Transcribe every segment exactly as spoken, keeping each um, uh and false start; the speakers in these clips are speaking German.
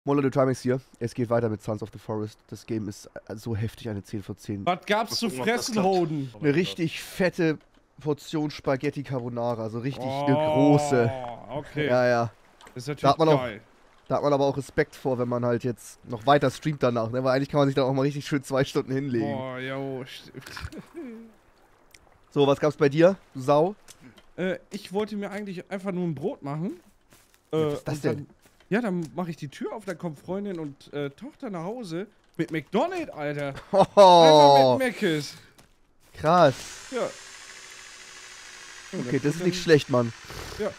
Mola de Trimax hier. Es geht weiter mit Sons of the Forest. Das Game ist so heftig, eine zehn von zehn. Was gab's zu fressen, Hoden? Eine richtig fette Portion Spaghetti Carbonara. So richtig oh, eine große. Okay. Ja, ja. Das ist natürlich da hat man geil. Auch, da hat man aber auch Respekt vor, wenn man halt jetzt noch weiter streamt danach. Ne? Weil eigentlich kann man sich dann auch mal richtig schön zwei Stunden hinlegen. Oh, jo, stimmt. So, was gab's bei dir, du Sau? Äh, ich wollte mir eigentlich einfach nur ein Brot machen. Äh, was ist das denn? Dann, ja, dann mache ich die Tür auf, dann kommt Freundin und äh, Tochter nach Hause mit McDonald's, Alter. Oh, einfach mit Mc's. Krass. Ja. Okay, das ist nicht schlecht, Mann. Ja.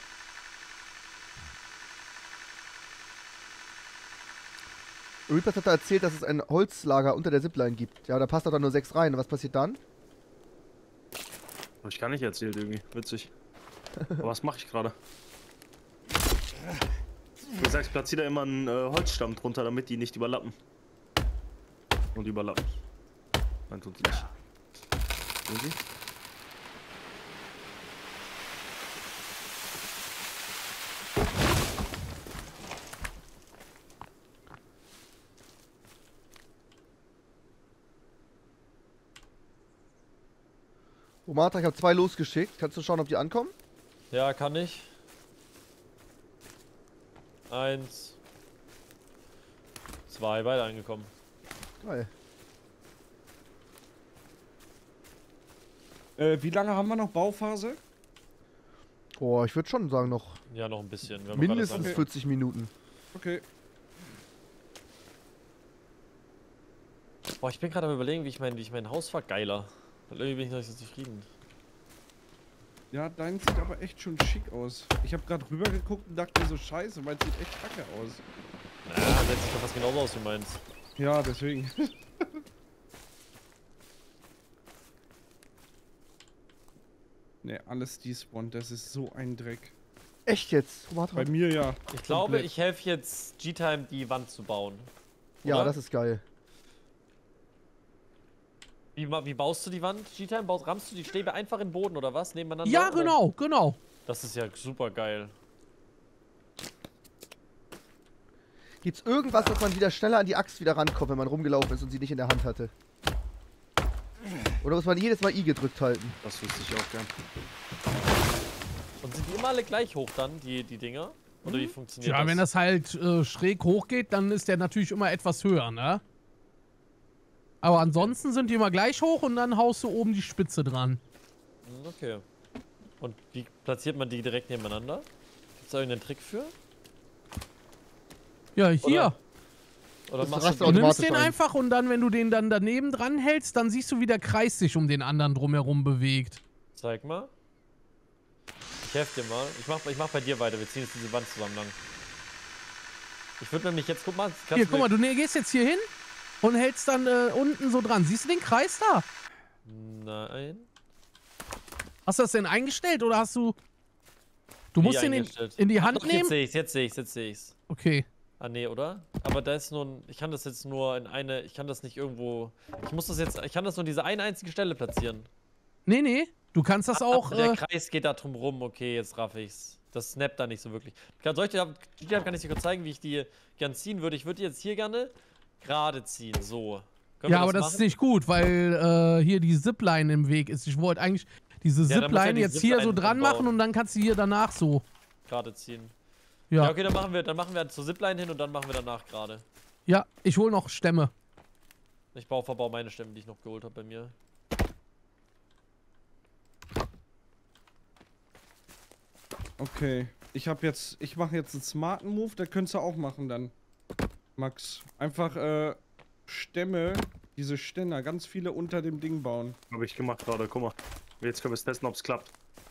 Reapers hat da erzählt, dass es ein Holzlager unter der Zipline gibt. Ja, da passt doch dann nur sechs rein. Was passiert dann? Hab ich gar nicht erzählt irgendwie. Witzig. Aber was mache ich gerade? Du sagst, platziert da immer einen äh, Holzstamm drunter, damit die nicht überlappen. Und überlappen. Nein, tut sie nicht. Tun sie? Romatra, ich habe zwei losgeschickt. Kannst du schauen, ob die ankommen? Ja, kann ich. Eins. Zwei, beide angekommen. Geil. Äh, wie lange haben wir noch Bauphase? Boah, ich würde schon sagen noch... Ja, noch ein bisschen. Wir mindestens vierzig Minuten. Okay. Boah, ich bin gerade am Überlegen, wie ich mein, wie ich mein Haus vergeiler. Weil irgendwie bin ich noch nicht so zufrieden. Ja, dein sieht aber echt schon schick aus. Ich habe gerade rüber geguckt und dachte mir so, scheiße, mein sieht echt kacke aus. Ja, das sieht doch fast genauso aus wie meins. Ja, deswegen. Ne, alles despawned, das ist so ein Dreck. Echt jetzt? Romatra? Bei mir ja. Ich glaube, ich helfe jetzt G-Time, die Wand zu bauen. Ja, Oder? das ist geil. Wie, wie baust du die Wand, G-Time? Rammst du die Stäbe einfach in den Boden oder was? Nebeneinander? Ja, oder? genau, genau. Das ist ja super geil. Gibt's irgendwas, dass man wieder schneller an die Axt wieder rankommt, wenn man rumgelaufen ist und sie nicht in der Hand hatte? Oder muss man jedes Mal I gedrückt halten? Das wüsste ich auch gern. Und sind die immer alle gleich hoch dann, die, die Dinger? Oder wie funktioniert ja, das? wenn das halt äh, schräg hoch geht, dann ist der natürlich immer etwas höher, ne? Aber ansonsten sind die immer gleich hoch und dann haust du oben die Spitze dran. Okay. Und wie platziert man die direkt nebeneinander? Gibt es da irgendeinen Trick für? Ja, hier. Oder, oder machst du, du nimmst den ein. einfach und dann, wenn du den dann daneben dran hältst, dann siehst du, wie der Kreis sich um den anderen drumherum bewegt. Zeig mal. Ich helfe dir mal. Ich mach, ich mach bei dir weiter. Wir ziehen jetzt diese Wand zusammen lang. Ich würde nämlich jetzt, guck mal. Hier, guck mal, du gehst jetzt hier hin und hältst dann äh, unten so dran. Siehst du den Kreis da? Nein. Hast du das denn eingestellt oder hast du... Du Wie musst den in, in die Hand Ach, doch, nehmen? Jetzt sehe ich's, jetzt sehe ich's, jetzt sehe ich's. Okay. Ah, nee, oder? Aber da ist nur ein... Ich kann das jetzt nur in eine... Ich kann das nicht irgendwo... Ich muss das jetzt... Ich kann das nur an diese eine einzige Stelle platzieren. Nee, nee. Du kannst das Ach, auch... Der äh, Kreis geht da drum rum. Okay, jetzt raff ich's. Das snappt da nicht so wirklich. Kann, soll ich dir... Kann ich dir kurz zeigen, wie ich die gern ziehen würde? Ich würde die jetzt hier gerne gerade ziehen. So. Können ja, wir aber das das ist machen? nicht gut, weil äh, hier die Zipline im Weg ist. Ich wollte eigentlich diese Ja, dann muss ja Zipline die jetzt Zipline hier so dran umbauen. machen und dann kannst du hier danach so. Gerade ziehen. Ja. Ja, okay, dann machen wir, dann machen wir zur Zipline hin und dann machen wir danach gerade. Ja, ich hole noch Stämme. Ich baue, verbau meine Stämme, die ich noch geholt habe bei mir. Okay. Ich habe jetzt... Ich mache jetzt einen smarten Move, da könntest du auch machen dann. Max. Einfach, äh... Stämme, diese Ständer, ganz viele unter dem Ding bauen. Habe ich gemacht gerade, guck mal. Jetzt können wir es testen, ob es klappt.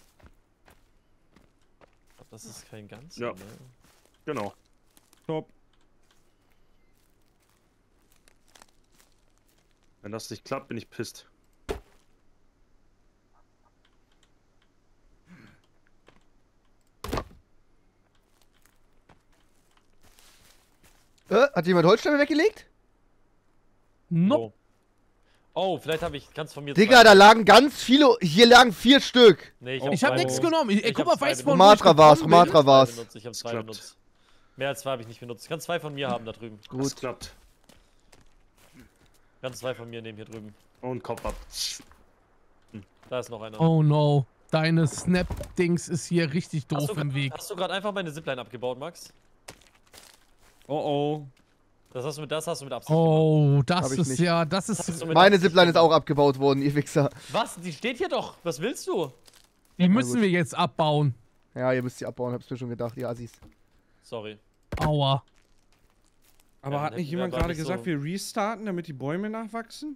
Das ist kein ganz. Ja. Ne? Genau. Top. Wenn das nicht klappt, bin ich pisst. Äh, hat jemand Holzstämme weggelegt? Nope. Oh, oh vielleicht habe ich, kannst von mir... Digga, zwei- da lagen ganz viele, hier lagen vier Stück. Nee, ich Ich hab, hab zwei nichts benutzt. genommen. Ich, ey, Ich guck hab mal, zwei weißt du, benutzt. Romatra war's, Ich hab Romatra zwei war's. benutzt, Ich hab zwei klappt. benutzt. Mehr als zwei habe ich nicht benutzt. Ich kann zwei von mir haben da drüben. Das Gut. klappt. Ich kann zwei von mir nehmen hier drüben. Und Kopf ab. Da ist noch einer. Oh no. Deine Snap-Dings ist hier richtig hast doof du, im Weg. Hast du gerade einfach meine Zipline abgebaut, Max? Oh oh. Das hast du mit, das hast du mit Absicht gemacht. Oh, das Hab ich ist nicht. ja, das Hast ist. du mit Meine Absicht Zipline ist gemacht. auch abgebaut worden, ihr Wichser. Was? Die steht hier doch. Was willst du? Die müssen wir jetzt abbauen. Ja, ihr müsst sie abbauen, hab's mir schon gedacht, ihr Assis. Sorry. Aua. Aber Ja, hat nicht hätten wir jemand aber gerade nicht gesagt, so- wir restarten, damit die Bäume nachwachsen?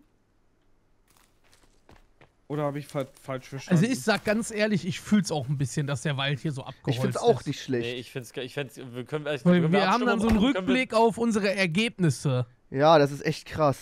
Oder habe ich fa falsch verstanden? Also ich sag ganz ehrlich, ich fühl's auch ein bisschen, dass der Wald hier so abgeholzt Ich find's auch ist. nicht schlecht. Nee, ich find's, ge- ich find's, wir können, ich, Weil können wir haben dann so einen Abstimmung machen? Können wir- Rückblick auf unsere Ergebnisse. Ja, das ist echt krass.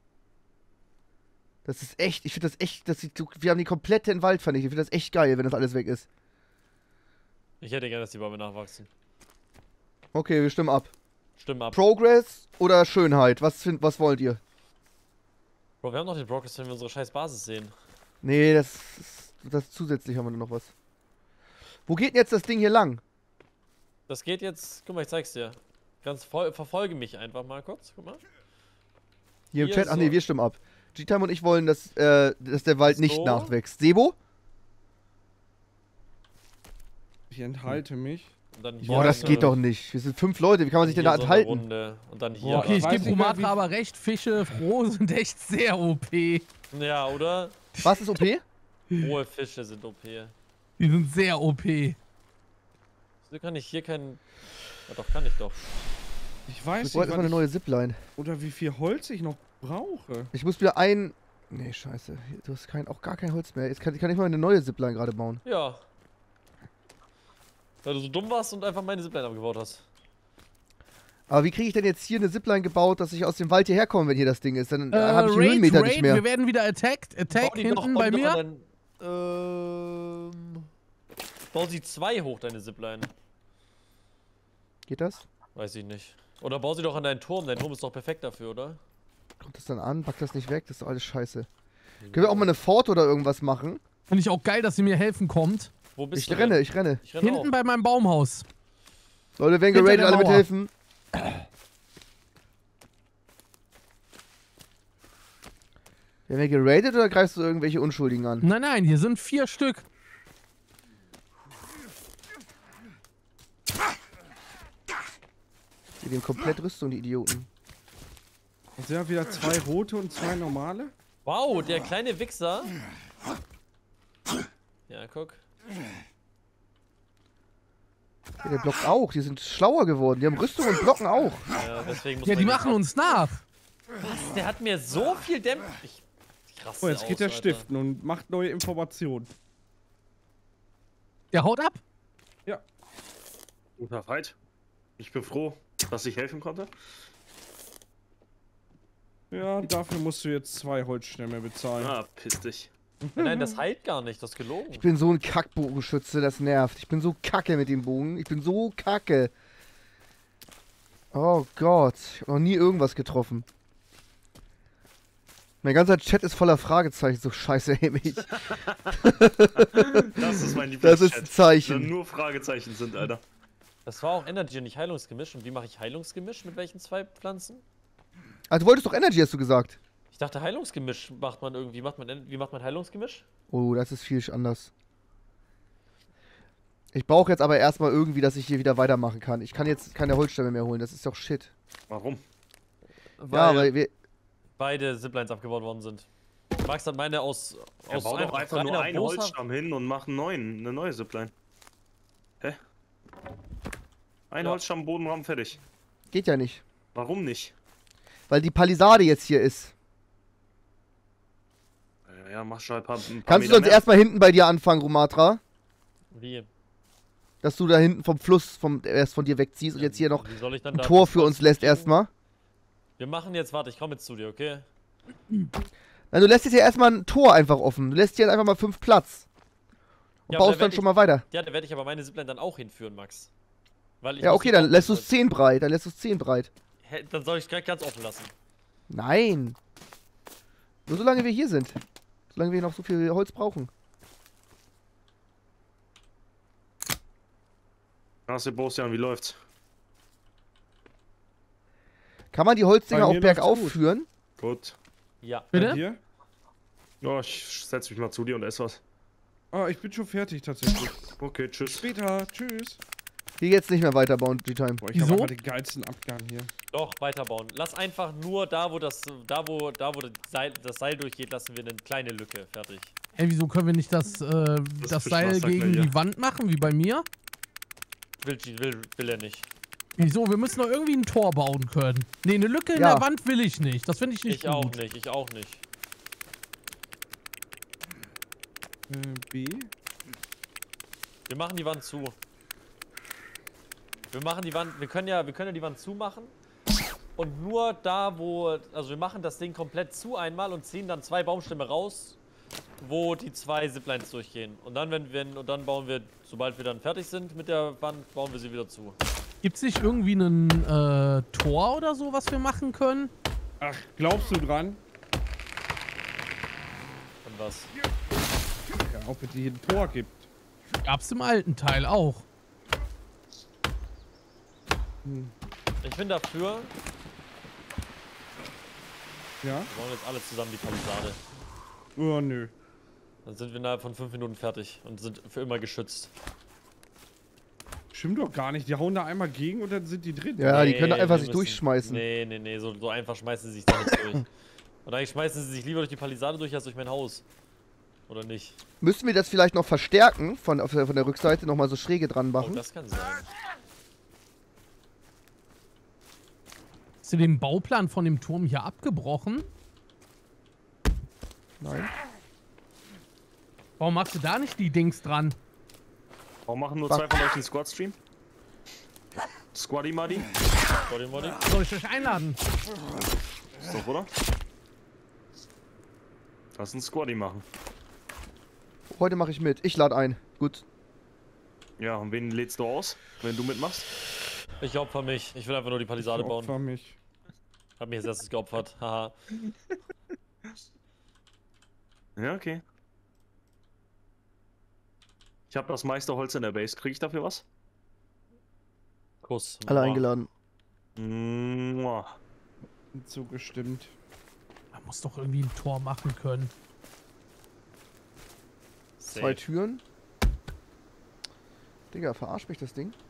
Das ist echt, ich finde das echt, das sieht, so- wir haben die komplette den Wald vernichtet. Ich finde das echt geil, wenn das alles weg ist. Ich hätte gerne, dass die Bäume nachwachsen. Okay, wir stimmen ab. Stimmen ab. Progress oder Schönheit? Was, find, was wollt ihr? Bro, wir haben noch den Progress, wenn wir unsere scheiß Basis sehen. Nee, das, ist- das zusätzlich haben wir noch was. Wo geht denn jetzt das Ding hier lang? Das geht jetzt, guck mal, ich zeig's dir. Ganz voll, verfolge mich einfach mal kurz, guck mal. Hier im Hier Chat, ach so. nee, wir stimmen ab. G-Time und ich wollen, dass, äh, dass der Wald nicht So. nachwächst. Sebo? Ich enthalte mich. Und dann hier Boah, das so geht eine- doch nicht. Wir sind fünf Leute, wie kann man sich denn da hier so eine enthalten? Runde. Und dann hier. Boah, Okay, ich weiß gebe nicht mehr, Romatra wie- aber recht, Fische froh sind echt sehr O P. Ja, oder? Was ist O P? Hohe Fische sind O P. Die sind sehr O P. Wieso kann ich hier keinen... Ja doch, kann ich doch. Ich weiß Wir nicht, wollten erstmal wann eine ich, neue Zipline. oder wie viel Holz ich noch brauche. Ich muss wieder ein... Nee, scheiße. Du hast kein, auch gar kein Holz mehr. Jetzt kann, kann ich mal eine neue Zipline gerade bauen. Ja. Weil du so dumm warst und einfach meine Zipline abgebaut hast. Aber wie kriege ich denn jetzt hier eine Zipline gebaut, dass ich aus dem Wald hierher komme, wenn hier das Ding ist? Dann äh, Äh, habe ich die Raid, Höhenmeter Raid, nicht mehr. wir werden wieder attacked. Attack die doch- hinten bau bei die doch mir. an dein, ähm, bau sie zwei hoch, deine Zipline. Geht das? Weiß ich nicht. Oder bau sie doch an deinen Turm. Dein Turm ist doch perfekt dafür, oder? Kommt das dann an? Pack das nicht weg? Das ist doch alles scheiße. Können wir auch mal eine Fort oder irgendwas machen? Finde ich auch geil, dass sie mir helfen kommt. Wo bist Ich du renne, denn? ich renne. Ich renne Hinten auch. bei meinem Baumhaus. Leute, wenn Hinter geradet, der alle Mauer. mithelfen. Werden wir geradet oder greifst du irgendwelche Unschuldigen an? Nein, nein, hier sind vier Stück. Die nehmen komplett Rüstung, die Idioten. Jetzt sind ja wieder zwei rote und zwei normale. Wow, der kleine Wichser. Ja, guck. Ja, der blockt auch. Die sind schlauer geworden. Die haben Rüstung und blocken auch. Ja, deswegen muss Ja, man die den machen ab- uns nach. Was? Der hat mir so viel Dämpf. Ich, ich raste Oh, jetzt geht aus, der Alter. stiften und macht neue Informationen. Der haut ab. Guter Fight. Ich bin froh, dass ich helfen konnte. Ja, dafür musst du jetzt zwei Holzstämme bezahlen. Ah, piss dich. Nein, nein, das heilt gar nicht. Das ist gelogen. Ich bin so ein Kackbogenschütze, das nervt. Ich bin so kacke mit dem Bogen. Ich bin so kacke. Oh Gott. Ich habe noch nie irgendwas getroffen. Mein ganzer Chat ist voller Fragezeichen. So scheiße hämig. Das ist mein Lieblingschat. Das ist ein Da Zeichen. nur Fragezeichen sind, Alter. Das war auch Energy und nicht Heilungsgemisch. Und wie mache ich Heilungsgemisch? Mit welchen zwei Pflanzen? Ah, du wolltest doch Energy, hast du gesagt. Ich dachte, Heilungsgemisch macht man irgendwie. Macht man, En- wie macht man Heilungsgemisch? Oh, das ist viel anders. Ich brauche jetzt aber erstmal irgendwie, dass ich hier wieder weitermachen kann. Ich kann jetzt keine Holzstämme mehr holen. Das ist doch shit. Warum? Ja, weil wir... beide Ziplines abgebaut worden sind. Max hat meine aus. Ja, aus bau doch einfach nur reiner einen Boshaft- Holzstamm hin und mach einen neuen, eine neue Zipline. Hä? Ein Ja. Holzstamm, Bodenraum, fertig. Geht ja nicht. Warum nicht? Weil die Palisade jetzt hier ist. Ja, ja mach schon ein paar, ein paar Kannst du Meter sonst mehr. erstmal hinten bei dir anfangen, Rumatra? Wie? Dass du da hinten vom Fluss vom, erst von dir wegziehst und jetzt hier noch Wie soll ich dann ein da Tor für uns lässt erstmal. Wir machen jetzt, warte, ich komme jetzt zu dir, okay? Nein, du lässt jetzt hier erstmal ein Tor einfach offen. Du lässt hier einfach mal fünf Platz. Und Ja, aber baust da dann werd schon ich- mal weiter. Ja, da werde ich aber meine Zipline dann auch hinführen, Max. Weil ich Ja, muss okay, die dann offen lässt du es halten. zehn breit. Dann lässt du es zehn breit. Hä, Dann soll ich direkt ganz offen lassen. Nein. Nur solange wir hier sind. Solange wir noch so viel Holz brauchen. Na, Sebastian, wie läuft's? Kann man die Holzdinger Bei auch mir bergauf läuft's gut. führen? Gut. Ja. Bei Bitte? dir? Ja, ich setz mich mal zu dir und ess was. Ah, ich bin schon fertig tatsächlich. Okay, tschüss. Später, tschüss. Hier jetzt nicht mehr weiterbauen, G-Time. Boah, ich Wieso? hab einfach den geilsten Abgang hier. Doch, weiterbauen. Lass einfach nur da, wo das, da wo, da wo das Seil, das Seil durchgeht, lassen wir eine kleine Lücke. Fertig. Ey, wieso können wir nicht das, äh, das Seil Fischmassaker gegen hier. die Wand machen, wie bei mir? Will, will, will er nicht. Wieso? Wir müssen doch irgendwie ein Tor bauen können. Nee, eine Lücke in Ja. der Wand will ich nicht. Das finde ich nicht Ich auch gut. nicht, ich auch nicht. Äh, B? Wir machen die Wand zu. Wir machen die Wand, wir können ja, wir können ja die Wand zumachen. Und nur da, wo, also wir machen das Ding komplett zu einmal und ziehen dann zwei Baumstämme raus, wo die zwei Ziplines durchgehen. Und dann, wenn wir, und dann bauen wir, sobald wir dann fertig sind mit der Wand, bauen wir sie wieder zu. Gibt es nicht irgendwie ein äh, Tor oder so, was wir machen können? Ach, glaubst du dran? Und was? Ja, ob es hier ein Tor gibt. Gab's im alten Teil auch. Hm. Ich bin dafür, Ja? wir bauen jetzt alle zusammen die Palisade. Oh, nö. Dann sind wir innerhalb von fünf Minuten fertig und sind für immer geschützt. Stimmt doch gar nicht. Die hauen da einmal gegen und dann sind die drin. Ja, die Nee, können einfach wir sich müssen- durchschmeißen. Nee, nee, nee, so, so einfach schmeißen sie sich da nicht durch. Und eigentlich schmeißen sie sich lieber durch die Palisade durch als durch mein Haus. Oder nicht? Müssten wir das vielleicht noch verstärken, von, auf der, von der Rückseite nochmal so schräge dran Oh, machen? das kann sein. Hast du den Bauplan von dem Turm hier abgebrochen? Nein. Warum machst du da nicht die Dings dran? Warum machen nur zwei von euch einen Squad-Stream? Squaddy Muddy? Body Modi? Soll ich euch einladen? Ist doch, oder? Lass einen Squaddy machen. Heute mache ich mit. Ich lade ein. Gut. Ja, und wen lädst du aus, wenn du mitmachst? Ich opfer mich. Ich will einfach nur die Palisade Ich bauen. opfer mich. Hab mich als erstes geopfert. Haha. Ja, okay. Ich habe das meiste Holz in der Base. Krieg ich dafür was? Kuss. Alle Boah. eingeladen. Mua. Zugestimmt. Man muss doch irgendwie ein Tor machen können. Zwei Safe. Türen. Digga, verarscht mich das Ding?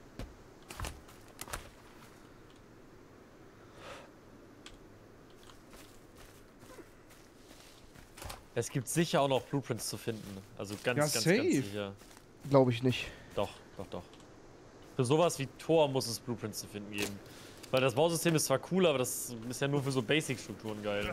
Es gibt sicher auch noch Blueprints zu finden. Also ganz, Ja, ganz, safe. ganz sicher. Glaube ich nicht. Doch, doch, doch. Für sowas wie Tor muss es Blueprints zu finden geben. Weil das Bausystem ist zwar cool, aber das ist ja nur für so Basic-Strukturen geil.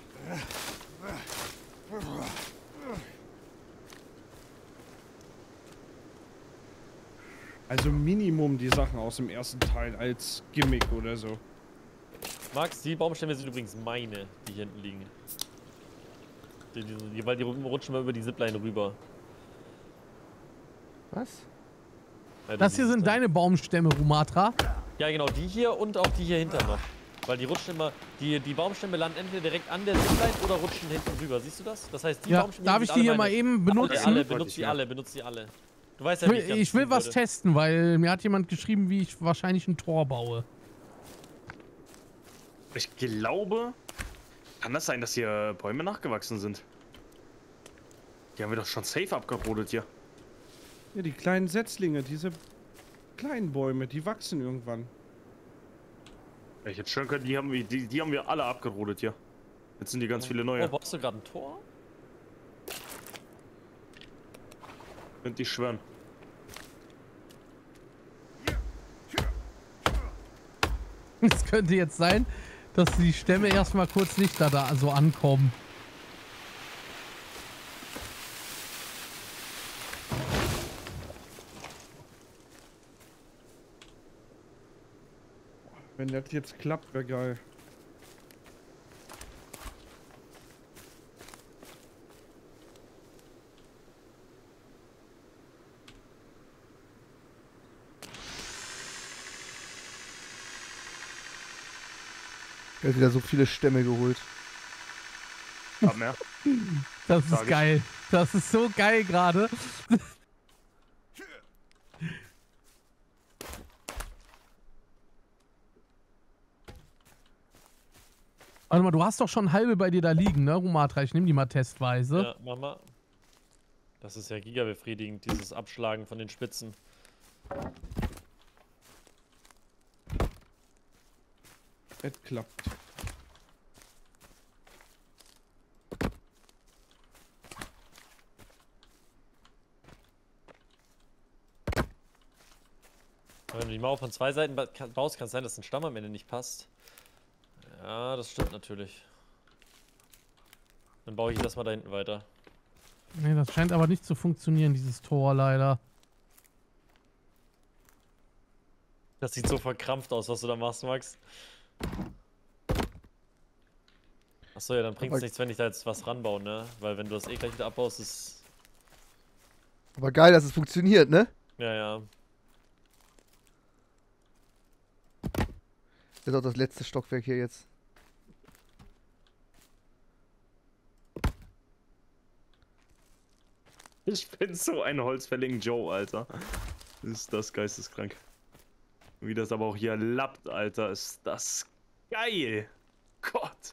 Also Minimum die Sachen aus dem ersten Teil als Gimmick oder so. Max, die Baumstämme sind übrigens meine, die hier hinten liegen. Die, die, die, weil die rutschen mal über die Zipline rüber. Was? Ja, du Das hier siehst sind es dann. deine Baumstämme, Rumatra. Ja, genau, die hier und auch die hier hinter noch. Weil die rutschen immer, die, die Baumstämme landen entweder direkt an der Zipline oder rutschen hinten rüber. Siehst du das? Das heißt, die Ja, Baumstämme darf sind ich die alle hier mal meine. eben Alle, benutzen? alle, Wollte benutzt ich, die ja. alle, benutzt die alle. Du weißt Ich ja, will, wie ich ganz ich will tun was würde. testen, weil mir hat jemand geschrieben, wie ich wahrscheinlich ein Tor baue. Ich glaube... Kann das sein, dass hier Bäume nachgewachsen sind? Die haben wir doch schon safe abgerodet hier. Ja, die kleinen Setzlinge, diese kleinen Bäume, die wachsen irgendwann. Ja, ich hätte schwören können, die haben wir, die, die haben wir alle abgerodet hier. Jetzt sind die ganz viele Oh, neue. baust du gerade ein Tor? Könnt ich schwören. Es könnte jetzt sein, dass die Stämme erstmal kurz nicht da, da so ankommen. Wenn das jetzt klappt, wäre geil. Er hat wieder so viele Stämme geholt. Hab mehr. Das ist Sag ich. geil. Das ist so geil gerade. Warte mal, du hast doch schon halbe bei dir da liegen, ne, Rumatra? Ich nehme die mal testweise. Ja, mach mal. Das ist ja gigabefriedigend, dieses Abschlagen von den Spitzen. Es klappt. Wenn du die Mauer von zwei Seiten ba baust, kann es sein, dass ein Stamm am Ende nicht passt. Ja, das stimmt natürlich. Dann baue ich das mal da hinten weiter. Nee, das scheint aber nicht zu funktionieren, dieses Tor leider. Das sieht so verkrampft aus, was du da machst, Max. Achso, ja, dann bringt es Aber- nichts, wenn ich da jetzt was ranbaue, ne? Weil wenn du das eh gleich wieder abbaust, ist... Aber geil, dass es funktioniert, ne? Ja, ja. Das ist auch das letzte Stockwerk hier jetzt. Ich bin so ein holzfälligen Joe, Alter. Ist das geisteskrank. Wie das aber auch hier lappt, Alter. Ist das geil. Gott.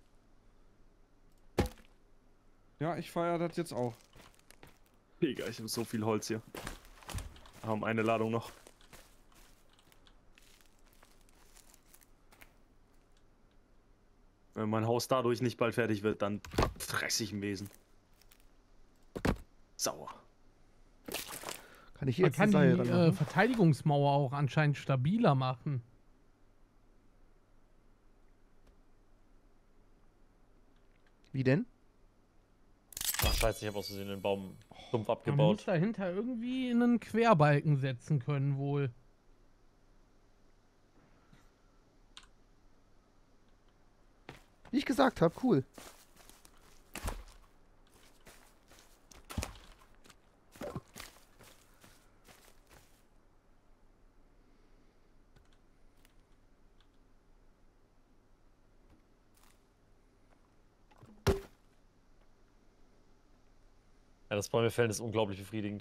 Ja, ich feiere das jetzt auch. Mega, ich habe so viel Holz hier. Wir haben eine Ladung noch. Wenn mein Haus dadurch nicht bald fertig wird, dann fress ich ein Wesen. Sauer. Kann ich hier Man jetzt kann ein die Seil ran äh, machen? Verteidigungsmauer auch anscheinend stabiler machen. Wie denn? Ach scheiße, ich habe aus Versehen den Baum stumpf Man muss abgebaut. dahinter irgendwie einen Querbalken setzen können wohl. Wie ich gesagt habe, cool. Ja, das Bäume fällen ist unglaublich befriedigend.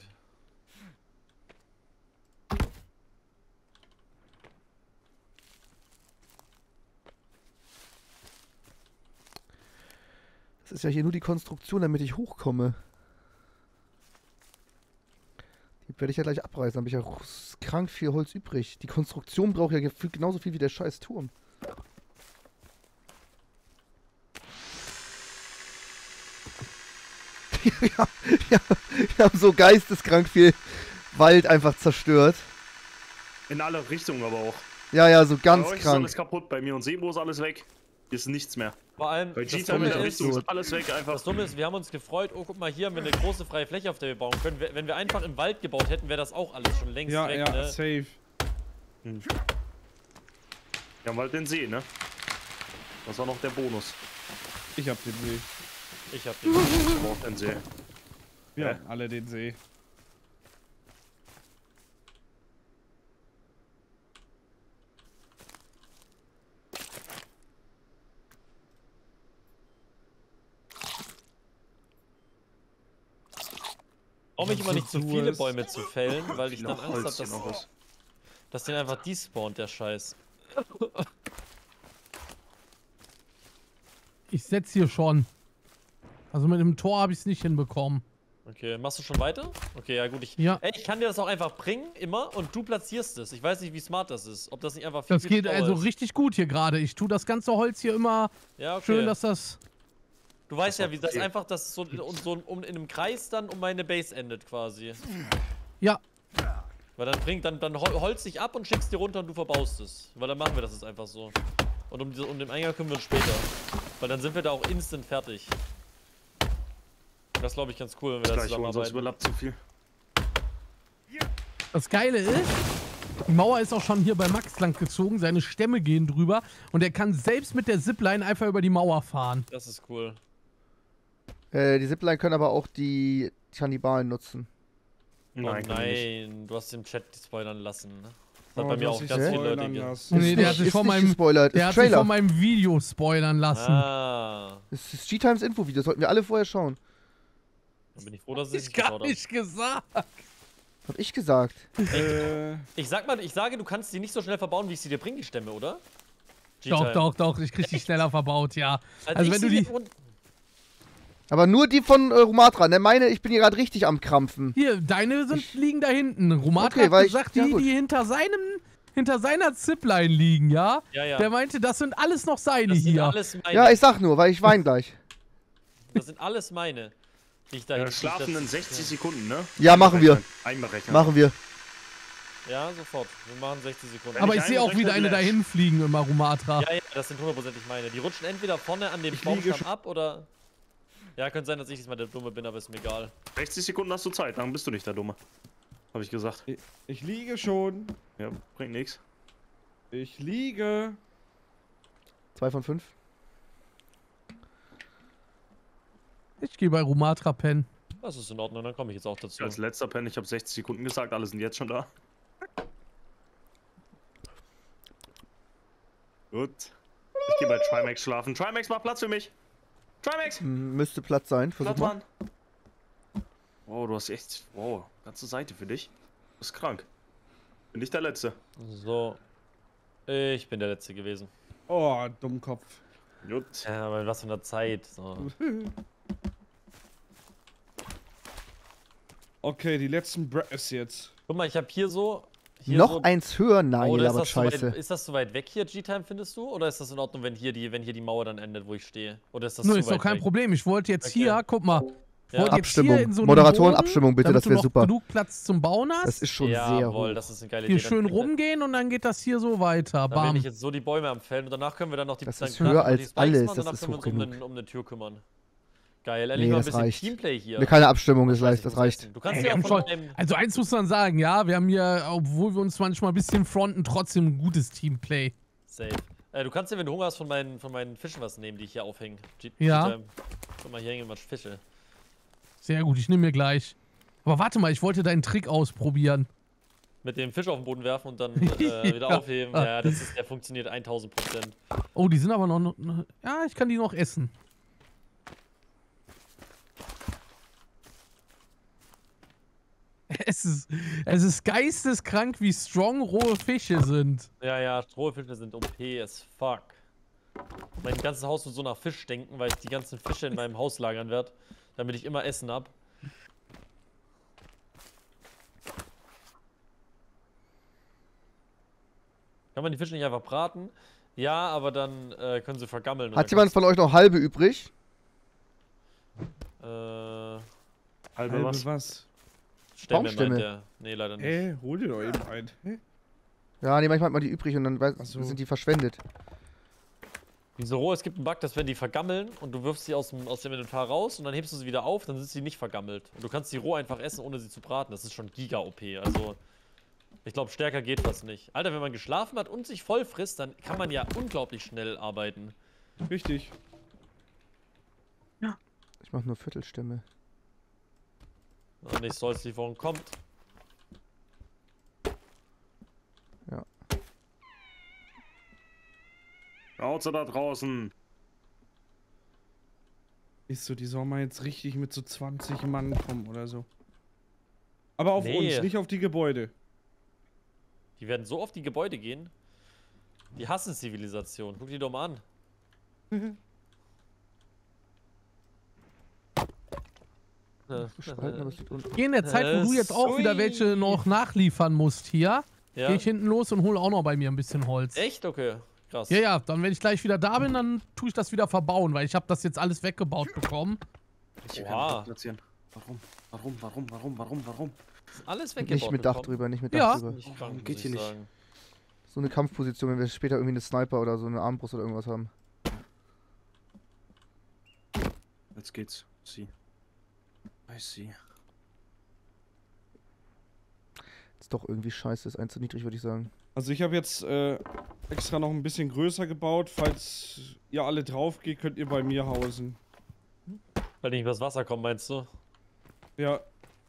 Das ist ja hier nur die Konstruktion, damit ich hochkomme. Die werde ich ja gleich abreißen, dann habe ich ja krank viel Holz übrig. Die Konstruktion braucht ja gefühlt genauso viel wie der scheiß Turm. ja, ja, wir haben so geisteskrank viel Wald einfach zerstört. In alle Richtungen aber auch. Ja, ja, so ganz Bei euch ist krank. alles kaputt, bei mir und Sebo ist alles weg. Hier ist nichts mehr. Vor allem, Bei das G-Time Dumme in der ist, Richtung ist alles weg einfach. das Dumme ist, wir haben uns gefreut, oh guck mal, hier haben wir eine große freie Fläche, auf der wir bauen können. Wenn wir einfach im Wald gebaut hätten, wäre das auch alles schon längst Ja, weg, ja, ne? safe. Wir haben halt den See, ne? Das war noch der Bonus. Ich hab den See. Ich hab den. Ich brauch den See. Ja, Ja. alle den See. Brauche mich immer nicht zu so viele ist. Bäume zu fällen, weil ich Viel dann Angst Holz habe, hier noch dass, ist. dass den einfach despawnt, der Scheiß. Ich setz hier schon. Also mit dem Tor habe ich es nicht hinbekommen. Okay, machst du schon weiter? Okay, ja gut, ich, Ja. ey, ich kann dir das auch einfach bringen, immer, und du platzierst es. Ich weiß nicht, wie smart das ist. Ob das nicht einfach viel, Das viel geht schlauer also ist. richtig gut hier gerade. Ich tue das ganze Holz hier immer Ja, okay. schön, dass das... Du weißt Das ja, wie war das okay. einfach, das so, und so um, in einem Kreis dann um meine Base endet quasi. Ja, Weil dann bringt, dann, dann hol- holst dich ab und schickst dir runter und du verbaust es. Weil dann machen wir das jetzt einfach so. Und um, diese, um den Eingang kümmern wir uns später. Weil dann sind wir da auch instant fertig. Das glaube ich ganz cool, wenn wir da Gleich holen, sonst zusammenarbeiten. überlappt zu viel. das Geile ist, die Mauer ist auch schon hier bei Max lang gezogen. Seine Stämme gehen drüber. Und er kann selbst mit der Zipline einfach über die Mauer fahren. Das ist cool. Äh, die Zipline können aber auch die Kannibalen nutzen. Oh Nein, kann ich nicht. nein, du hast den Chat spoilern lassen. Das hat Oh, bei du mir hast auch dich ganz viele Leute spoilern ge- lassen. Nee, Ist der hat nicht- sich ist von nicht meinem, gespoilert, der ist hat sich Trailer. von meinem Video spoilern lassen. Ah, Das ist G-Times Info-Video, sollten wir alle vorher schauen. dann bin ich froh, dass Das ich ist nicht gar geschaut habe. nicht gesagt. Hab ich gesagt. Äh, Ich sag mal, ich sage, du kannst die nicht so schnell verbauen, wie ich sie dir bringe, die Stämme, oder? Doch, doch, doch, ich krieg die schneller verbaut, ja. Also ich wenn du sie die... hier unten- Aber nur die von äh, Rumatra, ne? Meine, ich bin hier gerade richtig am Krampfen. Hier, deine sind, liegen da hinten. Romatra Okay, hat weil ich- gesagt, ja, die, gut. die hinter seinem, hinter seiner Zipline liegen, ja? Ja, ja. Der meinte, das sind alles noch seine Das sind hier. alles meine. Ja, ich sag nur, weil ich weine gleich. Das sind alles meine. Die ich da Ja, hinten- schlafen das- in sechzig Sekunden, ne? Ja, machen wir. Einberechnen. Machen wir. Ja, sofort. Wir machen sechzig Sekunden. Aber ich ich sehe auch, wie einberechne, deine Flash. dahin fliegen immer, Rumatra. Ja, ja, das sind hundertprozentig meine. Die rutschen entweder vorne an dem Ich liege Baumstamm ab oder... Ja, könnte sein, dass ich diesmal der Dumme bin, aber ist mir egal. sechzig Sekunden hast du Zeit, dann bist du nicht der Dumme. Hab ich gesagt. Ich, ich liege schon. Ja, bringt nichts. Ich liege. Zwei von fünf. Ich gehe bei Rumatra pennen. Das ist in Ordnung, dann komme ich jetzt auch dazu. Als letzter Pen, ich habe sechzig Sekunden gesagt, alle sind jetzt schon da. Gut. Ich gehe bei Trimax schlafen. Trimax, mach Platz für mich. Trimax! M- Müsste Platz sein. Versuch Platz, mal. Mann. Oh, du hast echt... Wow, ganze Seite für dich. Du bist krank. Bin ich der Letzte. So. Ich bin der Letzte gewesen. Oh, Dummkopf. Gut. Ja, aber was für eine Zeit. So. Okay, die letzten Breaths jetzt. Guck mal, ich habe hier so... Hier Noch so, eins höher? Nein, oder ihr ist labert das, so weit, Scheiße. ist das so weit weg hier, G-Time, findest du? Oder ist das in Ordnung, wenn hier die, wenn hier die Mauer dann endet, wo ich stehe? Oder ist das Nur zu ist weit doch kein weg? Problem. Ich wollte jetzt Okay. hier, guck mal. Ich Ja. wollte jetzt Abstimmung. hier in so einem Moderatoren, Boden, Abstimmung bitte, damit das du wär noch super. genug Platz zum Bauen hast. Das ist schon sehr Jawohl, hoch. das ist eine geile Hier Idee. schön Dann- rumgehen und dann geht das hier so weiter. Dann bin Bam. ich jetzt so die Bäume am Fällen und danach können wir dann noch die Das dann ist knacken höher und die als Spikes alles, machen und das dann ist können wir hoch uns um, genug. eine, um eine Tür kümmern. Geil, Nee, endlich mal ein das bisschen reicht. Teamplay hier. Ne, keine Abstimmung, das Ich weiß reicht, nicht, das muss reicht. essen. Du kannst Ey, ja wir haben von schon, deinem... also eins muss man sagen, ja, wir haben hier, obwohl wir uns manchmal ein bisschen fronten, trotzdem ein gutes Teamplay. Safe. Äh, du kannst ja, wenn du Hunger hast, von meinen, von meinen Fischen was nehmen, die ich hier aufhänge. G Ja. G-Time. Guck mal, hier hängen immer Fische. Sehr gut, ich nehme mir gleich. Aber warte mal, ich wollte deinen Trick ausprobieren. Mit dem Fisch auf den Boden werfen und dann äh, wieder Ja. aufheben. Ja, das ist, der funktioniert tausend Prozent. Oh, die sind aber noch, noch. Ja, ich kann die noch essen. Es ist, es ist geisteskrank, wie strong rohe Fische sind. Ja, ja, rohe Fische sind O P as fuck. Mein ganzes Haus wird so nach Fisch stinken, weil ich die ganzen Fische in meinem Haus lagern werde, damit ich immer Essen hab. Kann man die Fische nicht einfach braten? Ja, aber dann äh, können sie vergammeln. und Hat dann jemand von euch noch halbe übrig? kannst- Äh, Halbe Halbe was? was? Stämme Baumstämme. meint der. Nee, leider nicht. Hä? Hol dir doch eben ein. Hä? Ja, nee, manchmal hat man die übrig und dann weiß, Ach so. sind die verschwendet. Wieso roh? Es gibt einen Bug, dass wenn die vergammeln und du wirfst sie aus dem, aus dem Inventar raus und dann hebst du sie wieder auf, dann sind sie nicht vergammelt. Und du kannst die roh einfach essen, ohne sie zu braten. Das ist schon Giga-O P. Also, ich glaube, stärker geht fast nicht. Alter, wenn man geschlafen hat und sich voll frisst, dann kann man ja unglaublich schnell arbeiten. Richtig. Ich mach nur Viertelstimme. Und nicht Solslieferung kommt. Raus da draußen. Ist so, die soll mal jetzt richtig mit so zwanzig Mann kommen oder so. Aber auf Nee. uns, nicht auf die Gebäude. Die werden so auf die Gebäude gehen. Die hassen Zivilisation. Guck die doch mal an. Spalten, aber es liegt unten. Geh in der Zeit, wo Äh, du jetzt auch wieder sui. welche noch nachliefern musst hier, Ja. gehe ich hinten los und hole auch noch bei mir ein bisschen Holz. Echt? Okay. Krass. Ja, ja, dann wenn ich gleich wieder da bin, dann tue ich das wieder verbauen, weil ich habe das jetzt alles weggebaut bekommen. Ich Oha. kann nicht platzieren. Warum? Warum? Warum? Warum? Warum? Warum? Alles weggebaut Nicht mit Dach bekommen. drüber, nicht mit Ja. Dach drüber. Nicht krank, Warum muss geht ich hier nicht? sagen. So eine Kampfposition, wenn wir später irgendwie eine Sniper oder so eine Armbrust oder irgendwas haben. Jetzt geht's. Sie. I see. Ist doch irgendwie scheiße, ist eins zu niedrig, würde ich sagen. Also ich habe jetzt äh, extra noch ein bisschen größer gebaut. Falls ihr alle drauf geht, könnt ihr bei mir hausen. Weil die nicht übers Wasser kommen, meinst du? Ja,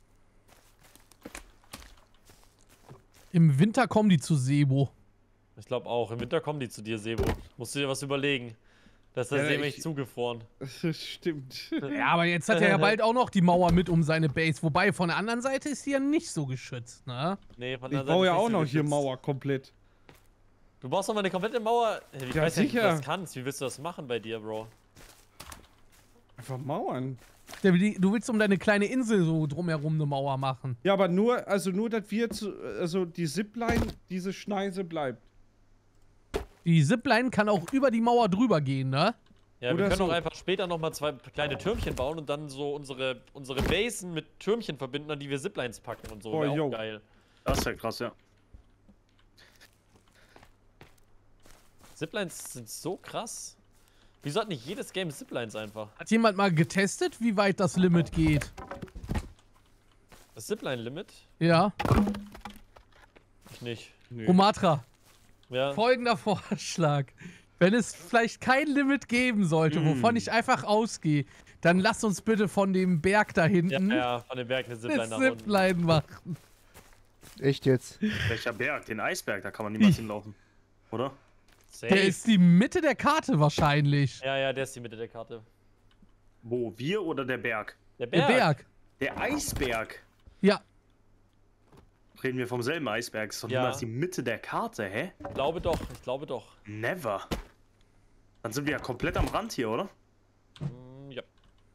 Im Winter kommen die zu Sebo. Ich glaube auch. Im Winter kommen die zu dir, Sebo. Musst du dir was überlegen. Da ist der Ja, See ich- nämlich zugefroren. stimmt. Ja, aber jetzt hat er ja bald auch noch die Mauer mit um seine Base. Wobei, von der anderen Seite ist sie ja nicht so geschützt, ne? Nee, von Ich der Seite baue ist ja nicht auch so noch hier geschützt. Mauer komplett. Du baust doch mal eine komplette Mauer. Ich Ja, weiß ja nicht, wie du sicher. das kannst. Wie willst du das machen bei dir, Bro? Einfach Mauern. Der will die- Du willst um deine kleine Insel so drumherum eine Mauer machen. Ja, aber nur, also nur, dass wir zu, also die Zipline, diese Schneise bleibt. Die Zipline kann auch über die Mauer drüber gehen, ne? Ja, wir Oder können so. auch einfach später nochmal zwei kleine Türmchen bauen und dann so unsere, unsere Basen mit Türmchen verbinden, an die wir Ziplines packen und so. Boah, Wäre yo. auch geil. Das ist ja krass, ja. Ziplines sind so krass. Wieso hat nicht jedes Game Ziplines einfach? Hat jemand mal getestet, wie weit das Limit geht? Das Zipline-Limit? Ja. Ich nicht. Nee. Romatra, Ja. folgender Vorschlag. Wenn es vielleicht kein Limit geben sollte, wovon ich einfach ausgehe, dann lass uns bitte von dem Berg da Ja, hinten ja, von dem Berg eine Zipline eine nach unten. Zipline machen. Echt jetzt? Welcher Berg? Den Eisberg, da kann man niemals hinlaufen. Oder? Safe. Der ist die Mitte der Karte wahrscheinlich. Ja, ja, der ist die Mitte der Karte. Wo? Wir oder der Berg? Der Der Berg. Berg. Der Eisberg. Ja. Reden wir vom selben Eisberg? Ist doch Ja. niemals die Mitte der Karte, hä? Ich glaube doch, ich glaube doch. Never. Dann sind wir ja komplett am Rand hier, oder? Mm, ja.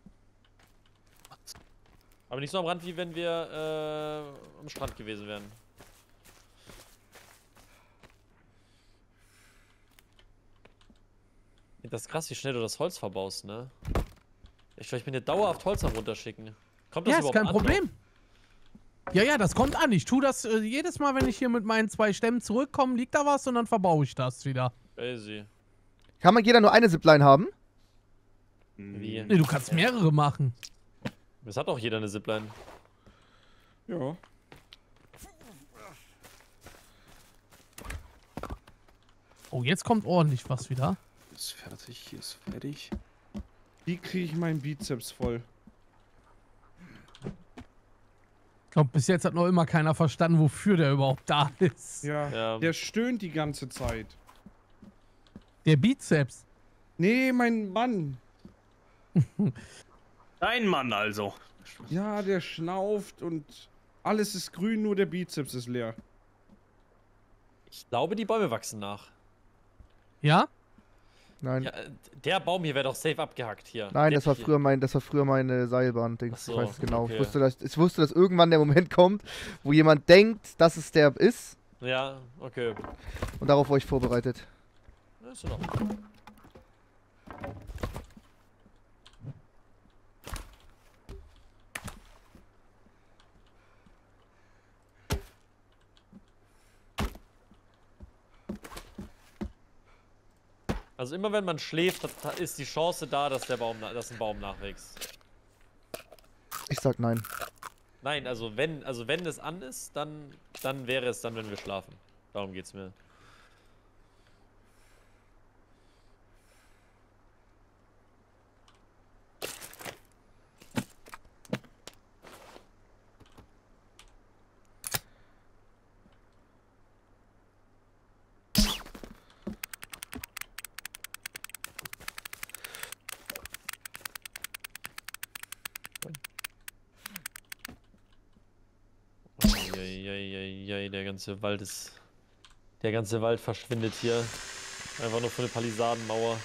Aber nicht so am Rand, wie wenn wir äh, am Strand gewesen wären. Das ist krass, wie schnell du das Holz verbaust, ne? Ich will mir dauerhaft Holz am runterschicken. Kommt das Ja, ist überhaupt kein an, Problem. Ja, ja, das kommt an. Ich tue das äh, jedes Mal, wenn ich hier mit meinen zwei Stämmen zurückkomme, liegt da was und dann verbaue ich das wieder. Crazy. Kann man jeder nur eine Zipline haben? Wie? Nee, du kannst mehrere machen. Das hat auch jeder eine Zipline. Ja. Oh, jetzt kommt ordentlich was wieder. Ist fertig, hier ist fertig. Wie kriege ich meinen Bizeps voll? Ich glaube, bis jetzt hat noch immer keiner verstanden, wofür der überhaupt da ist. Ja, Ja. der stöhnt die ganze Zeit. Der Bizeps. Nee, mein Mann. Dein Mann also. Ja, der schnauft und alles ist grün, nur der Bizeps ist leer. Ich glaube, die Bäume wachsen nach. Ja? Nein. Ja, äh, der Baum hier wäre doch safe abgehackt hier. Nein, Der das war hier. früher mein, das war früher meine Seilbahn, Dings. Ach so, Ich weiß es genau. okay. Ich wusste, dass, ich wusste, dass irgendwann der Moment kommt, wo jemand denkt, dass es der ist. Ja, okay. Und darauf war ich vorbereitet. Ja, ist in Ordnung. Also immer wenn man schläft, hat- hat- ist die Chance da, dass der Baum, na- dass ein Baum nachwächst. Ich sag nein. Nein, also wenn, also wenn es an ist, dann, dann wäre es dann, wenn wir schlafen. Darum geht's mir. Eieieiei, der ganze Wald ist. Der ganze Wald verschwindet hier. Einfach nur für eine Palisadenmauer.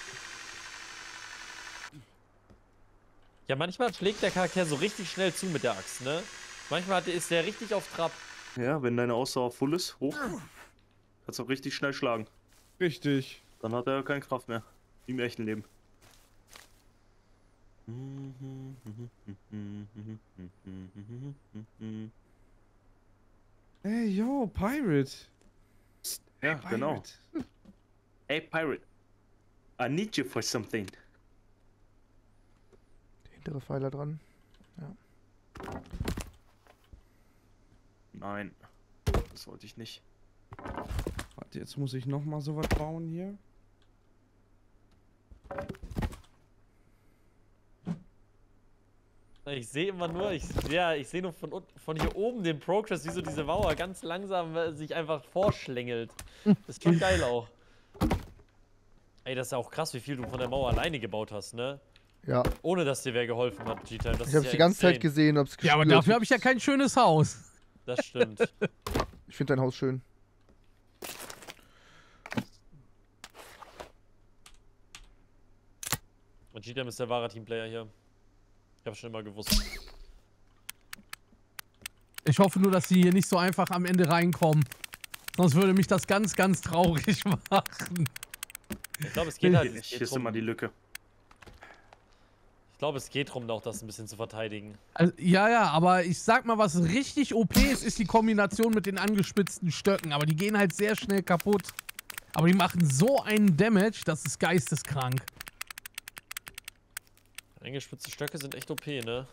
Ja, manchmal schlägt der Charakter so richtig schnell zu mit der Axt, ne? Manchmal hat, ist der richtig auf Trab. Ja, wenn deine Ausdauer voll ist, hoch. Kannst auch richtig schnell schlagen. Richtig. Dann hat er keine Kraft mehr. Wie im echten Leben. Ey, yo, Pirate. Psst, Ja, Pirate. genau. Hey, Pirate. I need you for something. Hintere Pfeiler dran. Nein. Das wollte ich nicht. Warte, jetzt muss ich noch mal sowas bauen hier. Ich sehe immer nur, ich, ja, ich sehe nur von, unten- von hier oben den Progress, wie so diese Mauer ganz langsam äh, sich einfach vorschlängelt. Ist schon geil auch. Ey, das ist ja auch krass, wie viel du von der Mauer alleine gebaut hast, ne? Ja. Ohne dass dir wer geholfen hat, G-Time. Das Ich ist hab's ja die ganze Zeit insane. gesehen, hab's gespürt. Ja, aber dafür habe ich ja kein schönes Haus. Das stimmt. Ich finde dein Haus schön. Und G D M ist der wahre Teamplayer hier. Ich hab's schon immer gewusst. Ich hoffe nur, dass sie hier nicht so einfach am Ende reinkommen. Sonst würde mich das ganz, ganz traurig machen. Ich glaube, es geht halt. Es Hier geht ist immer drum, die Lücke. ich glaube, es geht darum, auch das ein bisschen zu verteidigen. Also, ja, ja, aber ich sag mal, was richtig O P ist, ist die Kombination mit den angespitzten Stöcken. Aber die gehen halt sehr schnell kaputt. Aber die machen so einen Damage, das ist geisteskrank. Eingespitzte Stöcke sind echt O P, ne?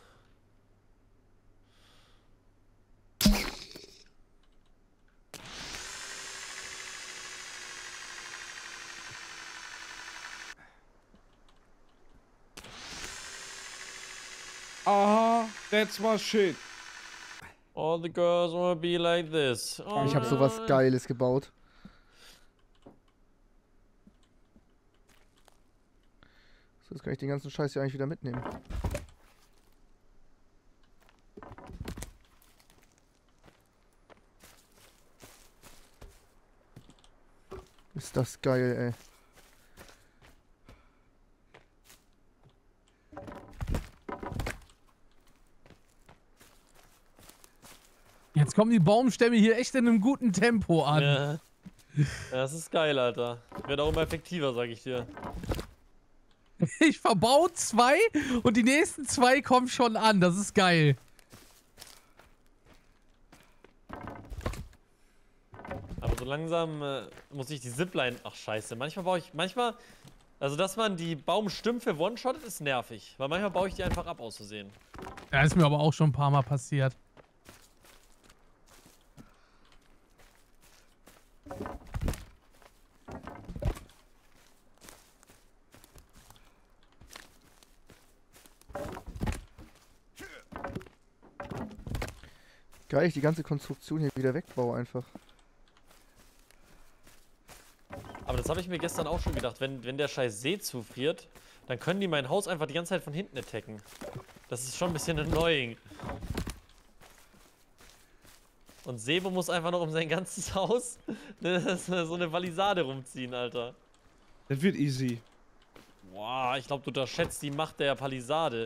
Aha, that's my shit. All the girls wanna be like this. Oh, Ich habe sowas Geiles gebaut. So, jetzt kann ich den ganzen Scheiß hier eigentlich wieder mitnehmen. Ist das geil, ey. Jetzt kommen die Baumstämme hier echt in einem guten Tempo an. Ja. Ja, das ist geil, Alter. Wird auch immer effektiver, sag ich dir. Ich verbau zwei und die nächsten zwei kommen schon an. Das ist geil. Aber so langsam äh, muss ich die Zipline... Ach, scheiße. Manchmal baue ich... Manchmal... Also, dass man die Baumstümpfe one-shottet, ist nervig. Weil manchmal baue ich die einfach ab, aus Versehen. Ja, ist mir aber auch schon ein paar Mal passiert. Geil, ich die ganze Konstruktion hier wieder wegbaue einfach. Aber das habe ich mir gestern auch schon gedacht. Wenn, wenn der scheiß See zufriert, dann können die mein Haus einfach die ganze Zeit von hinten attacken. Das ist schon ein bisschen annoying. Und Sebo muss einfach noch um sein ganzes Haus so eine Palisade rumziehen, Alter. Das wird easy. Boah, ich glaube, du unterschätzt die Macht der Palisade.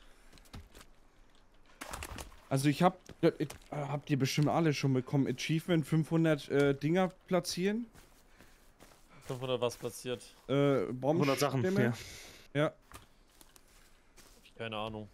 Also ich hab, äh, habt ihr bestimmt alle schon bekommen, Achievement fünfhundert äh, Dinger platzieren. fünfhundert was passiert? Äh, hundert Sachen, Baumstämme. ja. Ja. Keine Ahnung.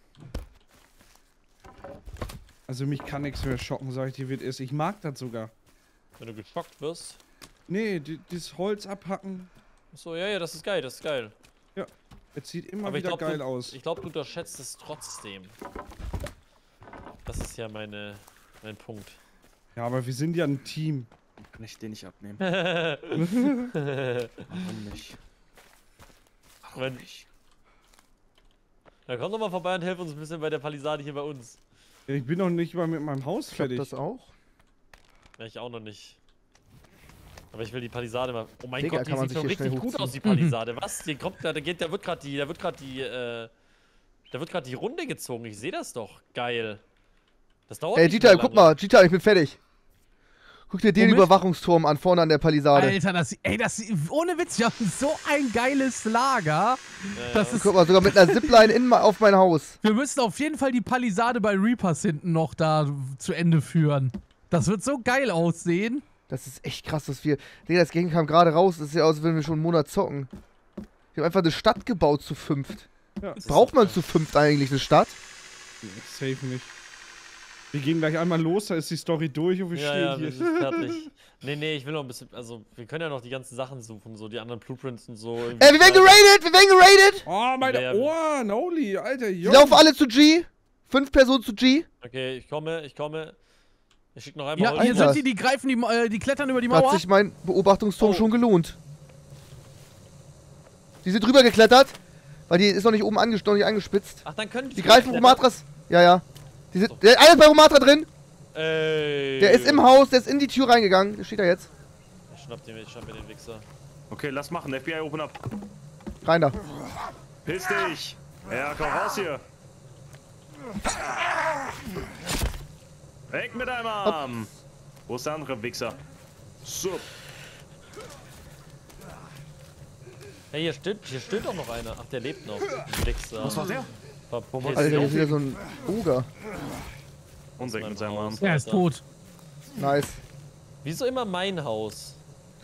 Also mich kann nichts mehr schocken, sag ich dir, wie es ist. Ich mag das sogar. Wenn du geschockt wirst. Nee, die, dieses Holz abhacken, Achso, ja, ja, das ist geil, das ist geil. es sieht immer Aber ich wieder glaube, geil du, aus. ich glaub, du unterschätzt es trotzdem. Das ist ja meine, mein Punkt. Ja, aber wir sind ja ein Team. Kann ich den nicht abnehmen? Wenn, Warum nicht? Warum nicht? ja, komm doch mal vorbei und hilf uns ein bisschen bei der Palisade hier bei uns. Ja, ich bin noch nicht mal mit meinem Haus Ich hab fertig. das auch. Ja, ich auch noch nicht. Aber ich will die Palisade mal. Oh mein Digga, Gott, die kann man sieht sich doch hier schnell richtig gut hochziehen. aus, die Palisade. Was? Die kommt, da geht, da wird gerade die, da wird gerade die, äh, da wird gerade die Runde gezogen. Ich sehe das doch. Geil. Das dauert Ey, nicht Gita, mehr guck lange. mal, Gita, ich bin fertig. Guck dir den Womit? Überwachungsturm an, vorne an der Palisade. Alter, das, ey, das, ohne Witz, wir haben so ein geiles Lager. Ja, Das ja. ist, Guck mal, sogar mit einer Zipline in, auf mein Haus. wir müssen auf jeden Fall die Palisade bei Reapers hinten noch da zu Ende führen. Das wird so geil aussehen. Das ist echt krass, dass wir... Digga, das Game kam gerade raus. Das sieht ja aus, als wenn wir schon einen Monat zocken. Wir haben einfach eine Stadt gebaut zu fünft. Ja, Braucht man zu fünft eigentlich eine Stadt? nee, safe nicht. Wir gehen gleich einmal los, da ist die Story durch und wir Ja, stehen ja, hier. wir sind fertig. Nee, nee, ich will noch ein bisschen, also, wir können ja noch die ganzen Sachen suchen, so die anderen Blueprints und so. Ey, wir werden geradet! Wir werden geradet! Oh, meine Wer- Ohren, holy, alter Die Junge. laufen alle zu G. Fünf Personen zu G. Okay, ich komme, ich komme. Ich schick noch einmal Ja, Holz. hier Alter. sind die, die greifen die, äh, die klettern über die Hat Mauer. sich mein Beobachtungsturm Oh. schon gelohnt. Die sind drüber geklettert, weil die ist noch nicht oben ange noch nicht angespitzt. Ach, dann können die. Die greifen Romatras. Ja, ja. Die sind, der einer ist bei Romatra drin. Ey. Der ist im Haus, der ist in die Tür reingegangen. Der steht da jetzt. Ich schnapp den, ich schnapp mir den Wichser. Okay, lass machen. F B I, open up. Rein da. Piss dich. Ja, komm raus hier. Weg mit deinem Arm. Wo ist der andere Wichser? So. Hey, hier steht, hier steht doch noch einer. Ach, der lebt noch. Wichser. Was war der? Verpiss Alter, hier ist dich. wieder so ein Oger. Und weg mit seinem Arm. Er ist tot. Nice. Wieso immer mein Haus?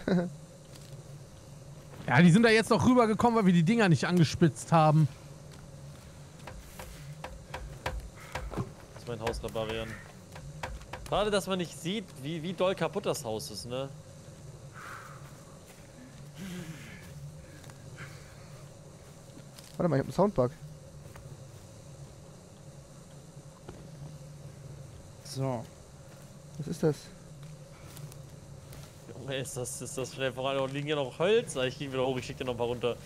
Ja, die sind da jetzt noch rübergekommen, weil wir die Dinger nicht angespitzt haben. Muss mein Haus reparieren. Schade, dass man nicht sieht, wie, wie doll kaputt das Haus ist, ne? Warte mal, ich hab einen Soundbug. So. Was ist das? Junge, ist das, ist das schnell voran? Und liegen hier noch Holz? Ich gehe wieder hoch, ich schicke dir noch ein paar runter.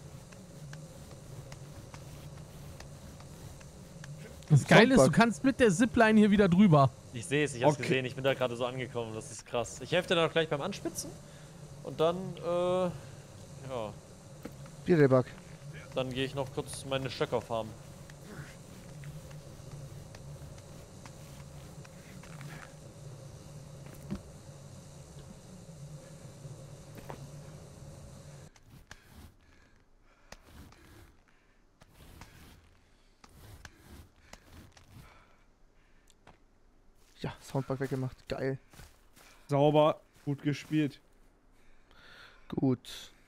Das Geile ist, du Soundbug. kannst mit der Zipline hier wieder drüber. Ich sehe es, ich hab's Okay. gesehen, ich bin da gerade so angekommen, das ist krass. Ich helfe dir dann auch gleich beim Anspitzen. Und dann, äh, ja, Wieder der Bug. dann gehe ich noch kurz meine Stöcker farmen. Ja, Soundbug weggemacht. Geil. Sauber. Gut gespielt. Gut.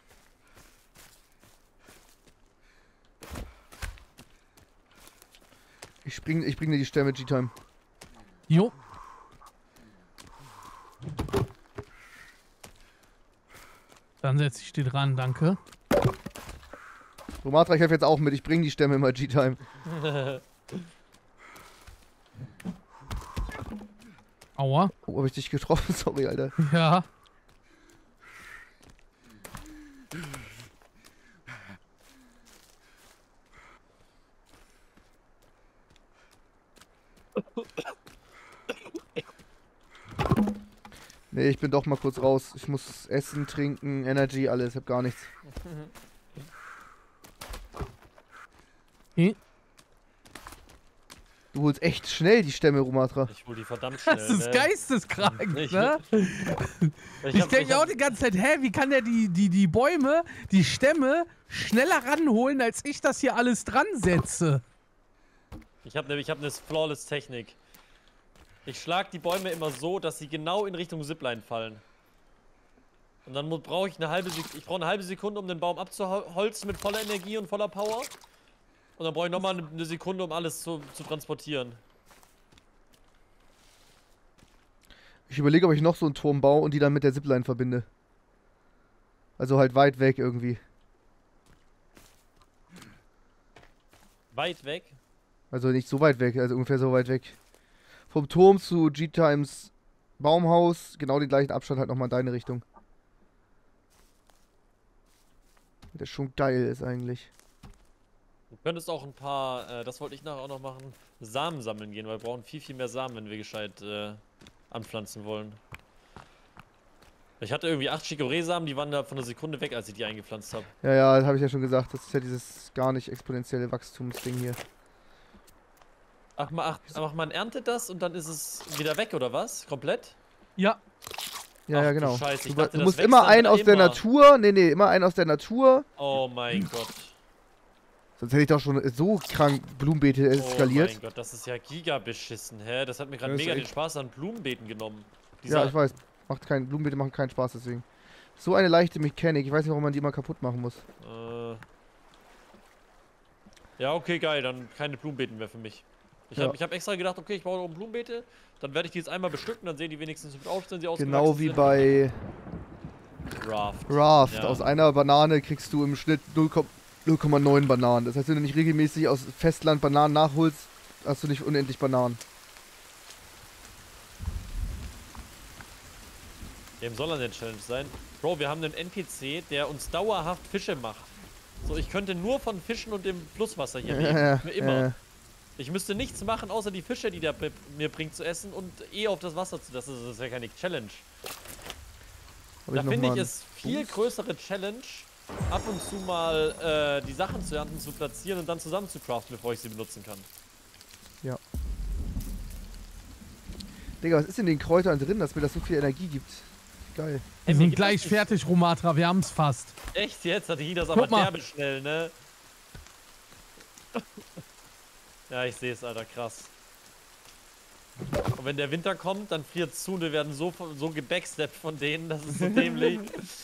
Ich spring, ich bringe dir die Stämme, G-Time. Jo. Dann setze ich die dran, danke. Romatra, ich helfe jetzt auch mit. Ich bringe die Stämme immer, G-Time. Aua. Oh, hab ich dich getroffen? Sorry, Alter. Ja. Nee, ich bin doch mal kurz raus. Ich muss essen, trinken, Energy, alles. Ich hab gar nichts. Okay. Du holst echt schnell die Stämme, Romatra. Ich hol die verdammt schnell. Das ist ne? geisteskrank, Ich- ne? Ich, Ich hab- denke hab- auch die ganze Zeit, hä, wie kann der die, die, die Bäume, die Stämme schneller ranholen, als ich das hier alles dran setze? Ich habe nämlich, ich habe eine flawless Technik. Ich schlag die Bäume immer so, dass sie genau in Richtung Zipline fallen. Und dann brauche ich eine halbe Sekunde, ich brauche eine halbe Sekunde, um den Baum abzuholzen mit voller Energie und voller Power. Und dann brauche ich nochmal eine Sekunde, um alles zu, zu transportieren. Ich überlege, ob ich noch so einen Turm baue und die dann mit der Zipline verbinde. Also halt weit weg irgendwie. Weit weg. Also nicht so weit weg, also ungefähr so weit weg. Vom Turm zu G-Times Baumhaus, genau den gleichen Abstand, halt nochmal in deine Richtung. Der schon geil ist eigentlich. Du könntest auch ein paar, äh, das wollte ich nachher auch noch machen, Samen sammeln gehen, weil wir brauchen viel, viel mehr Samen, wenn wir gescheit äh, anpflanzen wollen. Ich hatte irgendwie acht Chicorée-Samen, die waren da von einer Sekunde weg, als ich die eingepflanzt habe. Ja, ja, das habe ich ja schon gesagt. Das ist ja dieses gar nicht exponentielle Wachstumsding hier. Ach, ma, ach, ach, man erntet das und dann ist es wieder weg, oder was? Komplett? Ja. Ja, Ach ja, du genau. Scheiße, ich du dachte, du das musst wächst immer dann einen aus der immer. Natur. Nee, nee, immer einen aus der Natur. Oh mein Gott. Sonst hätte ich doch schon so krank Blumenbeete eskaliert. Oh mein Gott, das ist ja giga beschissen, hä? Das hat mir gerade Das ist mega den echt- Spaß an Blumenbeeten genommen. Ja, ich weiß. Macht kein, Blumenbeete machen keinen Spaß deswegen. So eine leichte Mechanik. Ich weiß nicht, warum man die immer kaputt machen muss. Äh. Ja, okay, geil, dann keine Blumenbeeten mehr für mich. Ich Ja. habe ich hab extra gedacht, okay, ich baue oben Blumenbeete, dann werde ich die jetzt einmal bestücken, dann sehen die wenigstens gut aus, wenn sie ausgewachsen Genau wie sind. bei Raft. Raft. Ja. Aus einer Banane kriegst du im Schnitt null Komma neun Bananen. Das heißt, wenn du nicht regelmäßig aus Festland Bananen nachholst, hast du nicht unendlich Bananen. Dem soll eine Challenge sein. Bro, wir haben einen N P C, der uns dauerhaft Fische macht. So, ich könnte nur von Fischen und dem Flusswasser hier leben. Ja, Für immer. ja. Ich müsste nichts machen, außer die Fische, die der b- mir bringt zu essen und eh auf das Wasser zu. Das ist, das ist ja keine Challenge. Hab Da noch finde mal ich einen es viel Boost? größere Challenge, ab und zu mal äh, die Sachen zu ernten, zu platzieren und dann zusammen zu craften, bevor ich sie benutzen kann. Digga, was ist in den Kräutern drin, dass mir das so viel Energie gibt? Geil. Wir mir sind geht gleich das nicht. fertig, Romatra. Wir haben's fast. Echt jetzt? Hatte ich das aber Guck mal. derbe schnell, ne? Ja, ich sehe es, Alter, krass. Und wenn der Winter kommt, dann friert zu und wir werden so, so gebacksteppt von denen, das ist so dämlich.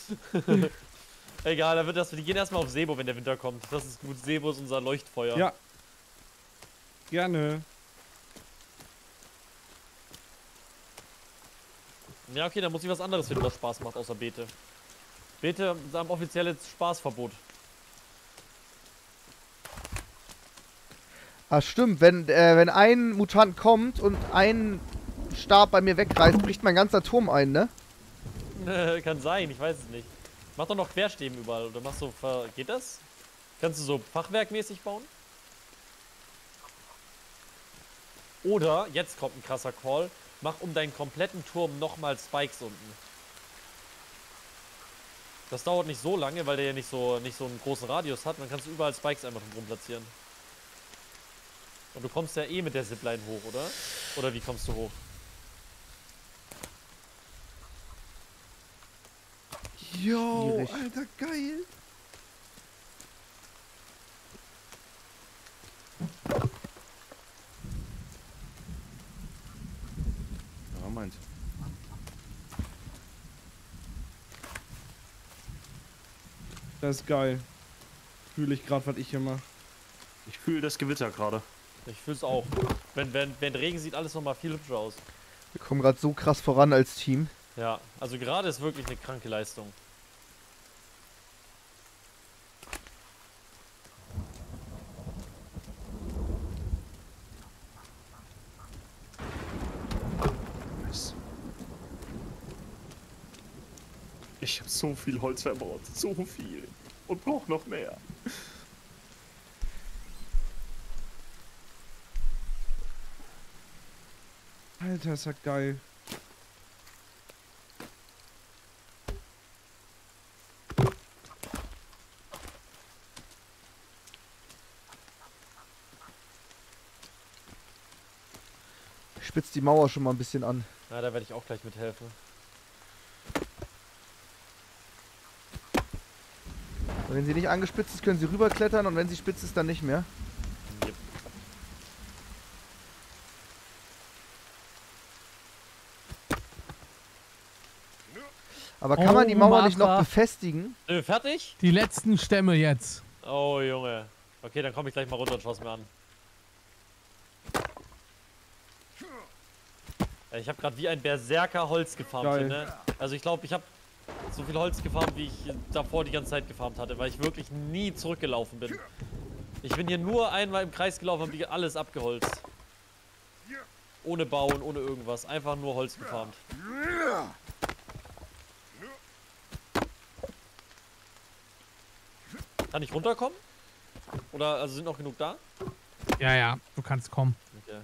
Egal, dann wird das, die gehen erstmal auf Sebo, wenn der Winter kommt. Das ist gut, Sebo ist unser Leuchtfeuer. Ja. Gerne. Ja, okay, dann muss ich was anderes finden, was Spaß macht, außer Beete. Beete haben offizielles Spaßverbot. Ah, stimmt. Wenn, äh, wenn ein Mutant kommt und ein Stab bei mir wegreißt, bricht mein ganzer Turm ein, ne? Kann sein, ich weiß es nicht. Mach doch noch Querstäben überall, oder machst du, ver geht das? Kannst du so fachwerkmäßig bauen? Oder, jetzt kommt ein krasser Call, mach um deinen kompletten Turm nochmal Spikes unten. Das dauert nicht so lange, weil der ja nicht so, nicht so einen großen Radius hat. Dann kannst du überall Spikes einfach drum platzieren. Und du kommst ja eh mit der Zipline hoch, oder? Oder wie kommst du hoch? Yo, Schwierig. Alter, geil. Ja, meins. Das ist geil. Fühle ich gerade, was ich hier mache. Ich fühle das Gewitter gerade. Ich fühl's auch. Wenn, wenn, wenn Regen sieht alles nochmal viel hübscher aus. Wir kommen gerade so krass voran als Team. Ja, also gerade ist wirklich eine kranke Leistung. Nice. Ich habe so viel Holz verbaut. So viel. Und brauche noch mehr. Alter, ist das geil. Ich spitze die Mauer schon mal ein bisschen an. Na, da werde ich auch gleich mithelfen. Und wenn sie nicht angespitzt ist, können sie rüberklettern und wenn sie spitz ist, dann nicht mehr. Yep. Aber kann Oh, man die Mauer nicht noch Matra. befestigen? Sind wir fertig? Die letzten Stämme jetzt. Oh, Junge. Okay, dann komme ich gleich mal runter und schau's mir an. Ja, ich habe gerade wie ein Berserker Holz gefarmt, Geil. ne? Also ich glaube, ich habe so viel Holz gefarmt, wie ich davor die ganze Zeit gefarmt hatte, weil ich wirklich nie zurückgelaufen bin. Ich bin hier nur einmal im Kreis gelaufen und habe alles abgeholzt. Ohne Bauen, ohne irgendwas. Einfach nur Holz gefarmt. Kann ich runterkommen? Oder, also sind noch genug da? Ja, ja, du kannst kommen. Okay.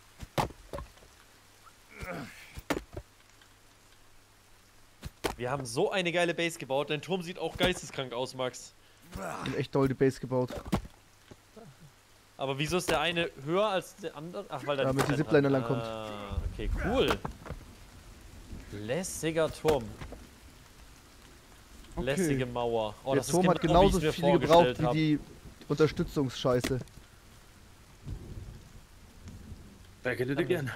Wir haben so eine geile Base gebaut. Dein Turm sieht auch geisteskrank aus, Max. Und echt doll die Base gebaut. Aber wieso ist der eine höher als der andere? Ach, weil da Damit die Zipline Zipline hat. langkommt. Ah, okay, cool. Lässiger Turm. Okay. Lässige Mauer. Oh, Der das Turm ist hat genau, wie genauso ich's mir viel gebraucht vorgestellt wie hab. die Unterstützungsscheiße. Back it again.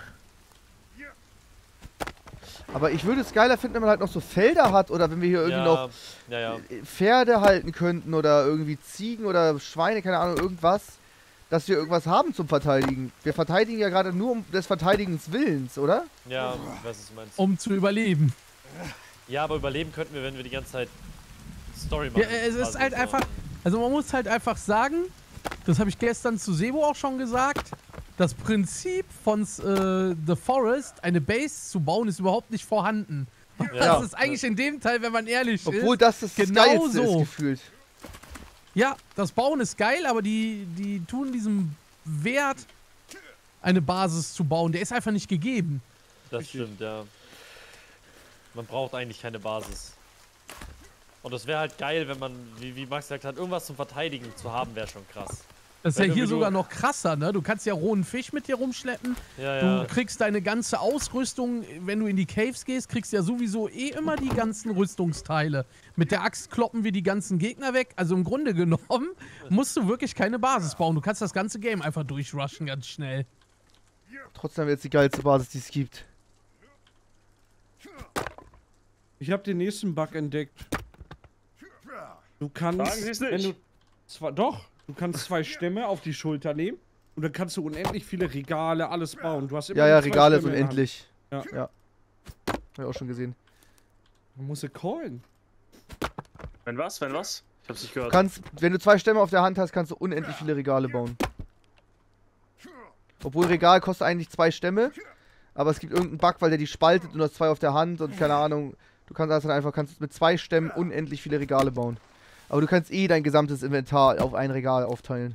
Aber ich würde es geiler finden, wenn man halt noch so Felder hat oder wenn wir hier irgendwie Ja, noch ja, ja. äh, Pferde halten könnten oder irgendwie Ziegen oder Schweine, keine Ahnung, irgendwas, dass wir irgendwas haben zum Verteidigen. Wir verteidigen ja gerade nur um des Verteidigens Willens, oder? Ja, ich weiß, was du meinst. Um zu überleben. Ja, aber überleben könnten wir, wenn wir die ganze Zeit Story machen. Ja, es ist quasi halt so. einfach, also man muss halt einfach sagen, das habe ich gestern zu Sebo auch schon gesagt, das Prinzip von äh, The Forest, eine Base zu bauen, ist überhaupt nicht vorhanden. Ja. Das ist eigentlich in dem Teil, wenn man ehrlich Obwohl ist, das das, das genau Geilste so. ist gefühlt. Ja, das Bauen ist geil, aber die, die tun diesem Wert, eine Basis zu bauen, der ist einfach nicht gegeben. Das stimmt, ja. Man braucht eigentlich keine Basis. Und das wäre halt geil, wenn man, wie, wie Max gesagt hat, irgendwas zum Verteidigen zu haben, wäre schon krass. Das ist ja Wenn hier irgendwie sogar du- noch krasser, ne? Du kannst ja rohen Fisch mit dir rumschleppen. Ja, Du ja. kriegst deine ganze Ausrüstung, wenn du in die Caves gehst, kriegst du ja sowieso eh immer die ganzen Rüstungsteile. Mit der Axt kloppen wir die ganzen Gegner weg. Also im Grunde genommen musst du wirklich keine Basis bauen. Du kannst das ganze Game einfach durchrushen ganz schnell. Trotzdem haben wir jetzt die geilste Basis, die es gibt. Ich habe den nächsten Bug entdeckt. Du kannst, Sagen Sie es nicht. wenn du zwar doch, du kannst zwei Stämme auf die Schulter nehmen und dann kannst du unendlich viele Regale, alles bauen. Du hast immer Ja, ja, zwei Regale ist Stämme in der Hand. unendlich. Ja. Ja. Hab ich auch schon gesehen. Man muss sie callen. Wenn was? Wenn was? Ich hab's nicht gehört. Kannst, wenn du zwei Stämme auf der Hand hast, kannst du unendlich viele Regale bauen. Obwohl Regal kostet eigentlich zwei Stämme, aber es gibt irgendeinen Bug, weil der die spaltet und du hast zwei auf der Hand und keine Ahnung. Du kannst also einfach kannst mit zwei Stämmen unendlich viele Regale bauen. Aber du kannst eh dein gesamtes Inventar auf ein Regal aufteilen.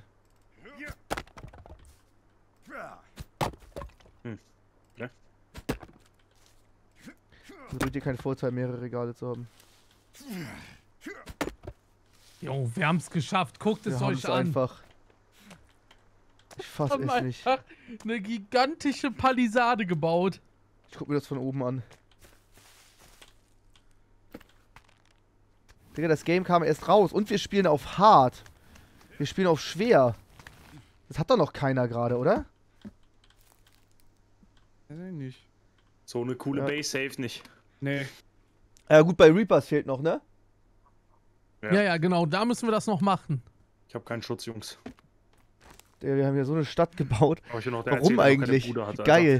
Hm. Ja. Bedeutet dir keinen Vorteil, mehrere Regale zu haben. Jo, wir haben's geschafft. Guckt es Wir haben euch es an. einfach. Ich fass Wir haben es nicht. einfach eine gigantische Palisade gebaut. Ich guck mir das von oben an. Digga, das Game kam erst raus. Und wir spielen auf hart. Wir spielen auf schwer. Das hat doch noch keiner gerade, oder? Weiß ich nicht. So eine coole Ja. Base safe nicht. Nee. Ja gut, bei Reapers fehlt noch, ne? Ja. Ja, ja, genau. Da müssen wir das noch machen. Ich habe keinen Schutz, Jungs. Digga, wir haben hier so eine Stadt gebaut. Aber ich bin noch der Warum Einzige, der noch keine eigentlich? Bude hat, Alter. Geil.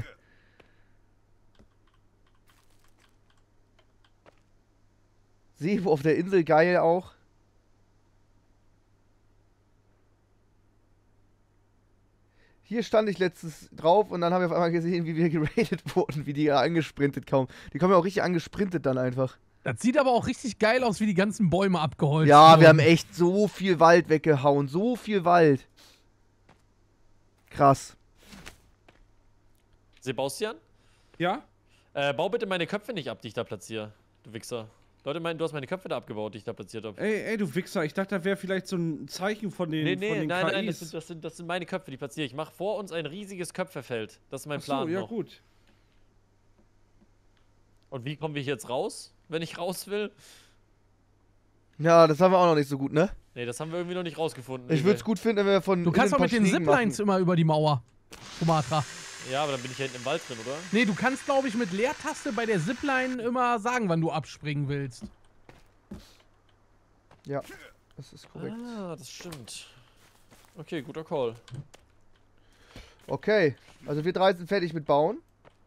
Sebo auf der Insel, geil auch. Hier stand ich letztens drauf und dann haben wir auf einmal gesehen, wie wir geradet wurden, wie die ja angesprintet kaum. Die kommen ja auch richtig angesprintet dann einfach. Das sieht aber auch richtig geil aus, wie die ganzen Bäume abgeholzt Ja, wurden. wir haben echt so viel Wald weggehauen. So viel Wald. Krass. Sebastian? Ja? Äh, bau bitte meine Köpfe nicht ab, die ich da platziere. Du Wichser. Leute meinen, du hast meine Köpfe da abgebaut, die ich da platziert habe. Ey, ey, du Wichser, ich dachte, da wäre vielleicht so ein Zeichen von den, Nee, von nee, den nein, K Is. nein, das sind, das, sind, das sind meine Köpfe, die platziere ich. Ich mache vor uns ein riesiges Köpfefeld. Das ist mein Ach Plan so, ja noch. gut. Und wie kommen wir hier jetzt raus, wenn ich raus will? Ja, das haben wir auch noch nicht so gut, ne? Nee, das haben wir irgendwie noch nicht rausgefunden. Ich würde es gut finden, wenn wir von Du kannst innen doch mit ein den paar Stiegen Ziplines machen. immer über die Mauer. Sumatra. Ja, aber dann bin ich ja hinten im Wald drin, oder? Nee, du kannst, glaube ich, mit Leertaste bei der Zipline immer sagen, wann du abspringen willst. Ja, das ist korrekt. Ah, das stimmt. Okay, guter Call. Okay, also wir drei sind fertig mit Bauen.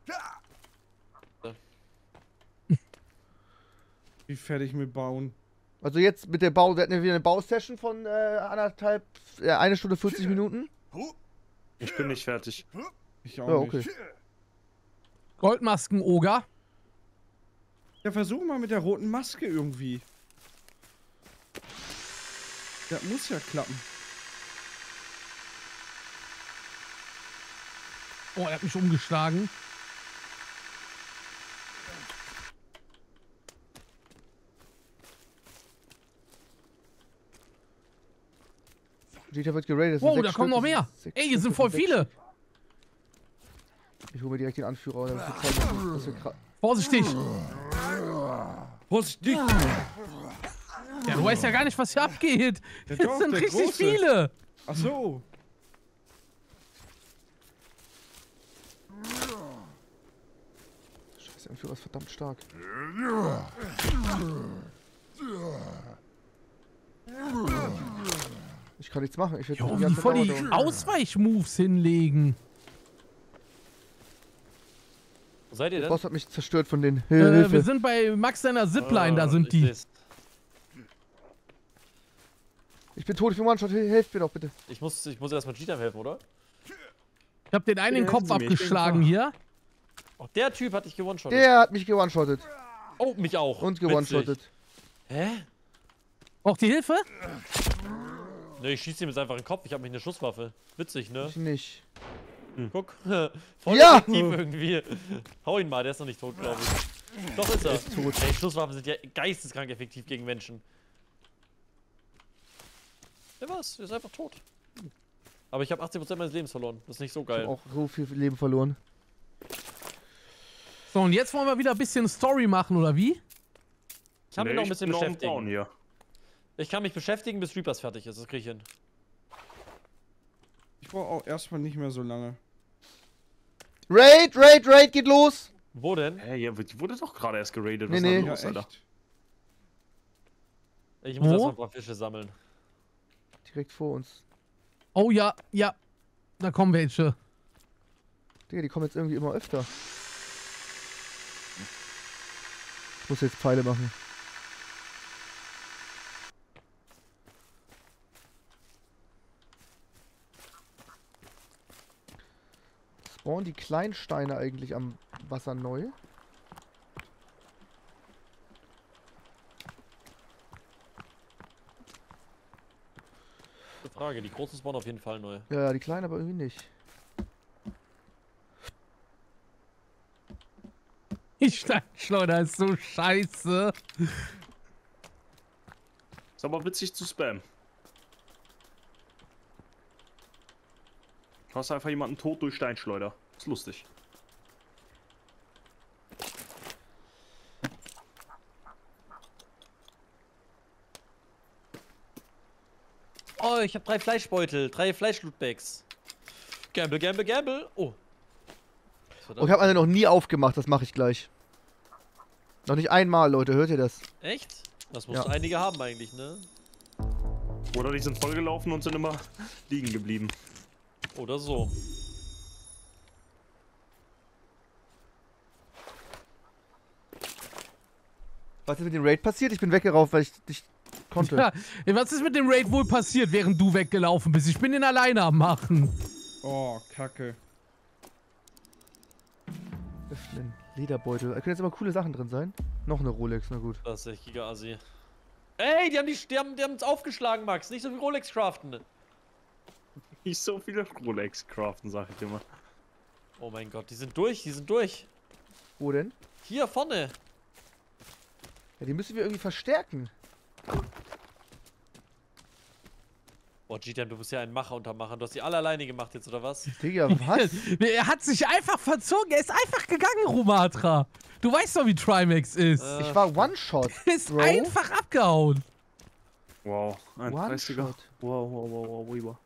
Wie fertig mit Bauen. Also jetzt mit der Bau, wir hatten ja wieder eine Bausession von äh, anderthalb, äh, eine Stunde vierzig Minuten. Ich bin nicht fertig. Ich auch Ja, okay. nicht. Goldmasken-Oger. Ja, versuch mal mit der roten Maske irgendwie. Das muss ja klappen. Oh, er hat mich umgeschlagen. Dieter wird geradet. das sind Wow, sechs da kommen Stück, noch das mehr. sind sechs Ey, hier Stück, sind das voll sechs viele. Stück. Ich hole mir direkt den Anführer. Oder das wird zeigen, dass wir gra- Vorsichtig. Vorsichtig! Ja, du weißt ja gar nicht, was hier abgeht. Ja, Das doch, sind der richtig Große. viele. Ach so. Scheiße, der Anführer ist verdammt stark. Ich kann nichts machen. Ich werde Jo, wie voll die Ausweichmoves hinlegen. Wo seid ihr Der denn? Boss hat mich zerstört von den Äh, Hilfe. wir sind bei Max seiner Zipline, da Ah, sind ich die. seh's. Ich bin tot, ich bin One-Shot. Hil- Helft mir doch bitte. Ich muss, ich muss erstmal Cheatern helfen, oder? Ich hab den einen den Helfen Kopf Sie mir, ich bin abgeschlagen hier. Auch der Typ hat dich gewone-shottet. Der hat mich ge-One-Shottet. Oh, mich auch. Und Witzig. ge-One-Shottet. Hä? Braucht die Hilfe? Ne, ich schieße ihm jetzt einfach in den Kopf. Ich habe mich eine Schusswaffe. Witzig, ne? Ich nicht. Guck. Voll Ja! effektiv irgendwie. Hau ihn mal, der ist noch nicht tot, glaube ich. Doch ist er. ist tot. Ey, Schusswaffen sind ja geisteskrank effektiv gegen Menschen. Der war's, der ist einfach tot. Aber ich habe achtzig Prozent meines Lebens verloren. Das ist nicht so Ich geil. habe auch so viel Leben verloren. So, und jetzt wollen wir wieder ein bisschen Story machen, oder wie? Ich kann mich Nee, noch ein ich bisschen bin noch am beschäftigen. Bauen hier. Ich kann mich beschäftigen, bis Reapers fertig ist. Das krieg ich hin. Ich brauche auch erstmal nicht mehr so lange. Raid, Raid, Raid, geht los! Wo denn? Hä, ja, die wurde doch gerade erst geradet. Nee, Was nee. ist da Ja, los, Alter? echt. Ich muss Wo? erst noch ein paar Fische sammeln. Direkt vor uns. Oh ja, ja. Da kommen welche. Digga, die kommen jetzt irgendwie immer öfter. Ich muss jetzt Pfeile machen. Spawnen die Kleinsteine eigentlich am Wasser neu? Gute Frage. Die großen spawnen auf jeden Fall neu. Ja, ja, die kleinen aber irgendwie nicht. Die Steinschleuder ist so scheiße. Ist aber witzig zu spammen. Du hast einfach jemanden tot durch Steinschleuder. Ist lustig. Oh, ich habe drei Fleischbeutel. Drei Fleischlootbags. Gamble, gamble, gamble. Oh. Was war das? Oh, ich habe eine noch nie aufgemacht, das mache ich gleich. Noch nicht einmal, Leute, hört ihr das? Echt? Das musst Ja. du einige haben eigentlich, ne? Oder die sind vollgelaufen und sind immer liegen geblieben. Oder so. Was ist mit dem Raid passiert? Ich bin weggerauft, weil ich nicht konnte. Ja, was ist mit dem Raid wohl passiert, während du weggelaufen bist? Ich bin den alleine am machen. Oh, Kacke. Öffnen. Lederbeutel. Da können jetzt immer coole Sachen drin sein. Noch eine Rolex, na gut. Das ist echt giga-assi. Ey, die haben die, die haben, die haben's aufgeschlagen, Max. Nicht so wie Rolex craften. Nicht so viele Rolex craften, sag ich dir mal. Oh mein Gott, die sind durch, die sind durch. Wo denn? Hier vorne. Ja, die müssen wir irgendwie verstärken. Boah, G-Tam, du bist ja ein Macher unter Machern. Du hast die alle alleine gemacht jetzt, oder was? Digga, was? Er hat sich einfach verzogen. Er ist einfach gegangen, Rumatra. Du weißt doch, wie Trimax ist. Äh. Ich war One-Shot. Er ist Bro. einfach abgehauen. Wow, ein dreißiger. One-Shot. Wow, wow, wow, wow, Weaver.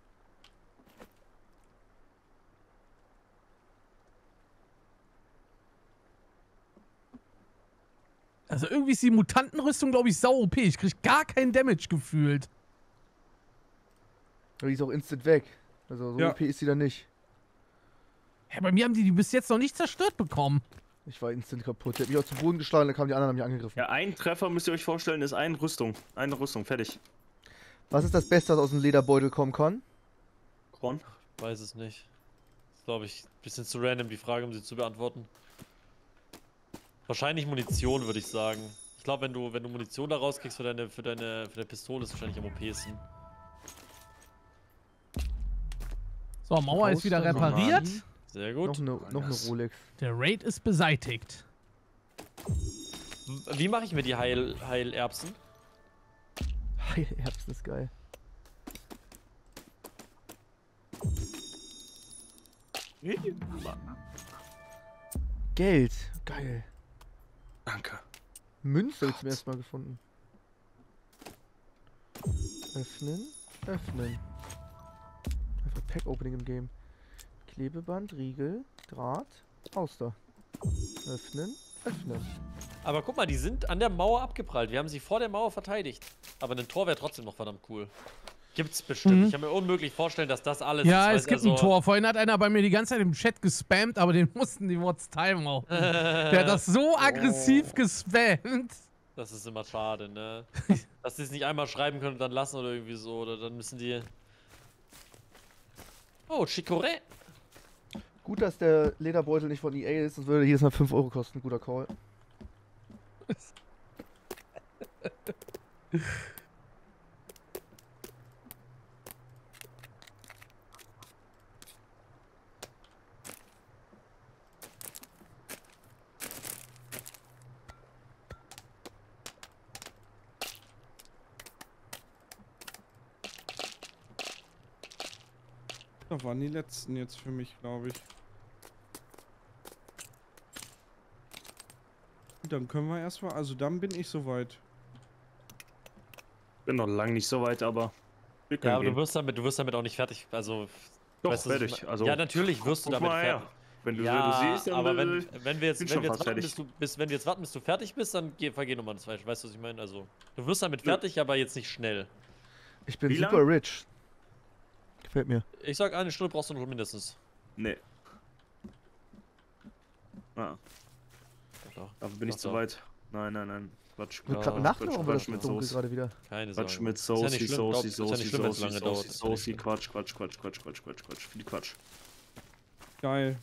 Also irgendwie ist die Mutantenrüstung, glaube ich, sau O P. Ich krieg gar keinen Damage gefühlt. Aber die ist auch instant weg. Also so Ja. O P ist sie dann nicht. Ja, bei mir haben die die bis jetzt noch nicht zerstört bekommen. Ich war instant kaputt. Die hat mich auch zu Boden geschlagen, dann kamen die anderen und haben mich angegriffen. Ja, ein Treffer müsst ihr euch vorstellen, ist eine Rüstung. Eine Rüstung, fertig. Was ist das Beste, was aus dem Lederbeutel kommen kann? Korn. Weiß es nicht. Ist, glaube ich, ein bisschen zu random, die Frage, um sie zu beantworten. Wahrscheinlich Munition, würde ich sagen. Ich glaube, wenn du, wenn du Munition da rauskriegst für deine, für deine, für deine Pistole, ist es wahrscheinlich am O P-sten. So, Mauer ist wieder Poster, repariert. Mann. Sehr gut. Noch eine, noch eine Rolex. Der Raid ist beseitigt. Wie mache ich mir die Heil, Heilerbsen? Herbst ist geil. Geld. Geil. Danke. Münze habe ich zum ersten Mal gefunden. Öffnen. Öffnen. Einfach Pack-Opening im Game. Klebeband, Riegel, Draht, Auster. Öffnen. Öffnen. Aber guck mal, die sind an der Mauer abgeprallt. Wir haben sie vor der Mauer verteidigt. Aber ein Tor wäre trotzdem noch verdammt cool. Gibt's bestimmt. Mhm. Ich kann mir unmöglich vorstellen, dass das alles Ja, ist, es gibt ein Tor. Vorhin hat einer bei mir die ganze Zeit im Chat gespammt, aber den mussten die What's Time auch. Der hat das so aggressiv gespammt. Das ist immer schade, ne? Dass die es nicht einmal schreiben können und dann lassen oder irgendwie so. Oder dann müssen die... Oh, Chicorée. Gut, dass der Lederbeutel nicht von E A ist, sonst würde jedes Mal fünf Euro kosten. Guter Call. Das waren die letzten jetzt für mich, glaube ich. Dann können wir erstmal, also dann bin ich soweit. Bin noch lange nicht so weit, aber wir können Ja, aber gehen. du wirst damit, du wirst damit auch nicht fertig. Also. Doch, weißt du, was ich fertig. mein- Also, ja, natürlich wirst du guck damit mal her. fertig. Wenn du, Ja, du siehst, dann aber äh, wenn, wenn wir jetzt, bin wenn schon wir jetzt fast warten, fertig. bis du, bis, wenn wir jetzt warten, bis du fertig bist, dann geh, vergehen nochmal zwei. Weißt du, was ich meine? Also, du wirst damit fertig, aber jetzt nicht schnell. Ich bin Wie super lang? rich. Gefällt mir. Ich sag, eine Stunde brauchst du noch mindestens. Nee. Ah, Doch, dafür bin ich Doch, zu doch. weit. Nein, nein, nein. Quatsch. Wird Ja, gerade Nacht Quatsch, oder warum wird das Quatsch mit dunkel Soße. gerade wieder? Keine Sorge. Quatsch mit Ist ja Soße, nicht schlimm, glaub- Soße, ist ja Soße, nicht schlimm, wenn's Soße, lange dauert. Soße, Ist ja nicht Soße, schlimm. Quatsch, Quatsch, Quatsch, Quatsch, Quatsch, Quatsch, Quatsch. Viel Quatsch. Geil.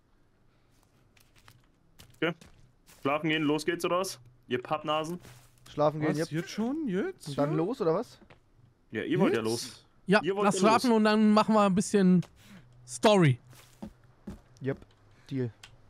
Schlafen gehen, los geht's oder was? Ihr Pappnasen? Schlafen gehen, Was, yep. jetzt schon? Jetzt? Und dann los, oder was? Ja, ihr wollt ja Jetzt? los. Ja, Ihr wollt lass ja schlafen los. und dann machen wir ein bisschen Story. Yep. Deal.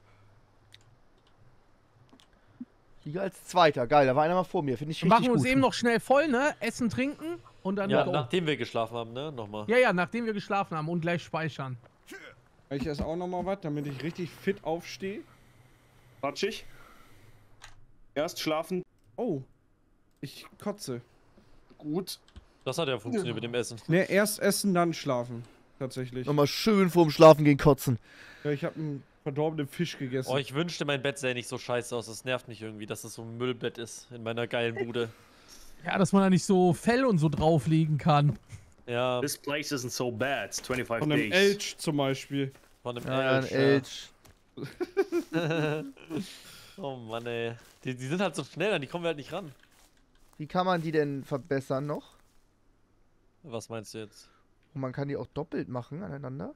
Hier als Zweiter. Geil, da war einer mal vor mir. Finde ich Wir richtig machen uns gut. eben noch schnell voll, ne? Essen, trinken und dann Ja, go. nachdem wir geschlafen haben, ne? Nochmal. Ja, ja, nachdem wir geschlafen haben und gleich speichern. Ich esse auch nochmal was, damit ich richtig fit aufstehe. Quatschig. Erst schlafen. Oh. Ich kotze. Gut. Das hat ja funktioniert mit dem Essen. Ne, erst essen, dann schlafen. Tatsächlich. Nochmal schön vorm Schlafen gehen kotzen. Ja, ich habe einen verdorbenen Fisch gegessen. Oh, ich wünschte, mein Bett sähe nicht so scheiße aus. Das nervt mich irgendwie, dass das so ein Müllbett ist in meiner geilen Bude. Ja, dass man da nicht so Fell und so drauflegen kann. Ja, This place isn't so bad. It's twenty-five Von einem days. Elch zum Beispiel. von einem Ja, ein Elch. Elch. Oh Mann, ey. Die, die sind halt so schnell, an die kommen wir halt nicht ran. Wie kann man die denn verbessern noch? Was meinst du jetzt? Und man kann die auch doppelt machen aneinander.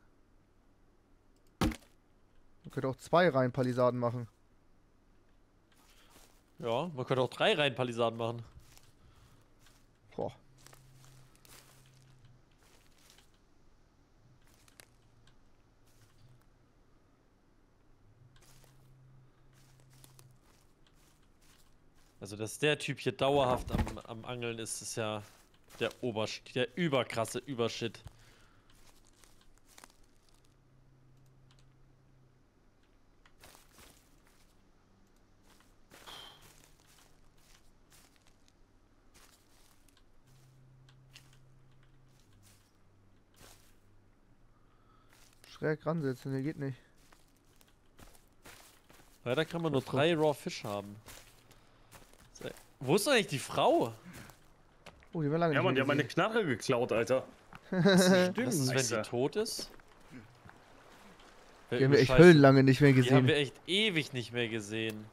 Man könnte auch zwei Reihen Palisaden machen. Ja, man könnte auch drei Reihen Palisaden machen. Boah. Also, dass der Typ hier dauerhaft am, am Angeln ist, ist ja der Obersch der überkrasse Übershit. Schräg ransetzen, der geht nicht. Ja, da kann man nur drei Raw Fish haben. So, wo ist denn eigentlich die Frau? Oh, die war lange Ja, nicht Mann, die mehr haben meine gesehen. Knarre geklaut, Alter. Stimmt. Was ist, wenn Scheiße. die tot ist? Wär Die haben wir echt scheiße. höllenlange nicht mehr Die haben gesehen. wir echt ewig nicht mehr gesehen.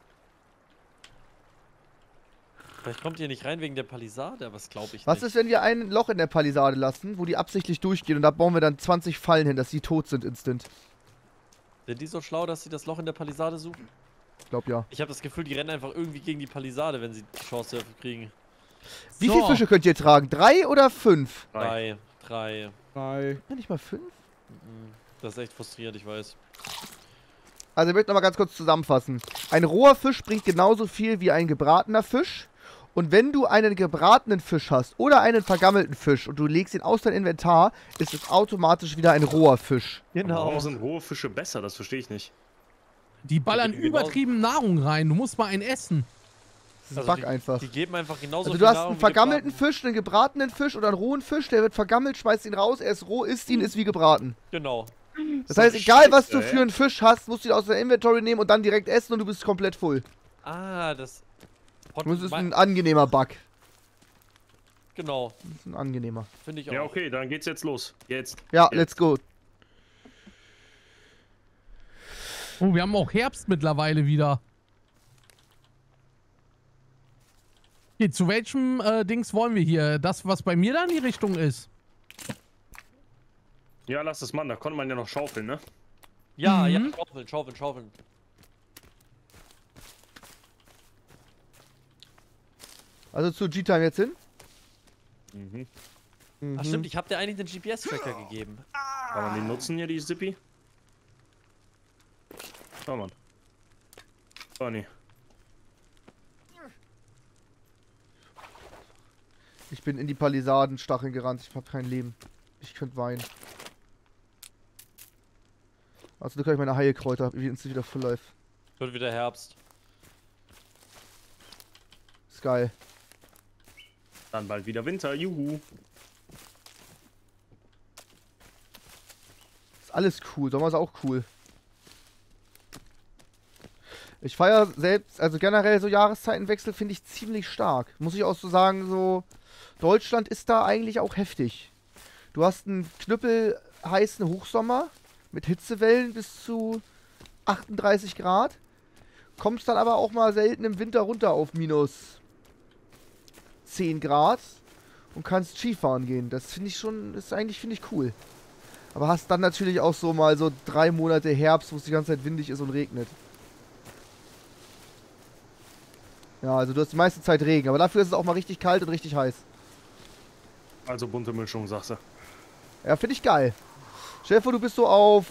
Vielleicht kommt ihr nicht rein wegen der Palisade, aber das glaube ich Was nicht. ist, wenn wir ein Loch in der Palisade lassen, wo die absichtlich durchgehen und da bauen wir dann zwanzig Fallen hin, dass die tot sind instant? Sind die so schlau, dass sie das Loch in der Palisade suchen? Ich glaub ja. Ich habe das Gefühl, die rennen einfach irgendwie gegen die Palisade, wenn sie die Chance dafür kriegen. Wie So. viele Fische könnt ihr tragen? Drei oder fünf? Drei. Drei. Drei. Ja, nicht mal fünf? Mhm. Das ist echt frustrierend, ich weiß. Also ich möchte noch mal ganz kurz zusammenfassen. Ein roher Fisch bringt genauso viel wie ein gebratener Fisch. Und wenn du einen gebratenen Fisch hast oder einen vergammelten Fisch und du legst ihn aus dein Inventar, ist es automatisch wieder ein roher Fisch. Warum sind rohe Fische besser? Das verstehe ich nicht. Die ballern Genau. übertrieben Nahrung rein. Du musst mal einen essen. Das ist ein Also Bug die, einfach. Die geben einfach genauso Also viel du hast Nahrung einen wie vergammelten gebraten. Fisch, einen gebratenen Fisch oder einen rohen Fisch, der wird vergammelt, schmeißt ihn raus, er ist roh, isst ihn, ist wie gebraten. Genau. Das So heißt, egal was du Scheiße, für einen Fisch hast, musst du ihn aus deinem Inventory nehmen und dann direkt essen und du bist komplett voll. Ah, das... Pot- Das ist mein- ein angenehmer Bug. Genau, Das ist ein angenehmer. finde ich auch. Ja, okay, dann geht's jetzt los. Jetzt. Ja, Jetzt. let's go. Oh, wir haben auch Herbst mittlerweile wieder. Okay, zu welchem äh, Dings wollen wir hier? Das, was bei mir da in die Richtung ist. Ja, lass es machen, da konnte man ja noch schaufeln, ne? Ja, ja, Mhm. schaufeln, schaufeln, schaufeln. Also zu G-Time jetzt hin. Mhm. Mhm. Ach stimmt, ich habe dir eigentlich den G P S-Tracker gegeben. Kann man die nutzen hier, die Zippy? Oh Mann. Oh nee. Ich bin in die Palisadenstacheln gerannt, ich hab kein Leben. Ich könnte weinen. Also du kannst meine Heilkräuter, wie sind wieder Full Life. Wird wieder Herbst. Ist geil. Dann bald wieder Winter, juhu. Ist alles cool, Sommer ist auch cool. Ich feiere selbst, also generell so Jahreszeitenwechsel finde ich ziemlich stark. Muss ich auch so sagen, so Deutschland ist da eigentlich auch heftig. Du hast einen knüppelheißen Hochsommer mit Hitzewellen bis zu achtunddreißig Grad. Kommst dann aber auch mal selten im Winter runter auf minus zehn Grad und kannst Skifahren gehen. Das finde ich schon, ist eigentlich, finde ich cool. Aber hast dann natürlich auch so mal so drei Monate Herbst, wo es die ganze Zeit windig ist und regnet. Ja, also du hast die meiste Zeit Regen, aber dafür ist es auch mal richtig kalt und richtig heiß. Also bunte Mischung, sagst du. Ja, finde ich geil. Stell dir vor, du bist so auf...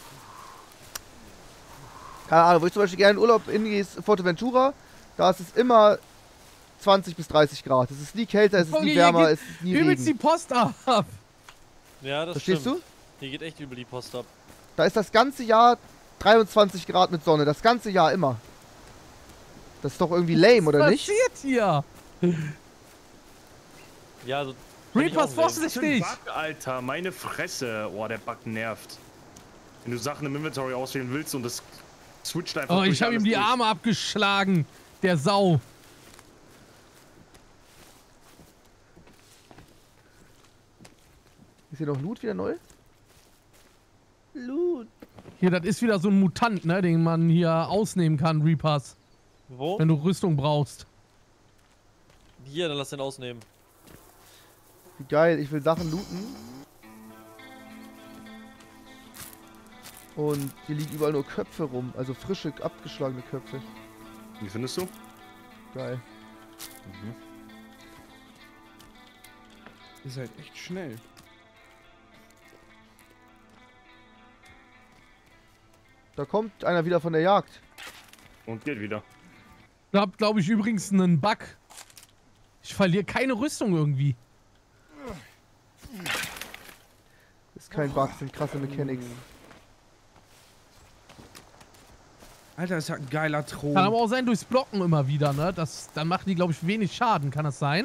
Keine Ahnung, wo ich zum Beispiel gerne in Urlaub hingehst, Fuerteventura, da ist es immer zwanzig bis dreißig Grad. Es ist nie kälter, es ist nie Okay, wärmer, hier es ist nie geht übelst die Regen. Post ab. Ja, das Verstehst stimmt. du? Hier geht echt übel die Post ab. Da ist das ganze Jahr dreiundzwanzig Grad mit Sonne. Das ganze Jahr immer. Das ist doch irgendwie lame, oder Was nicht? passiert hier? Ja, also. find ich Reapers, auch lame. vorsichtig! Bug, Alter, meine Fresse. Oh, der Bug nervt. Wenn du Sachen im Inventory auswählen willst und das switcht einfach Oh, durch ich habe ihm alles die durch. Arme abgeschlagen. Der Sau. Ist hier noch Loot wieder neu? Loot. Hier, das ist wieder so ein Mutant, ne, den man hier ausnehmen kann, Reapers. Wo? Wenn du Rüstung brauchst. Hier, dann lass den ausnehmen. Wie geil, ich will Sachen looten. Und hier liegen überall nur Köpfe rum. Also frische, abgeschlagene Köpfe. Wie findest du? Geil. Ihr seid echt schnell. Da kommt einer wieder von der Jagd. Und geht wieder. Ich hab, glaube ich, übrigens einen Bug. Ich verliere keine Rüstung irgendwie. Ist kein Bug, sind krasse Mechanics. Alter, ist ja ein geiler Thron. Kann aber auch sein durchs Blocken immer wieder, ne? Das, dann machen die, glaube ich, wenig Schaden. Kann das sein?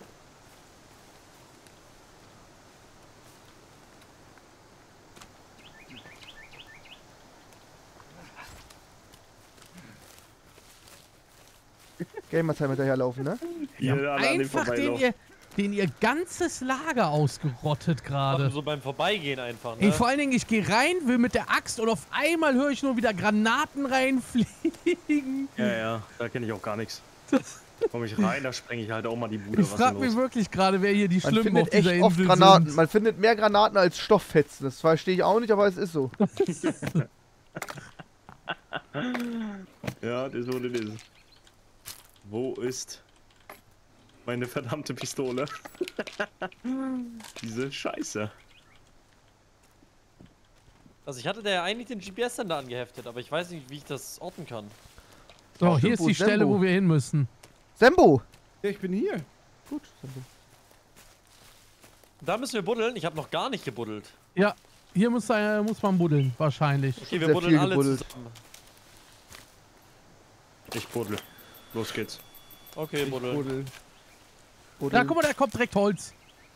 Gamer-Time hinterherlaufen, ne? Hier alle an dem Einfach den vorbeilaufen. ihr, den ihr ganzes Lager ausgerottet gerade. So beim Vorbeigehen einfach, ne? Ey, vor allen Dingen, ich gehe rein, will mit der Axt und auf einmal höre ich nur wieder Granaten reinfliegen. Ja, ja, da kenne ich auch gar nichts. Komm ich rein, da spreng ich halt auch mal die Bude. Ich was frage ist mich los? wirklich gerade, wer hier die Man Schlimmen auf findet dieser echt oft Insel Granaten. sind. Man findet mehr Granaten als Stofffetzen. Das verstehe ich auch nicht, aber es ist so. Ja, das wurde das. Wo ist meine verdammte Pistole? Diese Scheiße. Also ich hatte da ja eigentlich den G P S-Sender angeheftet, aber ich weiß nicht, wie ich das orten kann. So, Ach, hier stimmt, ist wo die ist Stelle, Sembo? wo wir hin müssen. Sembo! Ja, ich bin hier. Gut, Sembo. Da müssen wir buddeln. Ich habe noch gar nicht gebuddelt. Ja, hier muss, äh, muss man buddeln, wahrscheinlich. Okay, wir Sehr buddeln viel alle gebuddelt. zusammen. Ich buddel. Los geht's. Okay, buddeln. Buddel. Ja, guck mal, da kommt direkt Holz.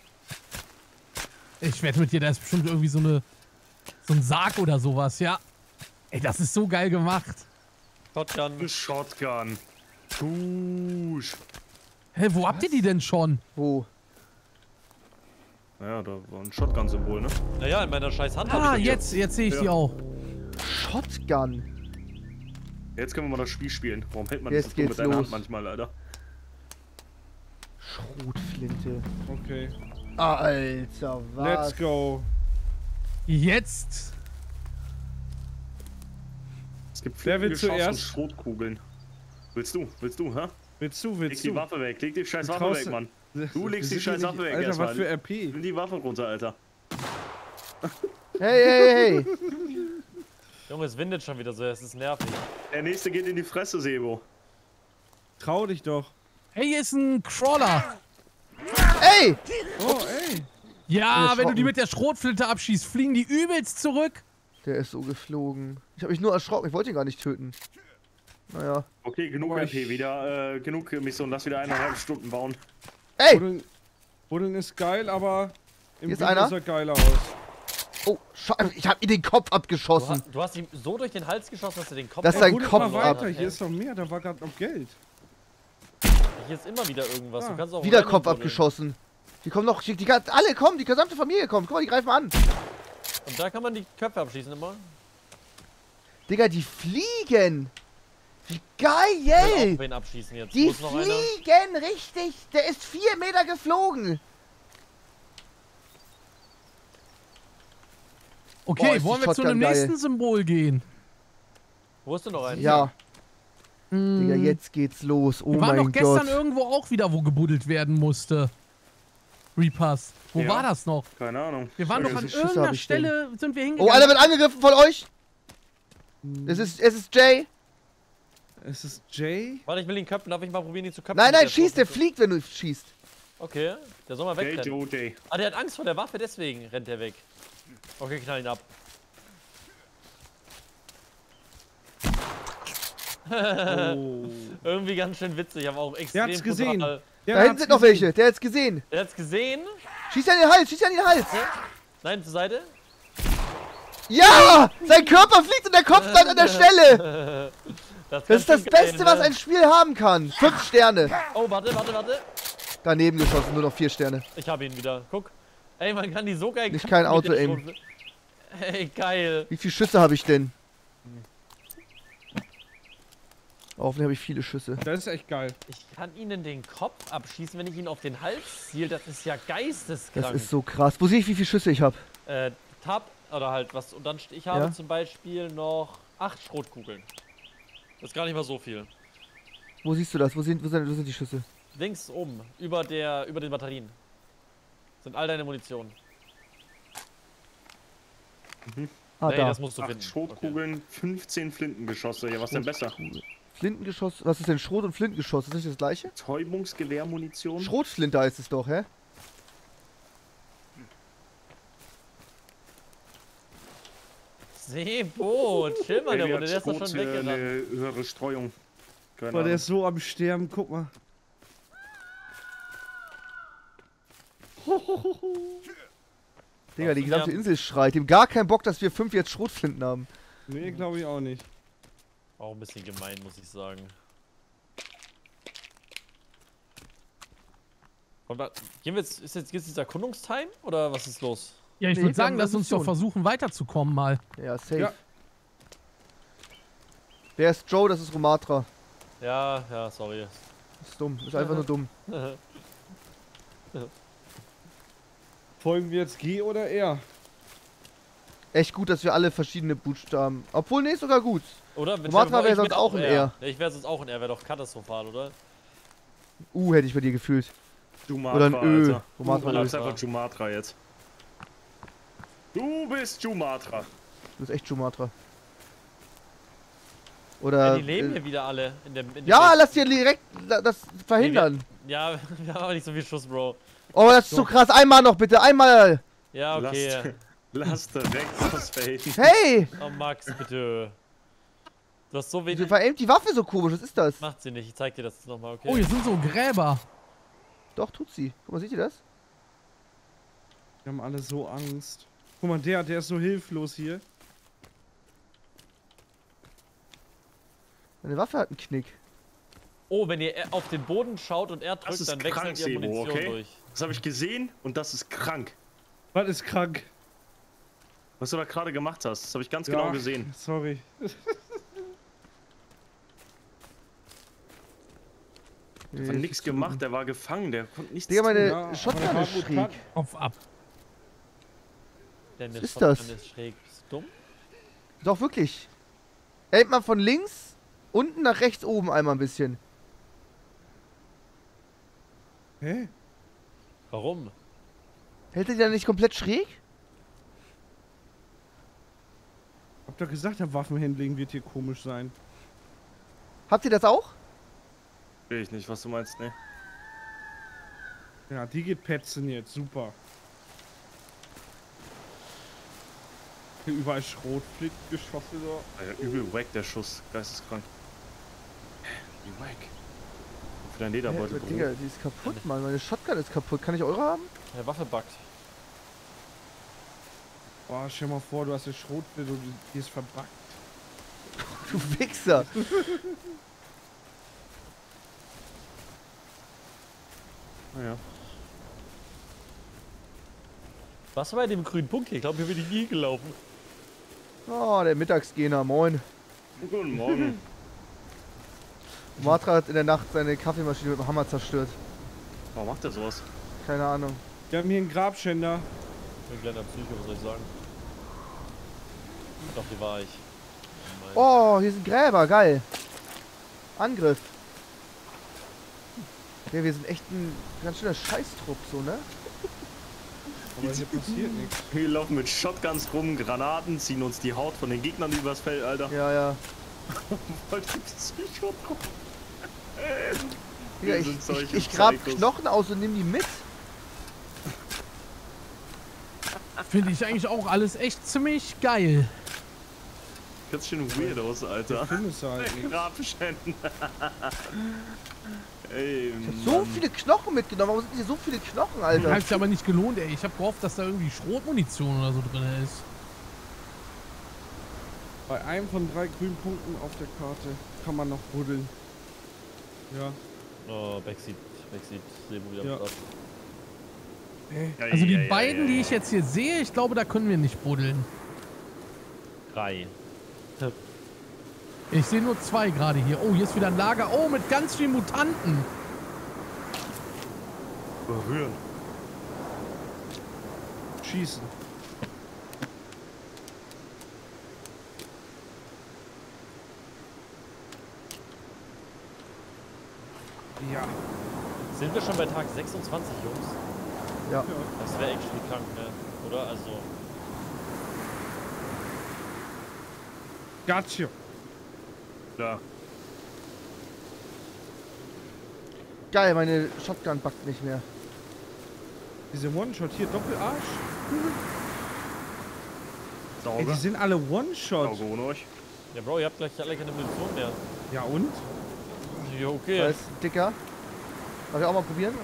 Ich wette mit dir, da ist bestimmt irgendwie so eine so ein Sarg oder sowas, ja. Ey, das ist so geil gemacht. Shotgun. Shotgun. Tusch. Hä, wo habt ihr die denn schon? Wo? Ja, da war ein Shotgun-Symbol, ne? Naja, in meiner scheiß Hand Ah, hab ich jetzt, jetzt sehe ich die Ja. auch. Shotgun. Jetzt können wir mal das Spiel spielen. Warum hält man Jetzt das so mit geht's deiner los. Hand manchmal, Alter? Schrotflinte. Okay. Alter, was? Let's go. Jetzt. Es gibt Wer will Flügelgeschoss und zuerst? Schrotkugeln. Willst du? Willst du, hä? Willst du, Leg willst die du? Waffe weg. Leg die scheiß Du Waffe traust- weg, Mann. Wir Du legst die sind scheiß hier Waffe nicht- weg Alter, erstmal. was für R P. Nimm die Waffe runter, Alter. Hey, hey, hey. Junge, es windet schon wieder so, es ist nervig. Der nächste geht in die Fresse, Sebo. Trau dich doch. Hey, hier ist ein Crawler. Ey! Oh, ey. Ja, wenn du die erschrocken. mit der Schrotflinte abschießt, fliegen die übelst zurück. Der ist so geflogen. Ich habe mich nur erschrocken, ich wollte ihn gar nicht töten. Naja. Okay, genug Aber R P, ich- wieder, äh, genug Mission, lass wieder eineinhalb Stunden bauen. Ey! Buddeln, Buddeln ist geil, aber im Hier ist Video einer. sah geiler aus. Oh, Scheiße, ich habe ihm den Kopf Du, ha abgeschossen. du hast ihm so durch den Hals geschossen, dass er den Kopf... Das ist Ey, sein buddelt Kopf mal ab. weiter, hier ist noch mehr, da war gerade noch Geld. Hier ist immer wieder irgendwas. Du Ah. kannst auch Wieder rein Kopf buddeln. abgeschossen. Die kommen noch, die, die, alle kommen, die gesamte Familie kommt. Guck mal, die greifen an. Und da kann man die Köpfe abschießen immer. Digga, die fliegen. Wie Ich will geil. auch wen abschießen jetzt. Die Wo ist noch einer? fliegen, richtig. Der ist vier Meter geflogen. Okay, Boah, ist die wollen wir zu einem Shotgun geil. nächsten Symbol gehen? Wo ist denn noch einer? Ja, Hm, Digga, jetzt geht's los. Oh wir waren doch mein gestern Gott. irgendwo auch wieder, wo gebuddelt werden musste. Repass. Wo Ja. war das noch? Keine Ahnung. Wir waren doch Wie an viele Schüsse hab irgendeiner ich denn? Stelle, sind wir Oh, hingegangen. einer wird angegriffen von euch. Es ist, es ist Jay. Es ist Jay. Warte, ich will ihn köpfen. Darf ich mal probieren, ihn zu köpfen? Nein, mit nein, schieß, der Torte? fliegt, wenn du schießt. Okay, der soll mal J, wegrennen. Joe, J. Ah, der hat Angst vor der Waffe, deswegen rennt er weg. Okay, knall ihn ab. Oh. Irgendwie ganz schön witzig, aber auch extrem hat's gesehen. brutal. Der Da hinten hat's sind noch gesehen. welche. Der hat's gesehen. Der hat's gesehen. Schieß an den Hals, schieß an den Hals. Nein, zur Seite. Ja! Sein Körper fliegt und der Kopf bleibt an der Stelle. Das, Das ist das Beste, was ein Spiel haben kann. Fünf Sterne. Oh, warte, warte, warte. Daneben geschossen, nur noch vier Sterne. Ich habe ihn wieder. Guck. Ey, man kann die so geil Nicht köpfen kein mit der Auto-Aim. Schrot- Ey, geil. Wie viele Schüsse habe ich denn? Hoffentlich habe ich viele Schüsse. Das ist echt geil. Ich kann ihnen den Kopf abschießen, wenn ich ihn auf den Hals ziele. Das ist ja geisteskrank. Das ist so krass. Wo sehe ich, wie viele Schüsse ich habe? Äh, Tab, oder halt was. Und dann, st- ich habe Ja. zum Beispiel noch acht Schrotkugeln. Das ist gar nicht mal so viel. Wo siehst du das? Wo sind, wo sind, wo sind die Schüsse? Links oben, über der, über den Batterien. Sind all deine Munition. Ah, nee, da. das musst du Acht finden. Schrotkugeln, fünfzehn Flintengeschosse. Ja, was denn besser? Flintengeschoss. Was ist denn Schrot- und Flintengeschoss? Ist das nicht das gleiche? Täubungsgewehrmunition? Schrotflinte heißt es doch, hä? Sebo, chill mal, der Ey, Runde, der ist doch Schrot, schon äh, weggerannt. eine höhere Streuung. Keine Boah, der Ahnung. ist so am Sterben, guck mal. Digga, die Ach, gesamte ja. Insel schreit. Die haben gar keinen Bock, dass wir fünf jetzt Schrotflinten haben. Nee, glaube ich auch nicht. Auch ein bisschen gemein, muss ich sagen. Kommt da, gehen wir jetzt, ist jetzt, jetzt dieser Erkundungstime oder was ist los? Ja, ich Nee, würde wir sagen, haben lass uns doch Mission. versuchen, weiterzukommen mal. Ja, safe. Ja. Wer ist Joe? Das ist Romatra. Ja, ja, sorry. Ist dumm. Ist einfach nur dumm. Folgen wir jetzt G oder R? Echt gut, dass wir alle verschiedene Buchstaben. Obwohl, nee, ist sogar gut. Oder? Wenn Romatra ich wäre wär sonst auch ein R. Ja, ich wäre sonst auch ein R, wäre doch katastrophal, oder? U hätte ich bei dir gefühlt. Jumatra, Oder ein Ö. Alter. Sumatra Du bleibst Ö. einfach Jumatra jetzt. Du bist Jumatra. Du bist echt Sumatra. Ja, Oder. die leben äh, hier wieder alle. In dem, in dem ja, Bild. lass dir direkt la- das verhindern. Ja, wir haben aber nicht so viel Schuss, Bro. Oh, das ist so krass. Einmal noch bitte. Einmal. Ja, okay. Lass, lass direkt ausfällen. Hey! Oh, Max, bitte. Du hast so Wieso wenig. verämt die Waffe so komisch? Was ist das? Macht sie nicht, ich zeig dir das nochmal, okay? Oh, hier sind so Gräber. Doch, tut sie. Guck mal, seht ihr das? Wir haben alle so Angst. Guck mal, der, der ist so hilflos hier. Meine Waffe hat einen Knick. Oh, wenn ihr auf den Boden schaut und er Das drückt, ist dann krank, wechselt ihr Sebo, Munition okay? durch. Das habe ich gesehen und das ist krank. Was ist krank? Was du da gerade gemacht hast, das habe ich ganz genau gesehen. Sorry. Der hat nichts gemacht, der war gefangen, der konnte nichts Digga, meine Ja, aber Shotgun der war ist gut schräg. dran. Kopf ab. Denn ist das? ist schräg. Bist du dumm? Doch, wirklich. Hält man von links, unten nach rechts, oben einmal ein bisschen. Hä? Warum? Hält er die dann nicht komplett schräg? Hab doch gesagt, der Waffenhandling wird hier komisch sein. Habt ihr das auch? Will ich nicht, was du meinst, ne? Ja, die geht petzen jetzt, super. Hier überall Schrotflintengeschosse so. Alter, übel wack der Schuss. Geisteskrank. Wie wack. Für dein Lederbeutel, Hä, Digga, die ist kaputt, Mann. Meine Shotgun ist kaputt. Kann ich eure haben? Der Waffe buggt. Boah, stell mal vor, du hast eine Schrotflinte und die ist verbuggt. Du Wichser. Naja. Was war bei dem grünen Punkt hier? Ich glaube, hier bin ich nie gelaufen. Oh, der Mittagsgehner. Moin. Guten Morgen. Matra hat in der Nacht seine Kaffeemaschine mit dem Hammer zerstört. Warum macht der sowas? Keine Ahnung. Wir haben hier einen Grabschänder. Ich bin ein kleiner Psycho, was soll ich sagen? Doch, hier war ich. Mein- Oh, hier sind Gräber. Geil. Angriff. Ja, wir sind echt ein ganz schöner Scheißtrupp, so, ne? Aber hier passiert nichts. Wir laufen mit Shotguns rum, Granaten, ziehen uns die Haut von den Gegnern übers Feld, Alter. Ja, ja. Voll die Psychotrupp. Digga, Wir ich, sind ich, solche ich grab Psychos. Knochen aus und nimm die mit. Finde ich eigentlich auch alles echt ziemlich geil. Ganz schön Weirdos, Alter. Findest du halt nicht. Grabschänder. Ey, Ich hab so viele Knochen mitgenommen. Warum sind hier so viele Knochen, Alter? Hat sich aber nicht gelohnt, ey. Ich habe gehofft, dass da irgendwie Schrotmunition oder so drin ist. Bei einem von drei grünen Punkten auf der Karte kann man noch buddeln. Ja. Oh, Backseat, Backseat, sehen wir wieder Ja. am Start. Also die beiden, die ich jetzt hier sehe, ich glaube, da können wir nicht buddeln. Drei. Ich sehe nur zwei gerade hier. Oh, hier ist wieder ein Lager. Oh, mit ganz vielen Mutanten. Berühren. Schießen. Ja. Sind wir schon bei Tag sechsundzwanzig, Jungs? Ja. Das wäre echt schon krank, ne? Oder? Also. Gotcha. Ja. Geil, meine Shotgun backt nicht mehr. Diese One-Shot hier, Doppelarsch. Ey, Sauber. die sind alle One-Shot. Sauber ohne euch. Ja, Bro, ihr habt gleich alle keine Munition mehr. Ja und? Ja, okay. Da ist ein dicker. Darf ich auch mal probieren?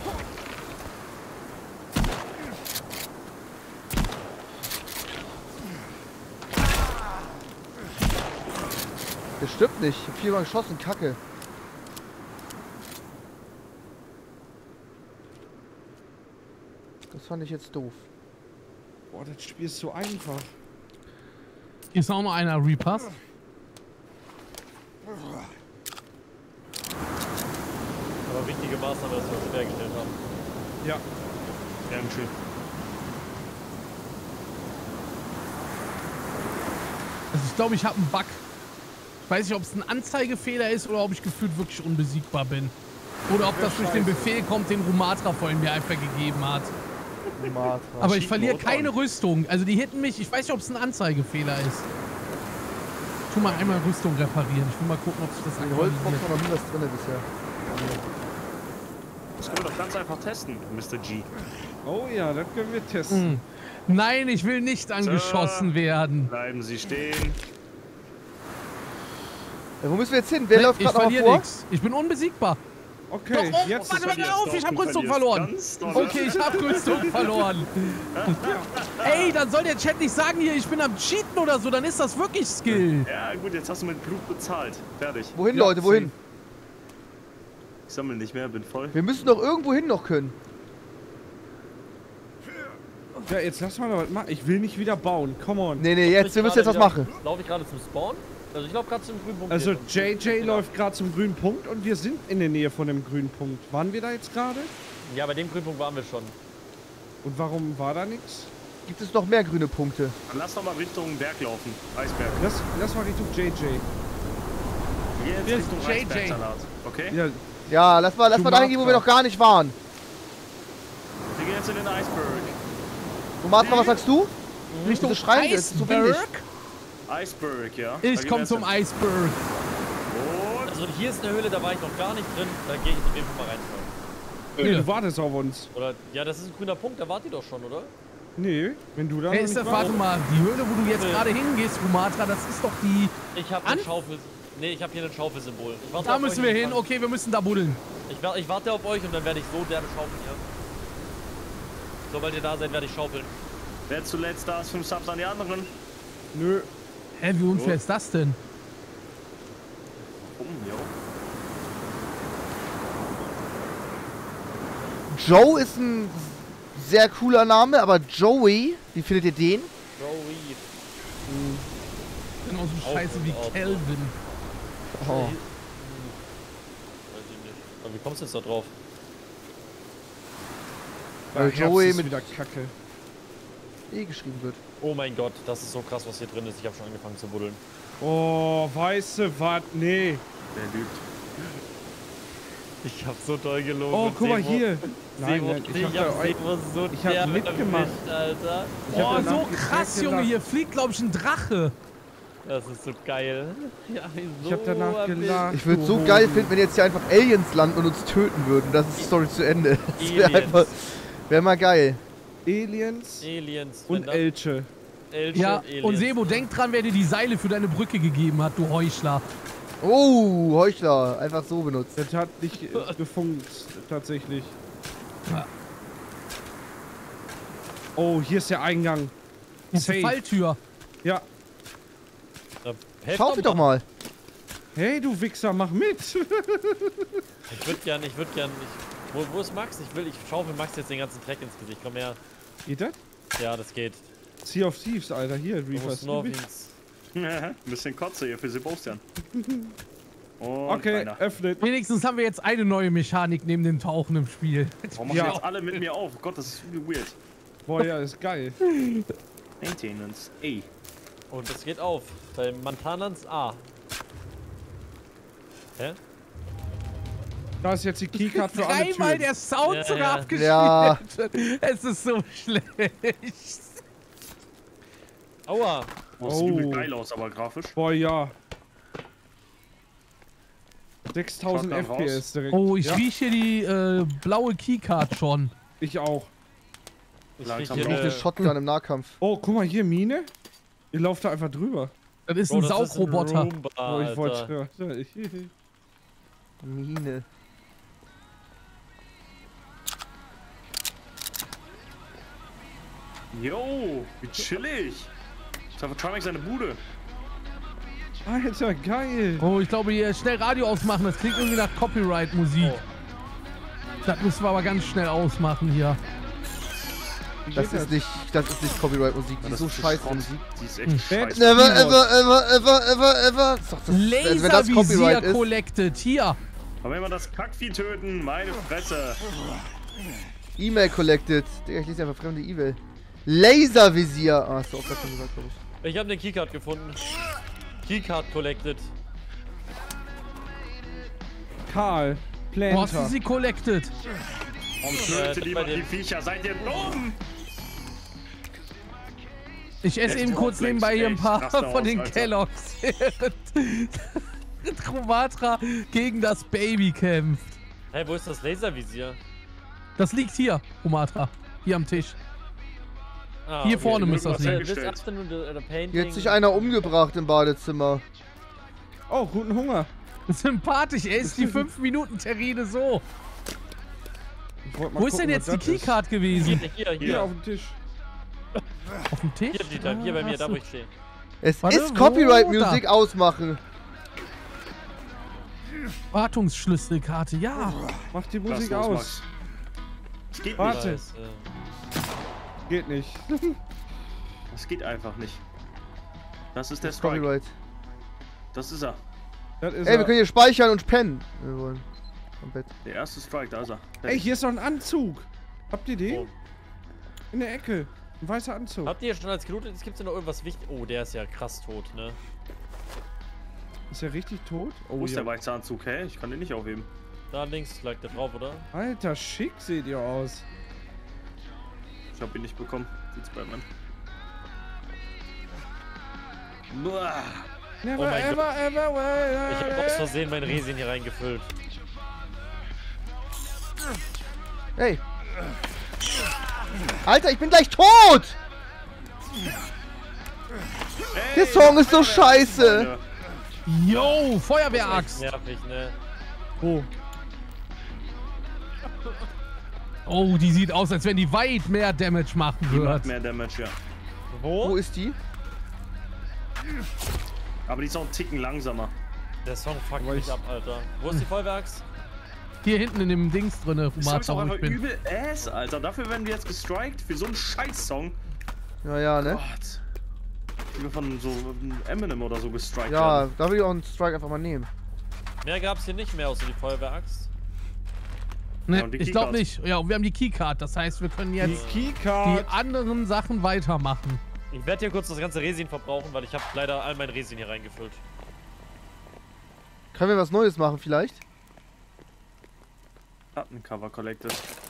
Der stirbt nicht. Ich hab viermal geschossen. Kacke. Das fand ich jetzt doof. Boah, das Spiel ist so einfach. Hier ist auch noch einer Repass. Aber wichtige Maßnahme, dass wir uns hergestellt haben. Ja. Gern schön. Also ich glaube, ich habe einen Bug. Ich weiß nicht, ob es ein Anzeigefehler ist oder ob ich gefühlt wirklich unbesiegbar bin. Oder ob das durch den Befehl kommt, den Rumatra vorhin mir einfach gegeben hat. Matra. Aber ich Cheat verliere Mode keine on. Rüstung. Also die hitten mich. Ich weiß nicht, ob es ein Anzeigefehler ist. Ich tu mal einmal Rüstung reparieren. Ich will mal gucken, ob sich das In Holzbox aktualisiert. war noch nie was drin bisher. Das können wir doch ganz einfach testen, Mister G. Oh ja, das können wir testen. Hm. Nein, ich will nicht angeschossen werden. Bleiben Sie stehen. Ja, wo müssen wir jetzt hin? Wer läuft Ich gerade noch verliere vor? nichts. Ich bin unbesiegbar. Okay, Doch, oh, jetzt warte ist mal auf, ich Doch, habe du Rüstung verlierst verloren. ganz doll. Okay, ich habe Rüstung verloren. Ey, dann soll der Chat nicht sagen hier, ich bin am Cheaten oder so, dann ist das wirklich Skill. Ja gut, jetzt hast du mit Blut bezahlt. Fertig. Wohin, Ja, Leute, wohin? Ich sammle nicht mehr, bin voll. Wir müssen doch irgendwo hin noch können. Ja, jetzt lass mal was machen. Ich will nicht wieder bauen. Come on. Nee, nee, jetzt, wir müssen jetzt was machen. Laufe ich gerade zum Spawn? Also ich laufe gerade zum grünen Punkt. Also hier. J J läuft gerade zum grünen Punkt und wir sind in der Nähe von dem grünen Punkt. Waren wir da jetzt gerade? Ja, bei dem grünen Punkt waren wir schon. Und warum war da nichts? Gibt es noch mehr grüne Punkte? Dann lass doch mal Richtung Berg laufen. Eisberg. Lass, lass mal Richtung J J. Wir gehen jetzt Hier ist Richtung J J. Eisbergsalat. Okay? Ja, Ja, lass mal, lass mal dahin gehen, wo wir noch gar nicht waren. Wir gehen jetzt in den Eisberg. So, Matra, was sagst du? Richtung Bitte schreien, das ist zu wenig. Eisberg? Eisberg, ja. Da Ich gehen komme wir zum jetzt Eisberg. hin. Also hier ist eine Höhle, da war ich noch gar nicht drin. Da gehe ich auf jeden Fall mal rein. nee, du wartest auf uns. Oder, ja, das ist ein grüner Punkt, da wart ihr doch schon, oder? Nee, wenn du da Hey, noch ist nicht das, warte warst. mal, die Höhle, wo du jetzt Nee. gerade hingehst, Rumatra, das ist doch die... Ich habe An- ein Schaufel. Nee, ich habe hier ein Schaufelsymbol. Ich warte Da auf müssen euch wir und hin, dann- okay, wir müssen da buddeln. Ich, wa- ich warte auf euch und dann werde ich so derbe schaufeln, ja. Sobald ihr da seid, werde ich schaufeln. Wer zuletzt da ist, fünf Subs an die anderen. Nö. Hä, wie unfair So. ist das denn? Oh, jo. Joe ist ein sehr cooler Name, aber Joey, wie findet ihr den? Joey. Genauso Auch scheiße in wie Ordnung. Kelvin. Oh. Weiß ich nicht. Aber wie kommst du jetzt da drauf? Weil Herbst Joey ist mit wieder Kacke. E geschrieben wird. Oh mein Gott, das ist so krass, was hier drin ist. Ich habe schon angefangen zu buddeln. Oh, weißt du was? Nee. Der lügt. Ich hab so toll gelogen. Oh, guck mal hier. Nein, Sebo, nein, ich, ich hab, hab da, Sebo so ich hab derbe mitgemacht. erwischt, Alter. Ich hab Oh, danach so direkt krass, Junge, gelacht. hier fliegt, glaube ich, ein Drache. Das ist so geil. Ja, so Ich hab danach erwischt. gelacht. Ich würde du so Hoden. geil finden, wenn jetzt hier einfach Aliens landen und uns töten würden. Das ist die Story zu Ende. Das wäre Aliens. einfach. Wäre mal geil. Aliens Aliens. wenn und das- Elche. Elche Ja, und Aliens. und Sebo, denk dran, wer dir die Seile für deine Brücke gegeben hat, du Heuchler. Oh, Heuchler. Einfach so benutzt. Das hat nicht äh, gefunkt, tatsächlich. Ja. Oh, hier ist der Eingang. Das ist eine Safe. Falltür. Ja. Ja, helft Schaufe doch mal. Hey, du Wichser, mach mit. Ich würde gern, ich würde gern. Ich, wo, wo ist Max? Ich will, ich schaufel Max jetzt den ganzen Dreck ins Gesicht. Komm her. Geht das? Ja, das geht. Sea of Thieves, Alter. Hier, Du Reefers. musst nur auf ins. Ein bisschen Kotze hier für Sebastian. Und Okay, einer. öffnet. Wenigstens haben wir jetzt eine neue Mechanik neben dem Tauchen im Spiel. Warum machen Ja. jetzt alle mit mir auf? Oh Gott, das ist übel weird. Boah, ja, ist geil. Maintenance. Ey. Und es geht auf. Bei Montanans A. Hä? Da ist jetzt die Keycard für alle Dreimal Türen. der Sound Ja, sogar ja. abgespielt. Ja. Es ist so schlecht. Aua. Oh, das sieht übel Oh. geil aus, aber grafisch. Boah, ja. sechstausend Shotgun F P S raus. direkt. Oh, ich ja, rieche die äh, blaue Keycard schon. ich auch. Ich Langsam riech Ich hier eine eine- Shotgun im Nahkampf. Oh, guck mal hier, Mine. Ihr lauft da einfach drüber. Das ist Bro, ein das ist ein Saugroboter. Roomba, Oh, ich Alter. wollte. Mine. Yo, wie chillig. Das ist einfach Trimax seine Bude. Alter, geil. Oh, ich glaube, hier schnell Radio ausmachen. Das klingt irgendwie nach Copyright-Musik. Oh. Das müssen wir aber ganz schnell ausmachen hier. Wie Das geht ist nicht, das ist nicht Copyright-Musik. Die ist Das so ist scheiße Schrott. Musik. Die ist Hm. echt scheiße. Never ever ever ever ever ever. Ist doch das, also wenn das Laservisier Copyright ist. collected. Hier. Aber wenn wir das Kackvieh töten, meine Fresse. E-Mail collected. Digga, ich lese einfach fremde E-Mail. Laservisier. Ah, hast du auch gerade schon gesagt, glaube ich. Ich habe eine Keycard gefunden. Keycard collected. Karl. Wo hast du Planter. sie collected? Warum Äh, tötet bei lieber dem- die Viecher? Seid ihr dumm? Ich esse Echt eben kurz Cornflakes, nebenbei hier ein echt paar Raster von aus, den Alter. Kelloggs. Während Romatra gegen das Baby kämpft. Hey, wo ist das Laservisier? Das liegt hier, Romatra. Hier am Tisch. Ah, Hier vorne müsste das irgendwas liegen. This hergestellt. afternoon the, the painting. Hier hat sich einer umgebracht im Badezimmer. Oh, guten Hunger. Sympathisch, er ist die fünf Minuten Terrine so. Ich wollt mal Wo ist gucken, denn was jetzt die das ist. Keycard gewesen? Hier, hier, Hier hier. auf dem Tisch. Auf dem Tisch? Hier, Dieter, hier bei mir, Ah, da so. wo ich stehe. Es Warte, ist wo? Copyright-Musik ausmachen. Wartungsschlüsselkarte, ja. Mach die Lass Musik los, aus. Max. Es geht Warte. nicht. Scheiße. Geht nicht. Es geht einfach nicht. Das ist der Das ist Strike. Copyright. Das ist er. Das ist Ey, er. wir können hier speichern und pennen. Wir wollen. Am Bett. Der erste Strike, da ist er. Ey, hier ist noch ein Anzug. Habt ihr den? Oh. In der Ecke. Ein weißer Anzug. Habt ihr schon als gelootet? Es gibt ja noch irgendwas wichtig. Oh, der ist ja krass tot, ne? Ist er richtig tot? Wo Oh ist der ja. weiße Anzug? Hä? Ich kann den nicht aufheben. Da links lag der drauf, oder? Alter, schick seht ihr aus. Ich hab ihn nicht bekommen. Sieht's bei mir. Buah. Never Oh mein ever Gott. ever well. Ich habe aus Versehen mein Resin hier reingefüllt. Hey, Alter, ich bin gleich tot! Der Song ist so scheiße! Yo, Feuerwehraxt. Nervig, ne? Oh. Oh, die sieht aus, als wenn die weit mehr Damage machen Die macht wird. mehr Damage, ja. Wo? Wo ist die? Aber die ist auch einen Ticken langsamer. Der Song fuckt Aber mich ich- ab, Alter. Wo ist die Feuerwerks? Hier hinten in dem Dings drinne, Das ist Martha, auch wo einfach ich bin. übel ass, Alter. Dafür werden wir jetzt gestrikt für so einen Scheiß-Song. Ja, ja, ne? Gott. Ich will von so Eminem oder so gestrikt Ja, werden. da will ich auch einen Strike einfach mal nehmen. Mehr gab's hier nicht mehr, außer die Feuerwehraxt. Ne, Ja, und die ich glaube Keycard. nicht. Ja, und wir haben die Keycard, das heißt, wir können Die jetzt die Keycard. anderen Sachen weitermachen. Ich werde hier kurz das ganze Resin verbrauchen, weil ich habe leider all mein Resin hier reingefüllt. Können wir was Neues machen vielleicht? Plattencover collected.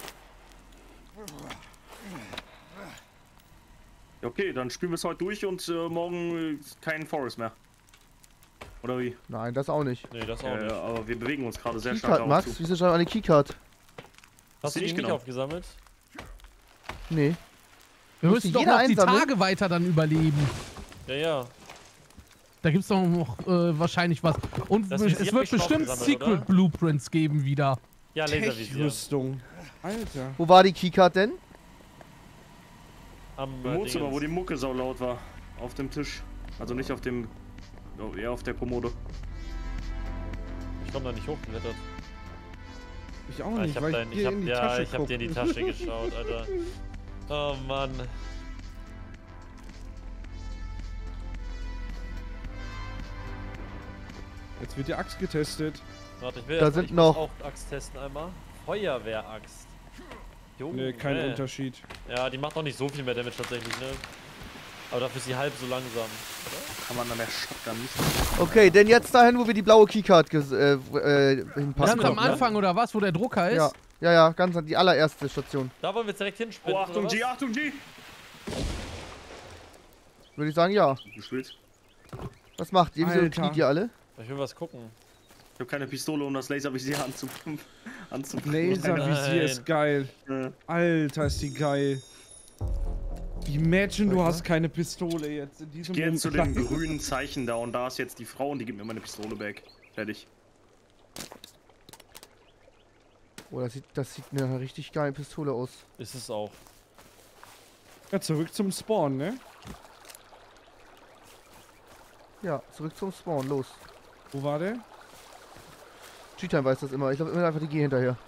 Okay, dann spielen wir es heute durch und äh, morgen äh, kein Forest mehr. Oder wie? Nein, das auch nicht. Nee, das auch Ja, nicht. ja, aber wir bewegen uns gerade sehr stark Keycard, darauf Max? zu. Wieso schon eine Keycard? Hast sie du die nicht nicht genommen? aufgesammelt? Nee. Wir Musste müssen doch jeder noch die einsammeln? Tage weiter dann überleben. Ja, ja. Da gibt's doch noch äh, wahrscheinlich was. Und Das es Visier hab wird ich schon bestimmt aufgesammelt, Secret oder? Blueprints geben wieder. Ja, Laservisier. Tech-Rüstung. Alter. Wo war die Keycard denn? Am Im äh, Wohnzimmer, wo die Dingens. Mucke so laut war. Auf dem Tisch. Also nicht auf dem... Oh, eher auf der Kommode. Ich komm da nicht hochgeklettert. Ich auch Ah, nicht, ich hab, weil dein, ich ich dir hab, in die ja, Tasche ich hab guck. dir in die Tasche geschaut, Alter. Oh Mann. Jetzt wird die Axt getestet. Warte, ich will Da erst mal- sind ich muss noch- auch Axt testen einmal. Feuerwehraxt. Jo, Ne, kein äh. Unterschied. Ja, die macht noch nicht so viel mehr Damage tatsächlich, ne? Aber dafür ist sie halb so langsam. Kann man da mehr Shotgun nicht. Okay, denn jetzt dahin, wo wir die blaue Keycard ges- äh, äh, hinpassen Ganz am konnten, ne? Anfang oder was, wo der Drucker ist? Ja, ja, ja, ganz an die allererste Station. Da wollen wir jetzt direkt hinspringen. Oh, Achtung, oder G, was? Achtung, G! Würde ich sagen, ja. Gespielt. Was macht ihr? Wieso Alter. kniet ihr alle? Ich will was gucken. Ich habe keine Pistole, um das Laservisier anzu Laservisier Nein. ist geil. Äh, Alter, ist die geil. Imagine, du Soll ich hast keine Pistole jetzt in diesem Geh jetzt zu dem Moment. grünen Zeichen da und da ist jetzt die Frau und die gibt mir meine Pistole back. Fertig. Oh, das sieht, das sieht mir nach einer richtig geile Pistole aus. Ist es auch. Ja, zurück zum Spawn, ne? Ja, zurück zum Spawn, los. Wo war der? Cheetime weiß das immer. Ich glaube immer einfach die G hinterher.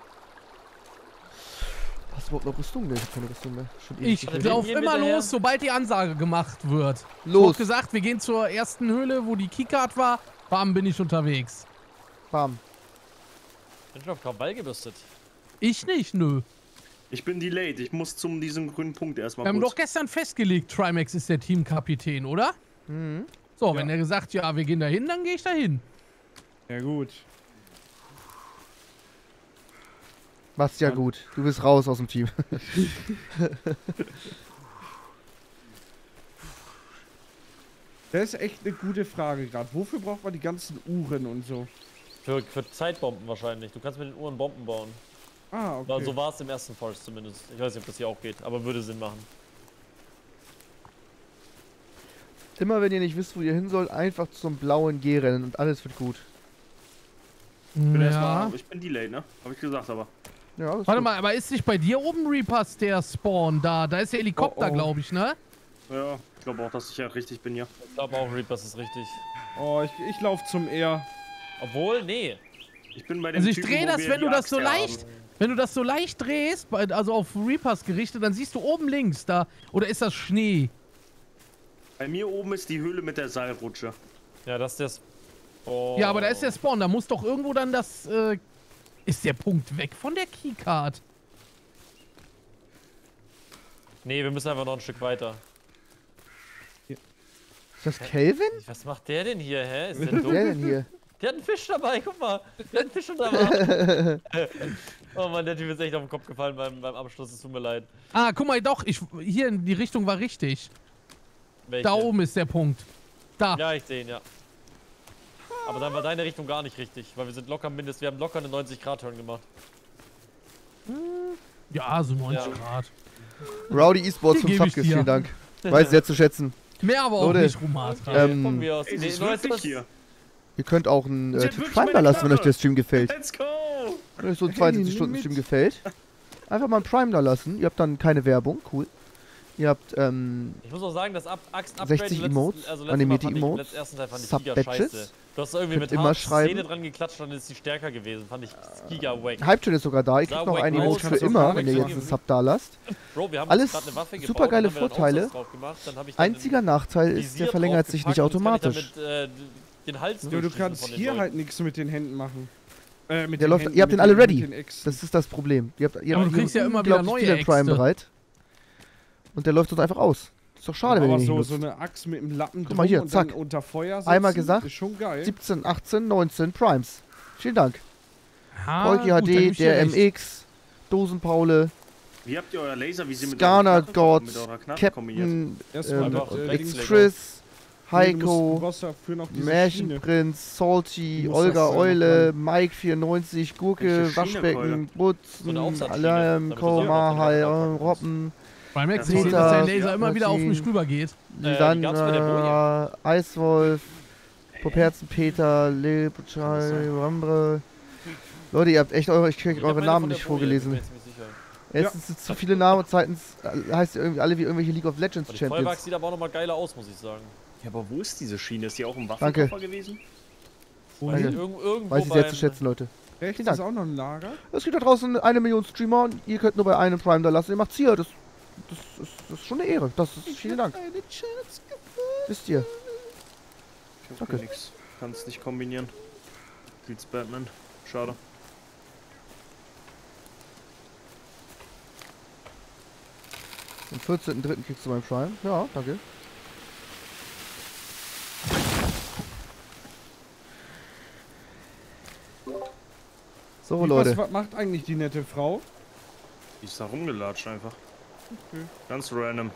Hast du überhaupt noch Rüstung? Ne, ich hab keine Rüstung mehr. Schon ewig Ich nicht mehr. glaub- laufe gehen wir immer hinterher? los, sobald die Ansage gemacht wird. Ich Los, hab gesagt, wir gehen zur ersten Höhle, wo die Keycard war. Bam, bin ich unterwegs. bam. Bin schon auf Krawall gebürstet. Ich nicht, nö. Ich bin delayed. Ich muss zum diesem grünen Punkt erstmal Wir haben kurz. doch gestern festgelegt, Trimax ist der Teamkapitän, oder? Mhm. So, Ja. wenn er gesagt, ja, wir gehen dahin, dann gehe ich dahin. Ja gut. Machst ja Mann. gut. Du bist raus aus dem Team. Das ist echt eine gute Frage gerade. Wofür braucht man die ganzen Uhren und so? Für, für Zeitbomben wahrscheinlich. Du kannst mit den Uhren Bomben bauen. Ah, Okay. okay. So war es im ersten Forest zumindest. Ich weiß nicht, ob das hier auch geht, aber würde Sinn machen. Immer wenn ihr nicht wisst, wo ihr hin sollt, einfach zum blauen G rennen und alles wird gut. Ich bin, Ja. erstmal, ich bin delayed, ne? Hab ich gesagt, aber. Ja, das ist Warte gut. mal, aber ist nicht bei dir oben Reapers der Spawn da? Da ist der Helikopter, Oh, oh. glaube ich, ne? Ja, ich glaube auch, dass ich ja richtig bin, ja. Ich glaube auch, Reapers ist richtig. Oh, ich, ich laufe zum R. Obwohl, nee. Ich bin bei dem Also ich Typen, drehe wo das, wir wenn die du das Axt so her leicht, haben. wenn du das so leicht drehst, bei- also auf Reapers gerichtet, dann siehst du oben links da, oder ist das Schnee? Bei mir oben ist die Höhle mit der Seilrutsche. Ja, das ist das. Oh. Ja, aber da ist der Spawn, da muss doch irgendwo dann das, äh, ist der Punkt weg von der Keycard? Nee, wir müssen einfach noch ein Stück weiter. Ist das Kelvin? Was macht der denn hier, hä? Ist der Wer dumm? denn hier? Der hat einen Fisch dabei, guck mal. Der hat einen Fisch dabei. Oh Mann, der Typ ist echt auf den Kopf gefallen beim, beim Abschluss, es tut mir leid. Ah, guck mal, doch, ich, hier in die Richtung war richtig. Welche? Da oben ist der Punkt. Da. Ja, ich sehe ihn, ja. Aber dann war deine Richtung gar nicht richtig, weil wir sind locker mindestens, wir haben locker eine neunzig Grad Turn gemacht. Ja, so neunzig Ja. Grad. Rowdy Esports Die fünf geb ich Subgifts, dir. vielen Dank. Weiß ich sehr zu schätzen. Mehr aber auch Leute, nicht, Rumatra. ähm, Von mir aus. Ey, Nee, das ist neues wirklich was- hier. Ihr könnt auch einen Ich äh, hätte Twitch wirklich Prime da meine lassen, wenn euch Knarre. der Stream gefällt. Let's go! Wenn euch so ein Hey, zweiundsiebzig nimm Stunden mit. Stream gefällt, einfach mal einen Prime da lassen. Ihr habt dann keine Werbung, cool. Ihr habt ähm, Ich muss auch sagen, das Ab Axt-Upgrade sechzig letztes- Emotes, also letztes animierte Mal fand ich, Emotes, letzten ersten Teil fand ich giga Sub-Badges. scheiße. Du hast da irgendwie Könnt mit immer Hard schreiben. Szene dran geklatscht, dann ist sie stärker gewesen. Fand ich giga wack. Hype-Chat ist sogar da. Ihr Sah kriegt noch wack ein aus, Emote für kannst du immer, gar wenn ihr nichts jetzt einen machen. Sub da lasst. Bro, wir haben Alles uns gerade eine Waffe gebaut. supergeile dann haben wir dann Vorteile. Aussatz drauf gemacht, dann hab ich dann Einziger Nachteil ist, Visier der verlängert sich nicht draufgepackt und jetzt automatisch. kann ich damit, äh, den Hals Ja, du durchschießen kannst von den hier Leuten. halt nichts mit den Händen machen. Äh, mit Der den läuft- Händen, ihr habt mit den alle mit ready. den Äxten. Das ist das Problem. Ihr habt, ihr Aber habt du kriegst ja immer wieder unglaublich neue viele Prime Äxte. bereit. Und der läuft uns einfach aus. Ist doch schade, wenn ihr Aber den so, nicht so nutzt. eine Axt mit einem Lappen Guck mal hier, drum und dann zack. unter Feuer setzen, Einmal gesagt, ist schon geil. siebzehn, achtzehn, neunzehn Primes. Vielen Dank. Ja, Polki gut, da H geb D, ich dir der recht. M X, Dosenpaule, Wie habt ihr euer Laservisier mit Skana eurer Knarre, God, mit eurer Knarre kombiniert? Captain, Erstmal ähm, das, äh, X Dings Chris, Nee, du Heiko, brauchst dafür noch diese Schiene. Märchenprinz, Salty, Du musst Olga das, äh, Eule, Mike vierundneunzig, Gurke, Welche Waschbecken, Schiene, So Butzen, eine Aufsatzschiene, Alarm, damit du selber Mahal, auf den Lappen packen Robben, Beim Max Ja, ich sehe, dass der Peter, Laser immer wieder auf mich Martin. rüber geht. Äh, die dann gab's bei der äh, Eiswolf, Popherzenpeter, Lebchai, Rambre. Leute, ihr habt echt eure, ich krieg Ich hab eure meine Namen von der nicht Boje, vorgelesen. bin mir ziemlich sicher. Erstens sind zu viele Namen und zweitens äh, heißt ihr irgendwie alle wie irgendwelche League of Legends Aber die Vollwachs Champions. sieht aber auch nochmal geiler aus, muss ich sagen. Ja, aber wo ist diese Schiene? Ist die auch im Danke. Waffenkoffer gewesen? Danke. Irgend, irgendwo Weiß ich sehr beim- zu schätzen, Leute. Rechts Vielen Dank. ist auch noch ein Lager. Es gibt da draußen eine Million Streamer und ihr könnt nur bei einem Prime da lassen. Ihr macht's hier. Das, das, ist, das ist schon eine Ehre. Das ist, vielen Dank. Wisst ihr. Ich hab Okay. nix. Kannst nicht kombinieren. Beats Batman. Schade. Am vierzehnten dritten kriegst du mein Prime. Ja, danke. So, Wie, Leute. Was, was macht eigentlich die nette Frau? Die ist da rumgelatscht einfach. Ganz random.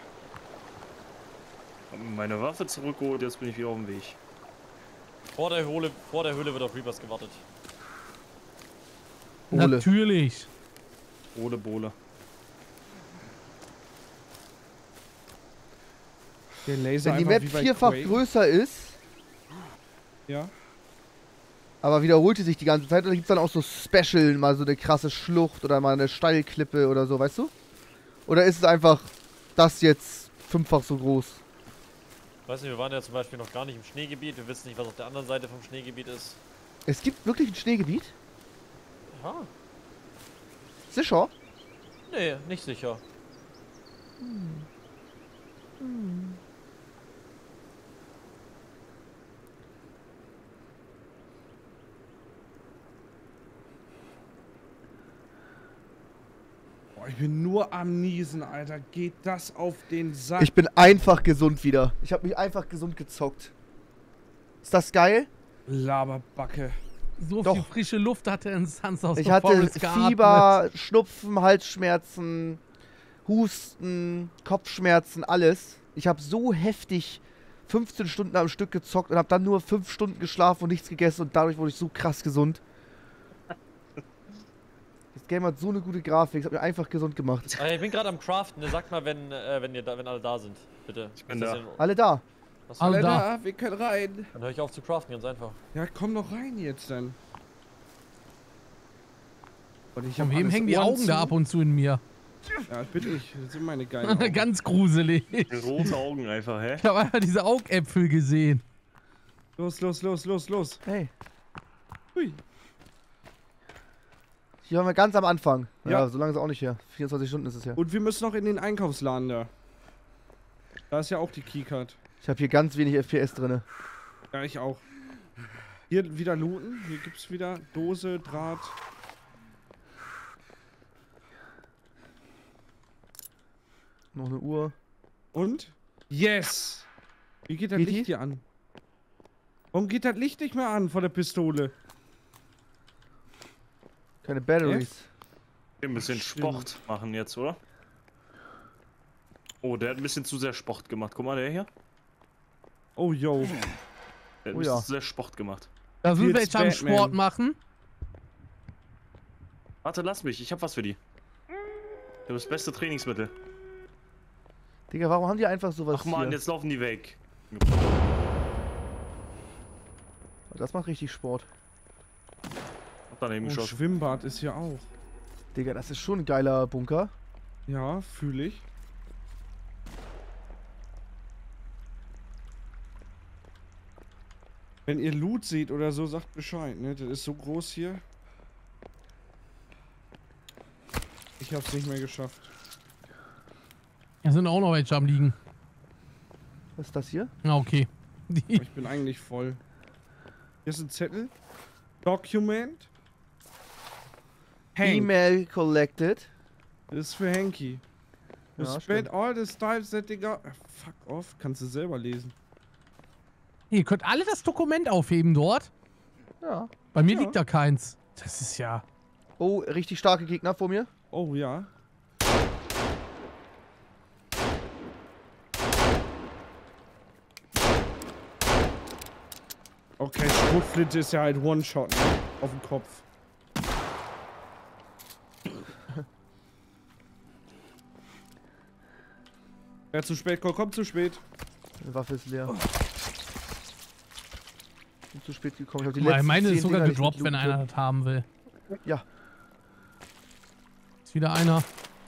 Hab mir meine Waffe zurückgeholt, jetzt bin ich wieder auf dem Weg. Vor der Höhle, vor der Höhle wird auf Reapers gewartet. Ole. Natürlich. Ole Bohle. Der Laser Wenn die einfach Map wie bei vierfach Quake. größer ist, Ja. aber wiederholt die sich die ganze Zeit, oder gibt's dann auch so Special, mal so eine krasse Schlucht oder mal eine Steilklippe oder so, weißt du? Oder ist es einfach das jetzt fünffach so groß? Weißt du, wir waren ja zum Beispiel noch gar nicht im Schneegebiet. Wir wissen nicht, was auf der anderen Seite vom Schneegebiet ist. Es gibt wirklich ein Schneegebiet? Ja. Sicher? Nee, nicht sicher. Boah, ich bin nur am Niesen, Alter. Geht das auf den Sack? Ich bin einfach gesund wieder. Ich habe mich einfach gesund gezockt. Ist das geil? Laberbacke. So Doch. viel frische Luft hatte Instanz aus Ich der hatte Forest geatmet. Fieber, Schnupfen, Halsschmerzen, Husten, Kopfschmerzen, alles. Ich habe so heftig fünfzehn Stunden am Stück gezockt und habe dann nur fünf Stunden geschlafen und nichts gegessen und dadurch wurde ich so krass gesund. Das Game hat so eine gute Grafik, es hat mir einfach gesund gemacht. Äh, ich bin gerade am Craften. Sagt mal, wenn, äh, wenn, ihr da, wenn alle da sind. Bitte. Ich bin das da. hier- Alle da. Was- Alle Alle da. da, wir können rein. Dann höre ich auf zu craften, ganz einfach. Ja, komm doch rein jetzt dann. Und ich Von hab wem alles hängen die Ohren Augen da zu. ab und zu in mir? Ja, das bin ich. Das sind meine geilen Augen. Ganz gruselig. Rote Augen einfach, hä? Ich habe einfach diese Augäpfel gesehen. Los, los, los, los, los. Hey, Hui. hier waren wir ganz am Anfang. Ja, Ja. so lange ist es auch nicht her. vierundzwanzig Stunden ist es her. Und wir müssen noch in den Einkaufsladen da. Da ist ja auch die Keycard. Ich habe hier ganz wenig F P S drinne. Ja, ich auch. Hier wieder looten. Hier gibt's wieder Dose, Draht. Noch eine Uhr. Und? Yes! Wie geht das Geht die? Licht hier an? Warum geht das Licht nicht mehr an vor der Pistole? Keine Batteries. Ein bisschen Stimmt. Sport machen jetzt, oder? Oh, der hat ein bisschen zu sehr Sport gemacht. Guck mal, der hier. Oh, yo. Der hat ein Oh bisschen ja. zu sehr Sport gemacht. Da sind Jetzt welche am Batman. Sport machen. Warte, lass mich. Ich hab was für die. habe das beste Trainingsmittel. Digga, warum haben die einfach sowas Ach man, hier? jetzt laufen die weg. Das macht richtig Sport. Hab daneben Oh, geschossen. Schwimmbad ist hier auch. Digga, das ist schon ein geiler Bunker. Ja, fühle ich. Wenn ihr Loot seht oder so, sagt Bescheid, ne? Das ist so groß hier. Ich hab's nicht mehr geschafft. Da sind auch noch welche am Liegen. Was ist das hier? Na, okay. Die, Aber ich bin eigentlich voll. Hier ist ein Zettel. Document. Hank. E-Mail collected. Das ist für Hanky. You Ja, spent stimmt. all the styles that they got. Ah, fuck off, kannst du selber lesen. ihr könnt alle das Dokument aufheben dort. Ja. Bei mir Ja. liegt da keins. Das ist ja... Oh, richtig starke Gegner vor mir. Oh ja. Okay, Schrotflinte ist ja halt One-Shot, ne? Auf den Kopf. Wer zu spät kommt, kommt zu spät. Die Waffe ist leer. Bin zu spät gekommen. Ich hab die Meine, letzten meine zehn ist sogar Dinger nicht gedroppt, mit wenn Loot einer drin. das haben will. Ja. Ist wieder einer.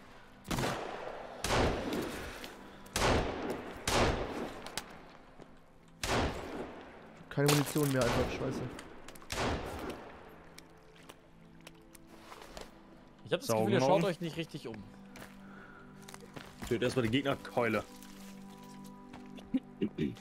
Keine Munition mehr, einfach scheiße. Ich hab das Saugen Gefühl, ihr schaut hauen. euch nicht richtig um. Tötet erstmal die Gegnerkeule. Hey,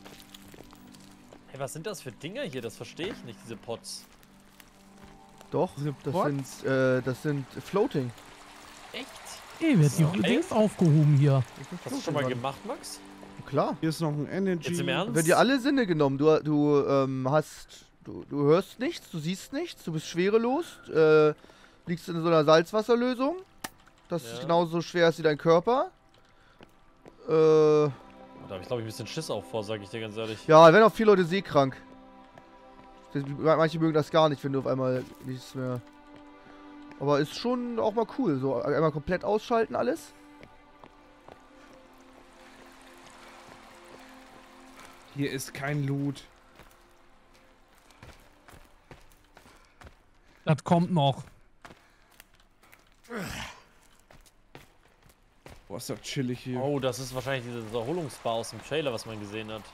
was sind das für Dinger hier? Das verstehe ich nicht, diese Pots. Doch, Diese das Bots? sind, äh, das sind Floating. Echt? Ey, wer hat die Okay. Dings aufgehoben hier? Das sind Hast du schon mal Floating gemacht, Max? Run. Klar. Hier ist noch ein Energy. Jetzt im Ernst? Wird dir alle Sinne genommen. Du, du ähm, hast, du, du hörst nichts, du siehst nichts, du bist schwerelos, äh, liegst in so einer Salzwasserlösung. Das Ja. ist genauso schwer ist wie dein Körper. Äh, Da habe ich, glaube ich, ein bisschen Schiss auch vor, sage ich dir ganz ehrlich. ja, da werden auch viele Leute seekrank. Das- Manche mögen das gar nicht, wenn du auf einmal nichts mehr. Aber ist schon auch mal cool. So einmal komplett ausschalten alles. Hier ist kein Loot. Das kommt noch. Boah, ist doch chillig hier. Oh, das ist wahrscheinlich diese Erholungsbar aus dem Trailer, was man gesehen hat.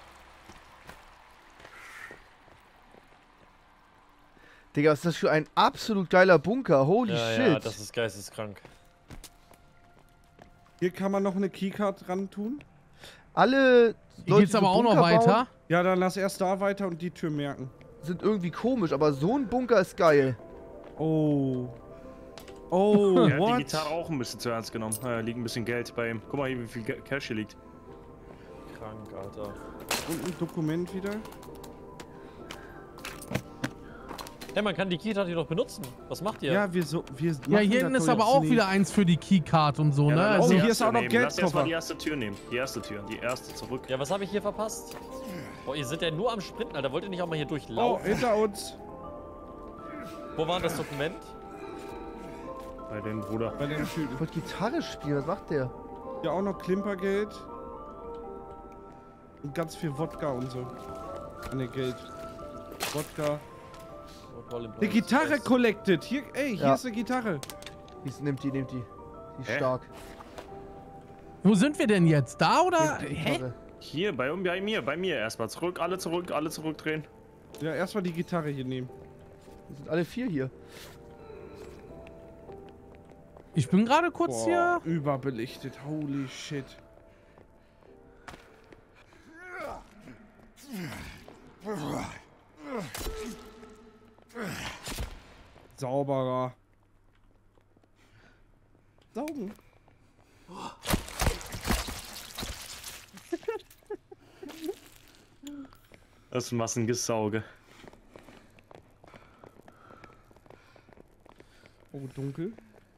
Digga, was ist das für ein absolut geiler Bunker? Holy ja, shit. ja, das ist geisteskrank. Hier kann man noch eine Keycard dran tun. Alle Hier Leute, geht's die aber so auch noch Bunker weiter. bauen, Ja, dann lass erst da weiter und die Tür merken. sind irgendwie komisch, aber so ein Bunker ist geil. Oh. Oh, Er hat die what? Gitarre auch ein bisschen zu ernst genommen. Da liegt ein bisschen Geld bei ihm. Guck mal hier, wie viel Ge- Cash hier liegt. Krank, Alter. Und ein Dokument wieder. Hey, man kann die Keycard hier doch benutzen. Was macht ihr? Ja, wir so, wir Ja, machen hier das hinten ist doch aber jetzt auch nicht. wieder eins für die Keycard und so, Ja, ne? dann lass Also, die hier erste ist auch noch nehmen. Lass erstmal Geldkoffer. die erste Tür nehmen. Die erste Tür. Die erste zurück. Ja, was habe ich hier verpasst? Boah, ihr seid ja nur am Sprinten, Alter. Wollt ihr nicht auch mal hier Oh, durchlaufen? hinter uns. Wo war das Dokument? Bei dem Bruder. Bei dem Typen. Ich wollte Gitarre spielen, was macht der? Ja, auch noch Klimpergeld. Und ganz viel Wodka und so. Ne, Geld. Wodka. Die Gitarre collected. Hier, ey, hier Ja. ist eine Gitarre. Die nimmt die, nimmt die. Die ist Hä? stark. wo sind wir denn jetzt? Da oder? Nimmt die Hä? Gitarre. Hier, bei, bei mir, bei mir erstmal. Zurück, alle zurück, alle zurückdrehen. Ja, erstmal die Gitarre hier nehmen. Wir sind alle vier hier. Ich bin gerade kurz hier. Überbelichtet. Holy shit. Sauberer. Saugen. Das Massengesauge. Oh, dunkel.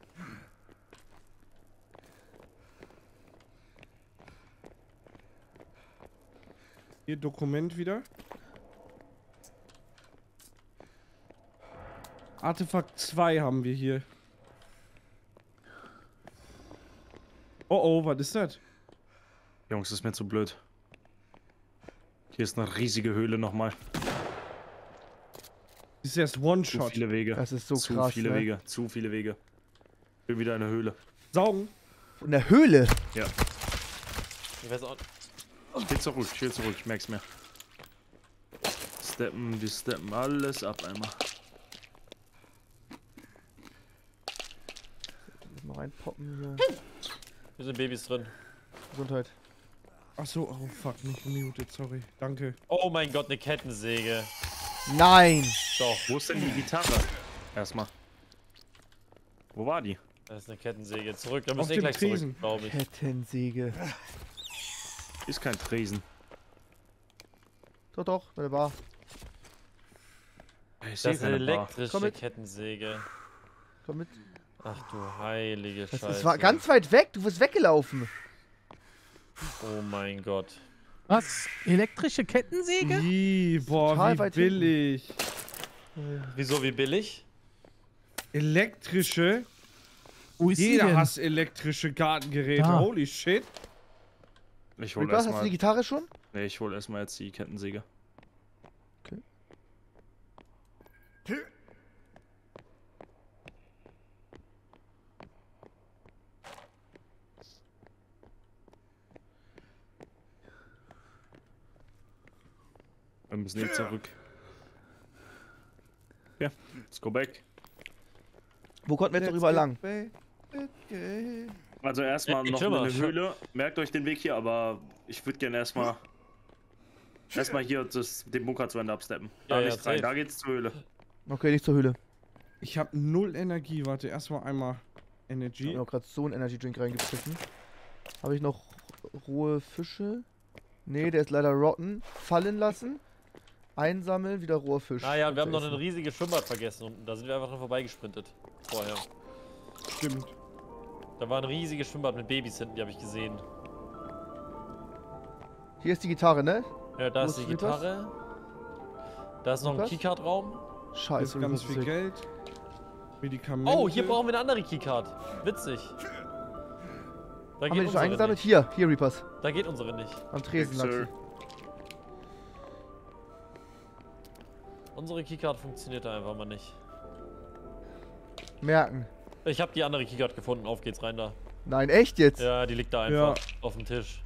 Hier Dokument wieder. Artefakt zwei haben wir hier. Oh oh, was ist das? Jungs, das ist mir zu blöd. Hier ist eine riesige Höhle nochmal. Das ist erst Zu One-Shot. viele Wege. Das ist so zu krass, viele ne? Wege. Zu viele Wege. Ich bin wieder in der Höhle. Saugen. In der Höhle. Ja. Ich weiß auch. Ich will zurück, ich will zurück, ich merk's mir. Steppen, wir steppen alles ab einmal. Mal reinpoppen hier. Hier sind Babys drin. Gesundheit. Achso, oh fuck, nicht gemutet, sorry. Danke. Oh mein Gott, eine Kettensäge. Nein! Doch, Wo ist denn die Gitarre? Erstmal. Wo war die? das ist eine Kettensäge. Zurück, da Auf müssen wir dem gleich Tresen. zurück, glaube ich. Kettensäge. Ist kein Tresen. Doch, doch, bei der Bar. Ich Das sehe ist eine keine Bar. elektrische Komm mit. Kettensäge. Komm mit. Ach du heilige Das, Scheiße. das war ganz weit weg. Du bist weggelaufen. Oh mein Gott. Was? Elektrische Kettensäge? Ih, boah, Total wie weit billig. Wieso, wie billig? Elektrische? Wo ist sie Jeder denn? hasst elektrische Gartengeräte. Da. Holy shit. Ich hol Reaper, hast du die erstmal. Gitarre schon? Nee, ich hol erstmal jetzt die Kettensäge. Okay. Wir müssen eh zurück. Ja, let's go back. Wo konnten wir jetzt noch überall lang? Also erstmal Ey, noch Schimmer, eine Schimmer. Höhle. Merkt euch den Weg hier, aber ich würde gerne erstmal erstmal hier das, den Bunker zu Ende absteppen. Da Ja, ja, nicht rein, safe. da geht's zur Höhle. Okay, nicht zur Höhle. Ich habe null Energie. Warte, erstmal einmal Ich Energy. habe auch gerade so einen Energy Drink reingepfiffen. Habe ich noch rohe Fische? Nee, der ist leider rotten. Fallen lassen. Einsammeln, wieder roher Fisch. Naja, und wir haben noch Essen. ein riesiges Schwimmbad vergessen unten. Da sind wir einfach dran vorbeigesprintet. Vorher. Stimmt. Da war ein riesiges Schwimmbad mit Babys hinten, die habe ich gesehen. Hier ist die Gitarre, ne? Ja, da Wo ist die ist Reapers? Gitarre. Da ist noch ein Reapers? Keycard-Raum. Hier Scheiße, ist ganz Reapers viel ist weg. Geld. Medikamente. Oh, hier brauchen wir eine andere Keycard. Witzig. Da Haben wir die schon unsere eingesammelt? nicht. Hier, hier Reapers. Da geht unsere nicht. Am Tresen Sir. lag sie. Unsere Keycard funktioniert da einfach mal nicht. Merken. Ich habe die andere Keycard gefunden. Auf geht's rein da. Nein, echt jetzt? Ja, die liegt da einfach auf dem Tisch.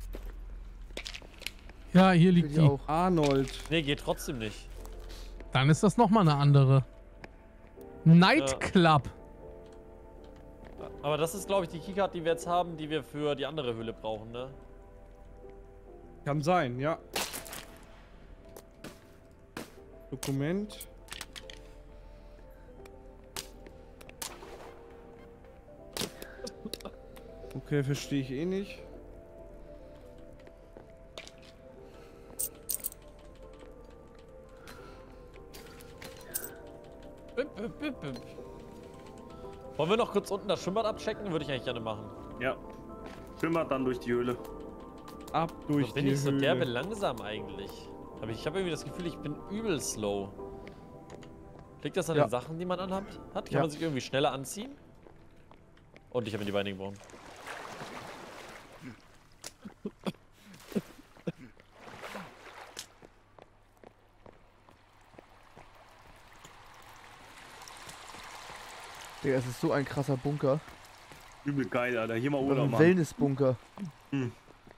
Ja, hier Für liegt die die. auch. Arnold. Nee, geht trotzdem nicht. Dann ist das nochmal eine andere. Nightclub. Aber das ist, glaube ich, die Keycard, die wir jetzt haben, die wir für die andere Höhle brauchen, ne? Kann sein, ja. Dokument. Okay, verstehe ich eh nicht. Bip, bip, bip, bip. Wollen wir noch kurz unten das Schwimmbad abchecken? Würde ich eigentlich gerne machen. Ja. Schwimmert dann durch die Höhle. Ab durch Wo bin die ich so Höhle. derbe langsam eigentlich? Aber ich habe irgendwie das Gefühl, ich bin übel slow. Liegt das an Ja. den Sachen, die man anhat? Hat? Kann Ja. man sich irgendwie schneller anziehen? Und ich habe mir die Beine gebrochen. Digga, es ist so ein krasser Bunker. Übel geil, Alter. Hier mal Oder Urlaub ein machen. Wellnessbunker. Hm.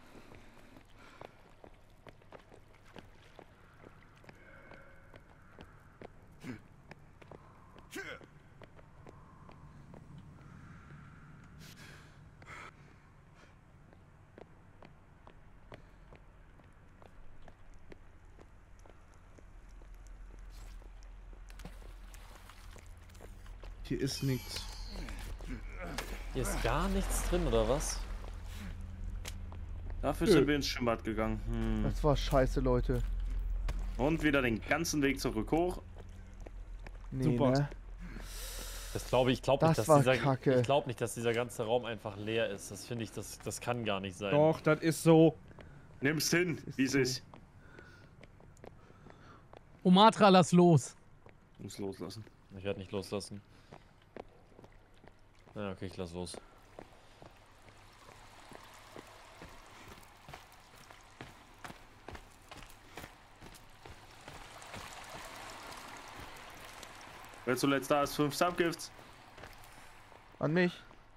Hier ist nichts. Hier ist gar nichts drin, oder was? Dafür Nö. sind wir ins Schwimmbad gegangen. Hm. Das war scheiße, Leute. Und wieder den ganzen Weg zurück hoch. Nee, Super. ne? Das glaube ich, ich glaube nicht, Das dass war dieser, Kacke. ich glaube nicht, dass dieser ganze Raum einfach leer ist. Das finde ich, das, das kann gar nicht sein. Doch, das ist so. Nimm's hin, wie es so. ist. Omatra, lass los. Muss loslassen. Ich werde nicht loslassen. Ja, okay, ich lass los. Wer zuletzt da ist, fünf Subgifts. An mich.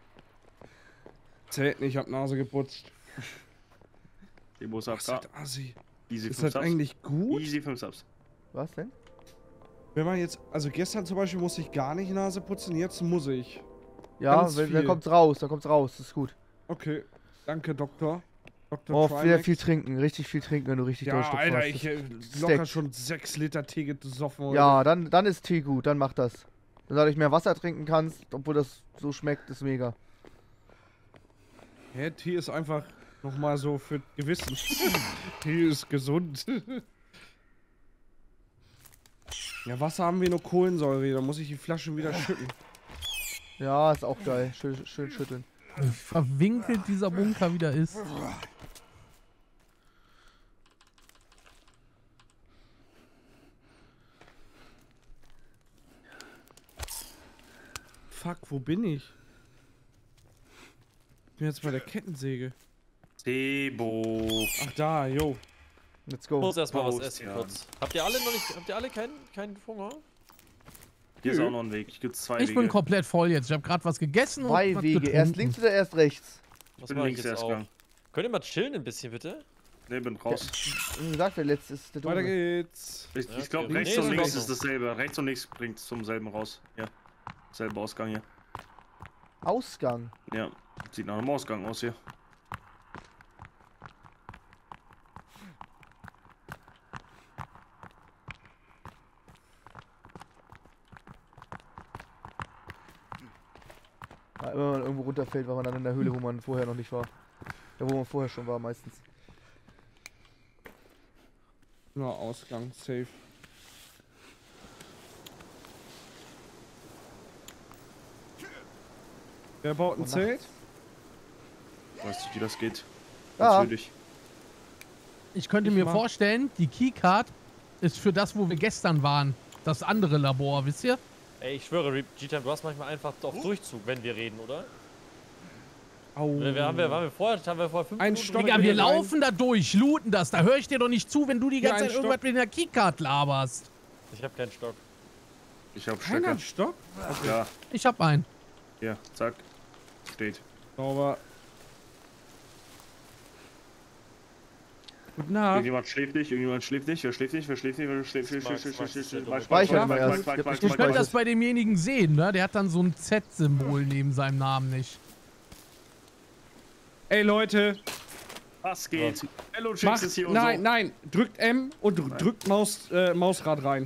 Zählt nicht, ich hab Nase geputzt. Debo ist Was ist ab. das Assi? Easy Ist fünf das Subs. eigentlich gut? Easy fünf Subs. Was denn? Wenn man jetzt, also gestern zum Beispiel musste ich gar nicht Nase putzen, jetzt muss ich. Ja, Ganz wenn, dann viel. kommt's raus, dann kommt's raus, das ist gut. Okay, danke Doktor. Doktor Oh, Trimax. sehr viel trinken, richtig viel trinken, wenn du richtig Ja, Durchschnupfen Alter, hast. ich Das- äh, das locker stackt. schon sechs Liter Tee gesoffen. Heute. Ja, dann, dann ist Tee gut, dann mach das. Wenn du dadurch mehr Wasser trinken kannst, obwohl das so schmeckt, ist mega. Hä, Tee ist einfach nochmal so für Gewissen. Tee ist gesund. Ja, Wasser haben wir nur Kohlensäure, da muss ich die Flaschen wieder schütten. Ja, ist auch geil. Schön, schön schütteln. Wie verwinkelt dieser Bunker wieder ist. Fuck, wo bin ich? Ich bin jetzt bei der Kettensäge. Debo. Ach da, yo. Let's Ich go. muss erstmal was Prost, essen ja. kurz. Habt ihr alle noch nicht, habt ihr alle keinen, keinen Hunger? Hier ist Nö. auch noch ein Weg. Ich gibt's zwei Ich Wege. bin komplett voll jetzt. Ich habe gerade was gegessen und Zwei was Wege. getrunken. Erst links oder erst rechts? Ich Was bin mache ich links jetzt erst auch? gegangen. Könnt ihr mal chillen ein bisschen, bitte? Ne, bin raus. Wie gesagt, wer letzte ist der Weiter Dumme. geht's. Ich, Ja, ich glaube, okay. rechts Nee, und ist in links Ordnung. ist dasselbe. Rechts und links bringt zum selben raus. Ja. Selber Ausgang hier. Ausgang. Ja. Sieht nach einem Ausgang aus hier. Ja, immer wenn man irgendwo runterfällt, weil man dann in der Höhle, wo man vorher noch nicht war. Da wo man vorher schon war meistens. Ja, Ausgang, safe. Wer baut ein Oh, Zelt? Weißt du, wie das geht? Ja. Natürlich. Ich könnte Ich mir mach- vorstellen, die Keycard ist für das, wo wir gestern waren. Das andere Labor, wisst ihr? Ey, ich schwöre, G-Time, du hast manchmal einfach auf Durchzug, wenn wir reden, oder? Au. Wir, wir haben wir, waren wir vorher, haben wir vor fünf Ein Minuten Stock- Digga, drüber wir rein. laufen da durch, looten das. Da höre ich dir doch nicht zu, wenn du die Hier ganze ein Zeit irgendwas Stock. mit der Keycard laberst. Ich hab keinen Stock. Ich hab Keiner Stöcke. hat Stock? Ja. Ich hab einen. Hier. Zack. Steht. Sauber. Guten Nacht. Irgendjemand schläft nicht, irgendjemand schläft nicht, wer schläft nicht, wer schläft nicht, wer schläft, schläft, Max, schläft, Max, schläft, ist der schläft, dumme Max, Speichert Max, mal Max, erst. Max, Ich hab Max, nicht Max, Ich könnte Max. das bei demjenigen sehen, ne? Der hat dann so ein Z-Symbol neben seinem Namen nicht. Ey Leute, Was geht? Hello, Chicks macht, ist hier und nein, so. nein, drückt M und dr- drückt Maus, äh, Mausrad rein.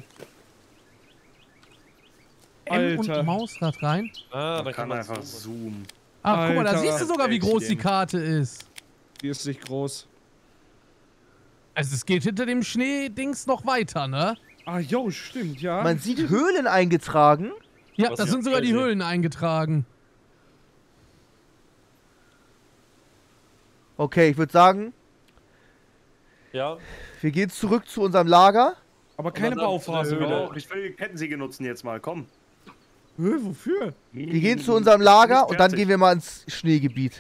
M Alter. und Mausrad rein. Ah, Man dann kann man einfach zoomen. zoomen. Ach, guck mal, da Alter. siehst du sogar, wie groß die Game. Karte ist. Die ist nicht groß. Also es geht hinter dem Schnee-Dings noch weiter, ne? Ah, jo, stimmt, ja. Man sieht Höhlen eingetragen. Ja, Was da ist sind sogar die crazy. Höhlen eingetragen. Okay, ich würde sagen, Ja, wir gehen zurück zu unserem Lager. Aber keine dann ab Bauphase, zur Höhle. oder? Oh, ich will die Kettensäge nutzen jetzt mal, komm. Hä, wofür? Wir gehen zu unserem Lager Nicht und dann fertig. gehen wir mal ins Schneegebiet.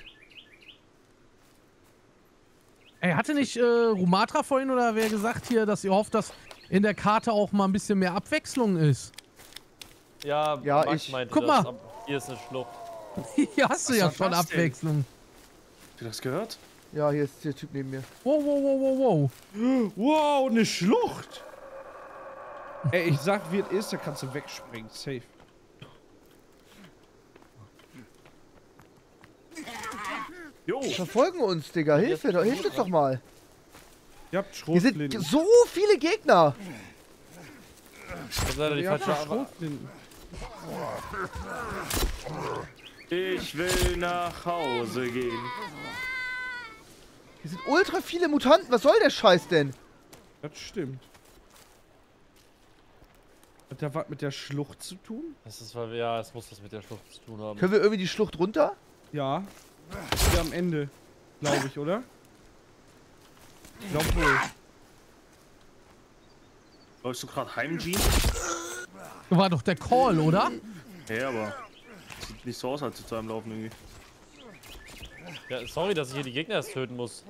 Ey, hatte nicht äh, Rumatra vorhin oder wer gesagt hier, dass ihr hofft, dass in der Karte auch mal ein bisschen mehr Abwechslung ist? ja, Ja, Max ich- meinte Guck das. mal. aber Hier ist eine Schlucht. Hier hast du Was ja war schon das denn? Abwechslung. Habt ihr das gehört? Ja, hier ist der Typ neben mir. Wow, wow, wow, wow, wow. Wow, eine Schlucht! Ey, ich sag, wie es ist, da kannst du wegspringen. Safe. Jo, Verfolgen uns, Digga. Hilfe, doch, hilf uns doch mal. Ihr habt Hier sind Schrotflinten. so viele Gegner. Das ist leider die Ihr habt falsche doch aber Schrotflinten. ich will nach Hause gehen. Hier sind ultra viele Mutanten. Was soll der Scheiß denn? Das stimmt. Hat da was mit der Schlucht zu tun? Das ist, weil wir- ja, es muss was mit der Schlucht zu tun haben. Können wir irgendwie die Schlucht runter? Ja. Hier am Ende. Glaube ich, oder? Ich glaube wohl. Läufst du gerade heim, Jean? War doch der Call, oder? Ja, aber sieht nicht so aus, als zu einem Laufen irgendwie. Ja, sorry, dass ich hier die Gegner erst töten muss.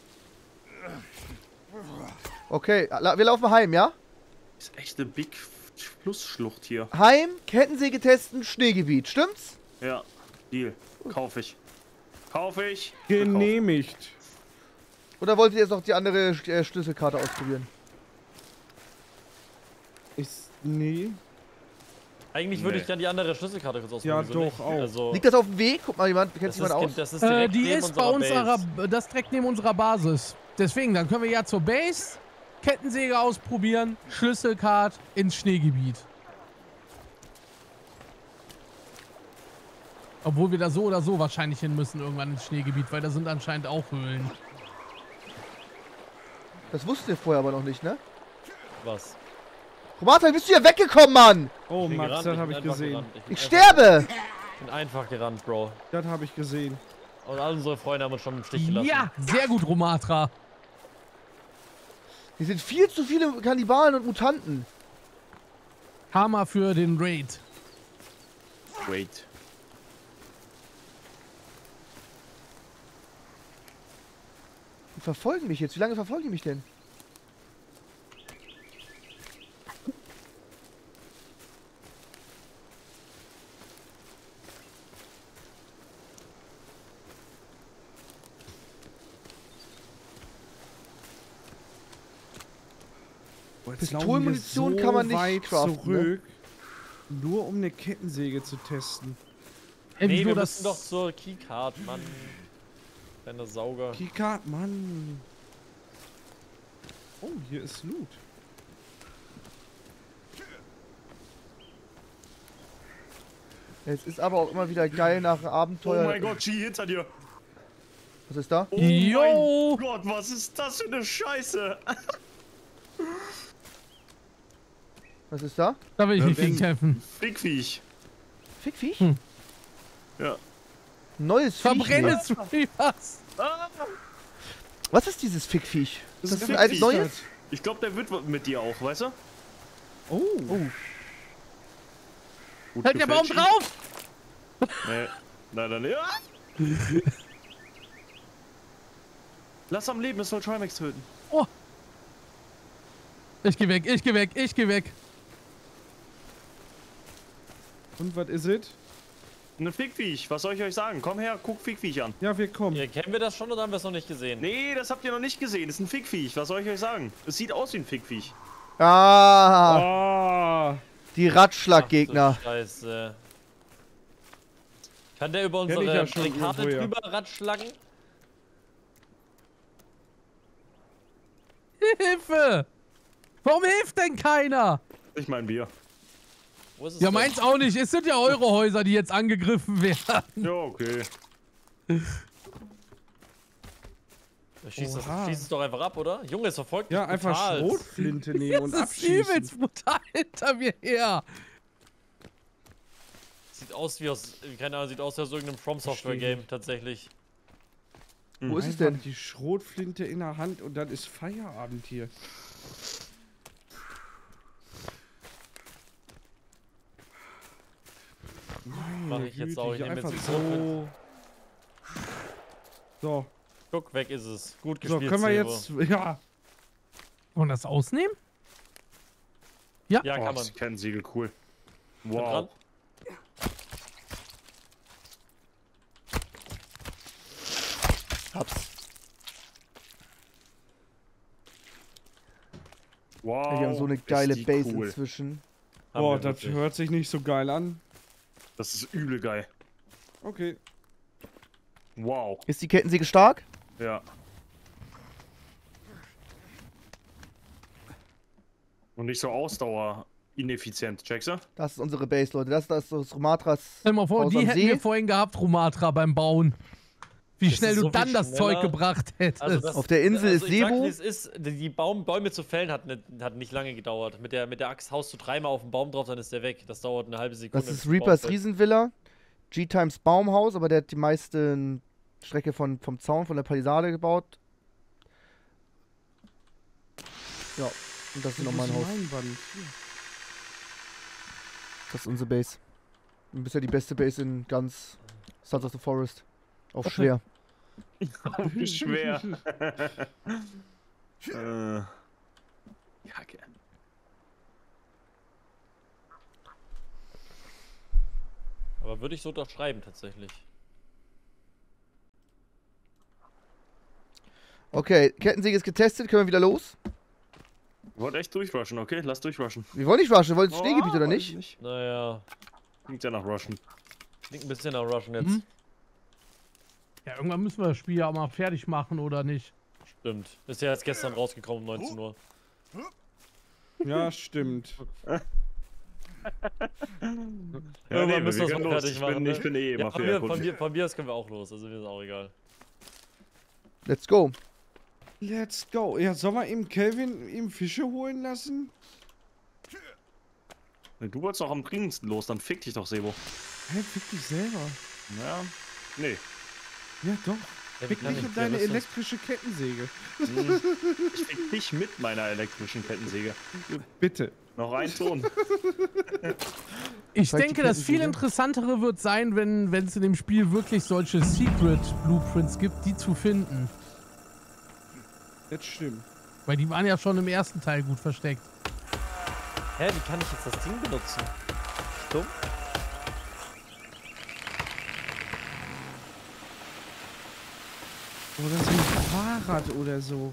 Okay, la- wir laufen heim, ja? Ist echt eine Big Flussschlucht hier. Heim, Kettensäge testen, Schneegebiet, stimmt's? Ja, Deal. Kauf ich. Kauf ich. Genehmigt. Oder wollt ihr jetzt noch die andere äh, Schlüsselkarte ausprobieren? Ich. Nee. Eigentlich würde Nee. ich gerne die andere Schlüsselkarte kurz ausprobieren. Ja, wieso doch, nicht? auch. Also, Liegt das auf dem Weg? Guck mal, jemand, kennt das, sich ist, jemand aus? das ist Äh, direkt die neben ist bei unserer uns, Base. ara- das direkt neben unserer Basis. Deswegen, dann können wir ja zur Base, Kettensäge ausprobieren, Schlüsselkarte ins Schneegebiet. Obwohl wir da so oder so wahrscheinlich hin müssen irgendwann ins Schneegebiet, weil da sind anscheinend auch Höhlen. Das wusstet ihr vorher aber noch nicht, ne? Was? Romata, bist du hier weggekommen, Mann? Oh, Ich bin Max, gerannt, das bin habe ich einfach gesehen. gerannt. bin Ich einfach- sterbe! Ich bin einfach gerannt, Bro. Das habe ich gesehen. Und all unsere Freunde haben uns schon im Stich gelassen. Ja, sehr gut, Romatra. Hier sind viel zu viele Kannibalen und Mutanten. Hammer für den Raid. Wait. Die verfolgen mich jetzt. Wie lange verfolgen die mich denn? Boah, jetzt laufen wir Pistolenmunition so kann man nicht weit craften, zurück, nur um eine Kettensäge zu testen. Ey, Nee, wieso wir das- müssen doch zur Keycard, Mann. Kleiner Sauger. Keycard, Mann. Oh, hier ist Loot. Es ist aber auch immer wieder geil nach Oh Abenteuer. mein Gott, G hinter dir. Was ist da? Oh Jo. mein Gott, was ist das für eine Scheiße? Was ist da? Da will ich Ja, nicht gegen wenn- kämpfen. Fickviech. Fickviech? Hm. Ja. Neues Viech. Verbrenne ne? Streamers. Ah, Was ist dieses Fickviech? das Ist ist das ein Fickviech. neues? Ich glaube, der wird mit dir auch, weißt du? Oh. Oh. Gut Halt der Baum gefälscht. drauf. Nee, leider nicht. Ah! Lass am Leben, es soll Trimax töten. Ich geh weg, ich geh weg, ich geh weg. Und was ist es? Ein Fickviech, was soll ich euch sagen? Komm her, guck Fickviech an. Ja, wir kommen. Ja, kennen wir das schon oder haben wir es noch nicht gesehen? Nee, das habt ihr noch nicht gesehen. Das ist ein Fickviech, was soll ich euch sagen? Es sieht aus wie ein Fickviech. Ah, Ah. die Ach du Ratschlaggegner. Scheiße. Kann der über Kenn ich unsere ja schon Karte irgendwoher. drüber ratschlagen? Hilfe! Warum hilft denn keiner? Ich mein Bier. Wo ist es Ja, denn? meins auch nicht. Es sind ja eure Häuser, die jetzt angegriffen werden. Ja, okay. Ja, Schieß, das, Oha. schieß es doch einfach ab, oder? Junge, es verfolgt mich Ja, einfach brutal. Schrotflinte nehmen und Das ist abschießen. übelst brutal hinter mir her. Sieht aus wie aus, keine Ahnung, sieht aus wie aus irgendeinem From Software Verstehe Game, tatsächlich. Wo ist es Einfach denn? die Schrotflinte in der Hand und dann ist Feierabend hier. Mach ich jetzt Güte, auch. Ich hier nehme jetzt einfach die Schrotflinte. so. So, Guck, weg ist es. Gut so gespielt, können wir Silvo. jetzt. Ja, Wollen wir das ausnehmen? Ja, Oh, kann man. das Kettensiegel, cool. Dran. Wow. Hab's. Wow. Ey, wir haben so eine ist geile die Base cool. inzwischen. Haben boah, wir das wirklich. hört sich nicht so geil an. Das ist übel geil. Okay. Wow. Ist die Kettensäge stark? Ja. Und nicht so Ausdauer ineffizient, checkst du? Das ist unsere Base, Leute. Das, das ist das Romatras. Stell dir mal vor, Haus die am hätten See. wir vorhin gehabt, Romatra, beim Bauen. Wie Das schnell ist du so dann viel das Zeug schneller. gebracht hättest. Also das- Auf der Insel also ist ich sag, Sebo. wie es ist, die die Baum, Bäume zu fällen hat, ne, hat nicht lange gedauert. Mit der, mit der Axt haust du dreimal auf den Baum drauf, dann ist der weg. Das dauert eine halbe Sekunde. Das ist bis der Baum Reapers fällt. Riesenvilla. G-Times Baumhaus, aber der hat die meiste Strecke von, vom Zaun, von der Palisade gebaut. Ja, und das ist noch mein Haus. Leinwand. Das ist unsere Base. Und bisher die beste Base in ganz Sons of the Forest. Auf schwer. Wie schwer. äh. Kacke. würde ich so unterschreiben tatsächlich. Okay, Kettensäge ist getestet, können wir wieder los? Ich wollte echt durchrushen, okay? Lass durchrushen. Wir wollen nicht rushen, wir wollen ins Schneegebiet, oder weiß nicht? nicht? Naja, Klingt ja nach Rushen. klingt ein bisschen nach Rushen jetzt. Hm? Ja, irgendwann müssen wir das Spiel ja auch mal fertig machen, oder nicht? Stimmt. Ist ja jetzt gestern rausgekommen um neunzehn Uhr. Ja, stimmt. Ja, Irgendwann nee, müssen wir wir das können mal los. fertig Ich machen. bin, ne? ich bin eh Ja, immer von, für mir, von, erkunden. mir, von mir aus können wir auch los, also mir ist auch egal. Let's go. Let's go. Ja, soll man ihm Kelvin ihm Fische holen lassen? Du wolltest doch am dringendsten los, dann fick dich doch, Sebo. Hä, fick dich selber. Ja. Nee. Ja, doch. Ja, Fick kann mich ich- und ja, deine was ist das? elektrische Kettensäge. Hm. Ich fick dich mit meiner elektrischen Kettensäge. Bitte. Noch ein Ton. Ich Zeig die denke, das viel Kettensäge. interessantere wird sein, wenn wenn es in dem Spiel wirklich solche Secret Blueprints gibt, die zu finden. Das stimmt. Weil die waren ja schon im ersten Teil gut versteckt. Hä, wie kann ich jetzt das Ding benutzen? Dumm? Oder so ein Fahrrad oder so.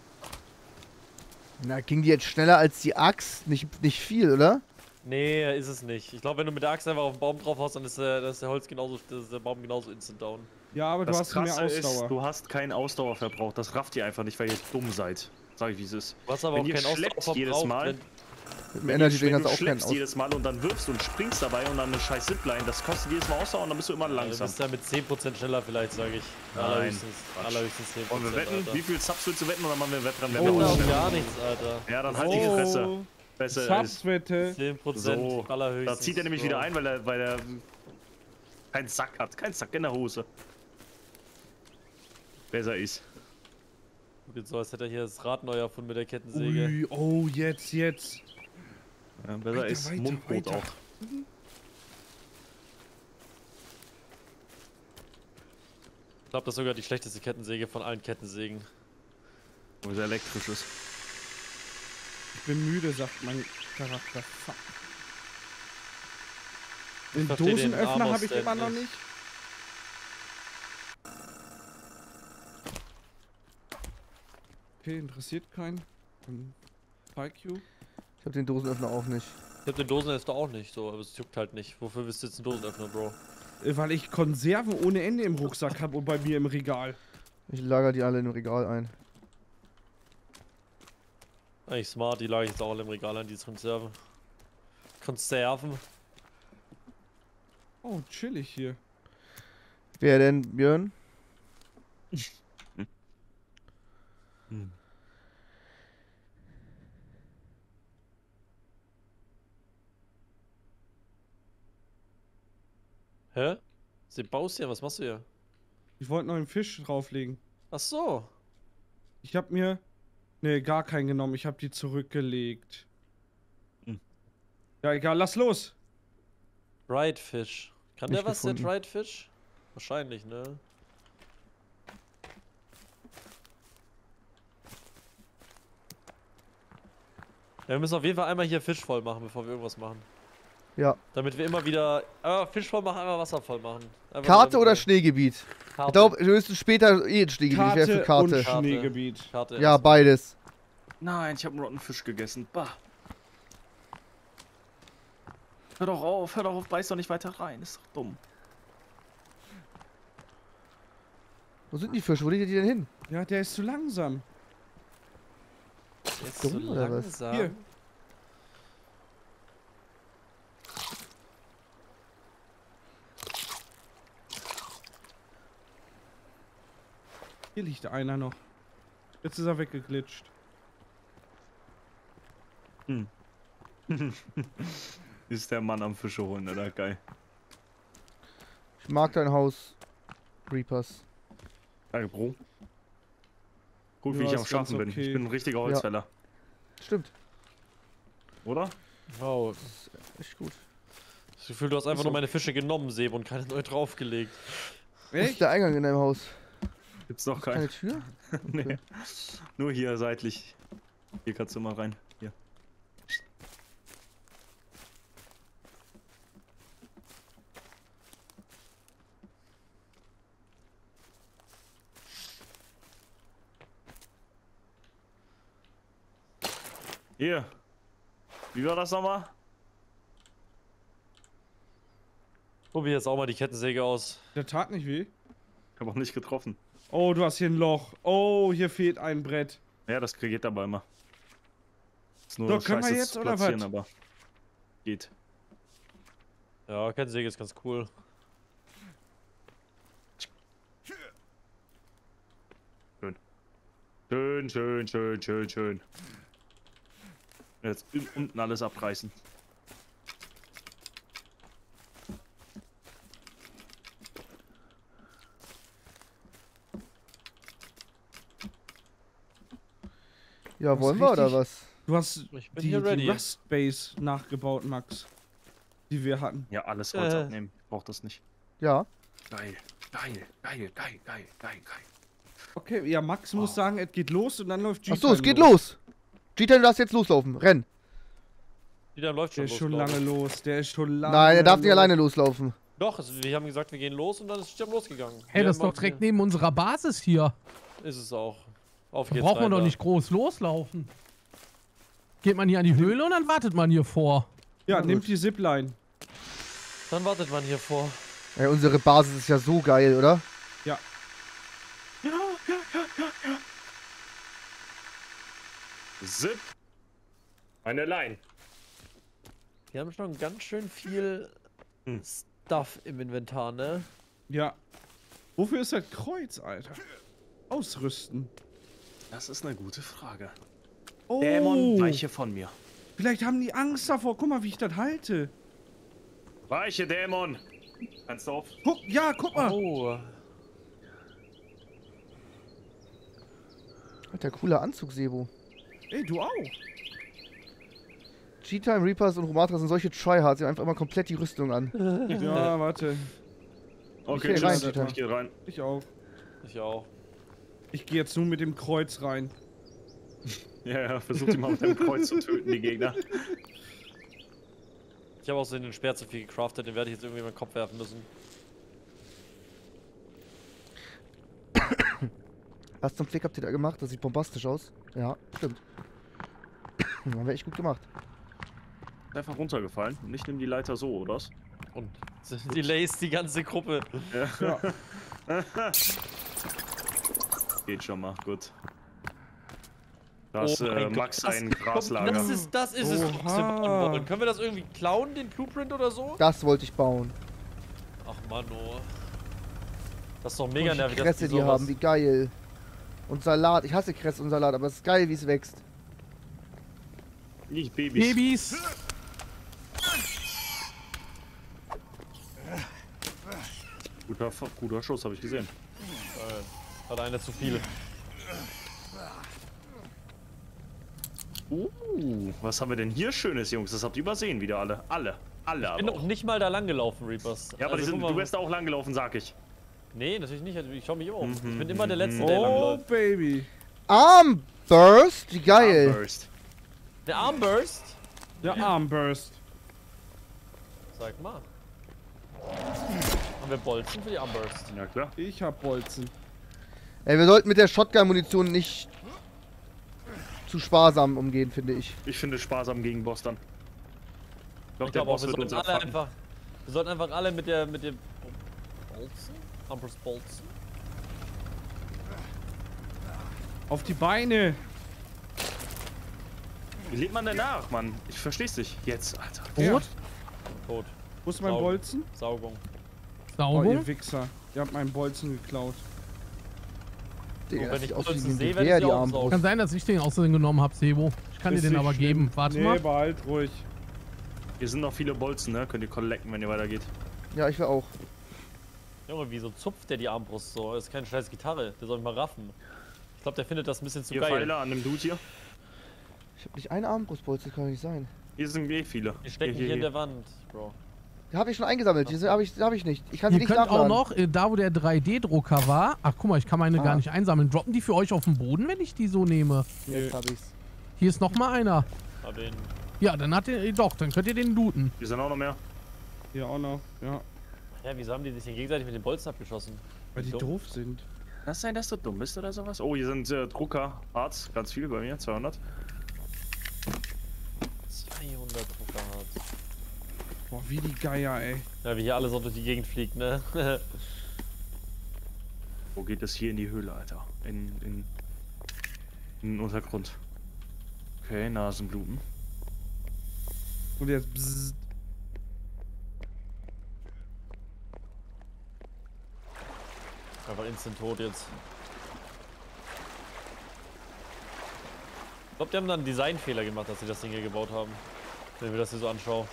Na, ging die jetzt schneller als die Axt? Nicht, nicht viel, oder? Nee, ist es nicht. Ich glaube, wenn du mit der Axt einfach auf den Baum drauf haust, dann ist der, dann ist der Holz genauso, dann ist der Baum genauso instant down. Ja, aber du Das hast mehr Krasse ist, Ausdauer. du hast keinen Ausdauerverbrauch. Das rafft ihr einfach nicht, weil ihr dumm seid. Sag ich, wie es ist. Du hast aber Wenn auch ihr keinen schleppt Ausdauerverbrauch, jedes Mal, wenn- Mit dem Wenn, Energy du, Drink wenn hast du du auch keinen schleppst Aus. jedes Mal und dann wirfst und springst dabei und dann eine scheiß Zipline, das kostet jedes Mal Ausdauer und dann bist du immer Ja, du langsam. bist ja mit zehn Prozent schneller vielleicht, sage ich. Nein, Allerhöchstens, Quatsch. allerhöchstens zehn Prozent. Wollen wir wetten? Alter. Wie viel Subs willst du wetten oder machen wir ein Wettrennen? Wer Oh, wir auf ausstellen? gar nichts, Alter. Ja, dann halt die Fresse. Oh, Besser ist. Subswette. zehn Prozent So, allerhöchstens. da zieht er nämlich Bro. wieder ein, weil er, weil er keinen Sack hat. Keinen Sack in der Hose. Besser ist. Gut, so als hätte er hier das Rad neu erfunden mit der Kettensäge. Ui, oh, jetzt, jetzt. Ja, besser Weiter, ist weiter, Mundbrot weiter. auch. Ich glaube, das ist sogar die schlechteste Kettensäge von allen Kettensägen. Wo es elektrisch ist. Ich bin müde, sagt mein Charakter. Fuck. Den versteh den Dosenöffner habe ich Armor-Stand immer noch nicht. nicht. Okay, interessiert keinen. Hm, Fuck you. Ich hab den Dosenöffner auch nicht. Ich hab den Dosenöffner auch nicht, so, aber es juckt halt nicht. Wofür willst du jetzt einen Dosenöffner, Bro? Äh, Weil ich Konserven ohne Ende im Rucksack habe und bei mir im Regal. Ich lager die alle in dem Regal ein. Eigentlich smart, die lage ich jetzt auch alle im Regal an, diese Konserven. Konserven. Oh, chillig hier. Wer denn, Björn? Hm. Hä? Sebastian, was machst du hier? Ich wollte noch einen Fisch drauflegen. Ach so. Ich habe mir... Ne, gar keinen genommen. Ich habe die zurückgelegt. Hm. Ja, egal. Lass los. Dried Fish. Kann Nicht der was, gefunden. der Dried Fish? Wahrscheinlich, ne? Ja, wir müssen auf jeden Fall einmal hier Fisch voll machen, bevor wir irgendwas machen. Ja. Damit wir immer wieder. Äh, Fisch voll machen, einmal Wasser voll machen. Einfach Karte damit oder wir- Schneegebiet? Karte. Ich glaube, höchstens später eh ein Schneegebiet. Ich wäre für Karte und Karte. Karte. Schneegebiet. Karte Ja, erst. beides. Nein, ich habe einen rotten Fisch gegessen. Bah. Hör doch auf, hör doch auf, beiß doch nicht weiter rein. Ist doch dumm. Wo sind die Fische? Wo liegen die denn hin? Ja, der ist zu langsam. Jetzt so dumm oder was? langsam. Hier. Hier liegt einer noch. Jetzt ist er weggeglitscht. Ist der Mann am Fische holen, oder? Geil. Ich mag dein Haus, Reapers. Danke, Bro. Guck, wie Ja, ich am ist ganz Schaffen bin. okay. Ich bin ein richtiger Holzfäller. Stimmt. Oder? Wow. Echt gut. Das Gefühl, du hast einfach Ist nur so. meine Fische genommen, Sebo, und keine neu draufgelegt. Wo ist Echt? der Eingang in deinem Haus? Gibt's noch Keine keinen. Tür? Nee. Nur hier seitlich. Hier kannst du mal rein. Hier. Hier. Wie war das nochmal? Probier jetzt auch mal die Kettensäge aus. Der tat nicht weh. Ich habe auch nicht getroffen. Oh, du hast hier ein Loch. Oh, hier fehlt ein Brett. Ja, das geht aber immer. Ist nur So, können wir scheiße jetzt zu oder platzieren, was? aber geht. Ja, Kettensäge ist ganz cool. Schön, schön, schön, schön, schön. Jetzt unten alles abreißen. Ja, Was wollen wir oder richtig- was? Du hast Ich bin die, hier die ready. Rust Base nachgebaut, Max. Die wir hatten. Ja, alles Holz Äh. abnehmen. Ich brauch das nicht. Ja. Geil, geil, geil, geil, geil, geil, geil. Okay, ja, Max muss sagen, es geht los und dann läuft G-Time Achso, es geht los. G-Time, du darfst jetzt loslaufen. Renn. Die dann läuft schon Der ist los, schon glaub lange ich. los. Der ist schon lange Nein, er darf nicht los. alleine loslaufen. Doch, es, wir haben gesagt, wir gehen los und dann ist es losgegangen. Hey, Wir das ist haben doch auch- direkt neben unserer Basis hier. Ist es auch. Auf Da geht's braucht man rein doch da. nicht groß loslaufen. Geht man hier an die Höhle und dann wartet man hier vor. Ja, Na nimmt gut. die Zipline. Dann wartet man hier vor. Ey, unsere Basis ist ja so geil, oder? Ja. Zip. Eine Line. Wir haben schon ganz schön viel Hm. Stuff im Inventar, ne? Ja. Wofür ist das Kreuz, Alter? Ausrüsten. Das ist eine gute Frage. Oh, Dämon, weiche von mir. vielleicht haben die Angst davor. Guck mal, wie ich das halte. Weiche Dämon. Kannst du auf? Guck, ja, guck mal. Oh. Alter, cooler Anzug, Sebo. Ey, du auch. G-Time, Reapers und Romatra sind solche Tryhards, die haben einfach immer komplett die Rüstung an. Ja, warte. Okay, geh tschüss. rein, Ich Dieter. geh rein. Ich auch. Ich auch. Ich gehe jetzt nur mit dem Kreuz rein. Ja, ja, versuch die mal mit dem Kreuz zu töten, die Gegner. Ich habe auch so den Speer zu viel gecraftet, den werde ich jetzt irgendwie in meinen Kopf werfen müssen. Was zum Flick habt ihr da gemacht? Das sieht bombastisch aus. Ja, stimmt. Haben wir echt gut gemacht. Einfach runtergefallen und ich nehme die Leiter so, oder? Und delays die ganze Gruppe. Ja. Geht schon mal, gut. Das Oh mein äh, Gott, Max das- ein Das Graslager. ist, das ist es, was wir Oha. bauen wollen. Können wir das irgendwie klauen, den Blueprint oder so? Das wollte ich bauen. Ach Mann, oh. Das ist doch mega Und die nervig, dass Kresse, die sowas- haben, wie geil. Und Salat. Ich hasse Kresse und Salat, aber es ist geil, wie es wächst. Nicht Babys. Babys. Guter, guter Schuss, habe ich gesehen. Äh, Hat einer zu viele. Uh, was haben wir denn hier Schönes, Jungs? Das habt ihr übersehen wieder alle. Alle. Alle Ich bin aber noch auch. nicht mal da lang gelaufen, Reapers. Ja, aber die Also, sind, guck mal- du bist da auch lang gelaufen, sag ich. Nee, natürlich nicht. Also, ich schau mich um. Mhm, Ich bin immer der Letzte, mhm. der lang Oh, läuft. Baby. Armburst? Wie geil. Armburst. Der Armburst? Der Armburst. Sag mal. Haben wir Bolzen für die Armburst? Ja, klar. Ich hab Bolzen. Ey, wir sollten mit der Shotgun-Munition nicht zu sparsam umgehen, finde ich. Ich finde sparsam gegen Boss dann. Ich Ich glaube, der glaube auch, Boss wir wird uns sollten alle abfacken. einfach. Wir sollten einfach alle mit der mit dem Bolzen? Armburst Bolzen? Auf die Beine. Wie lebt man denn nach, Mann? Ich versteh's nicht. Jetzt, Alter. Ja. Tot. Wo ist mein Saugen. Bolzen? Saugung. Oh, Saugung. ihr Wichser. Ihr habt meinen Bolzen geklaut. Digga, wenn das ich sieht aus Bolzen wie ein sehe, werde Gewehr, ich die die auch Armbrust. Kann sein, dass ich den außerdem genommen habe, Sebo. Ich kann Ist dir den nicht aber schlimm. geben. Warte nee, mal. behalt ruhig. Hier sind noch viele Bolzen, ne? Könnt ihr collecten, wenn ihr weitergeht. Ja, ich will auch. Junge, wieso zupft der die Armbrust so? Das ist keine scheiß Gitarre. Der soll mich mal raffen. Ich glaube, der findet das ein bisschen zu Hier geil. Pfeile an dem Dude hier. Ich hab nicht eine Armbrustbolze, das kann doch nicht sein. Hier sind eh viele. Die stecken hier, in der Wand, Bro. Die habe ich schon eingesammelt. Die habe ich, hab ich nicht. Ich kann sie Ihr nicht könnt auch nachladen. noch, äh, da wo der drei D-Drucker war, ach guck mal, ich kann meine Ah. gar nicht einsammeln. Droppen die für euch auf den Boden, wenn ich die so nehme? Jetzt hab ich's. Hier ist noch mal einer. Hab ihn. Ja, dann hat ihr, doch, dann könnt ihr den looten. Hier sind auch noch mehr. Hier auch noch. Ja. Ja, wieso haben die sich denn gegenseitig mit den Bolzen abgeschossen? Weil die Dumm. doof sind. Kann das sein, dass du dumm bist oder sowas? Oh, hier sind äh, Drucker. Parts. Ganz viel bei mir. zweihundert. hundert Druckerharz. Boah, wie die Geier, ey. Ja, wie hier alles so durch die Gegend fliegt, ne? Wo geht das hier in die Höhle, Alter? In, in, in den Untergrund. Okay, Nasenbluten. Und jetzt bzzzt. Einfach instant tot jetzt. Ich glaube, die haben dann einen Designfehler gemacht, dass sie das Ding hier gebaut haben. Wenn wir das hier so anschauen.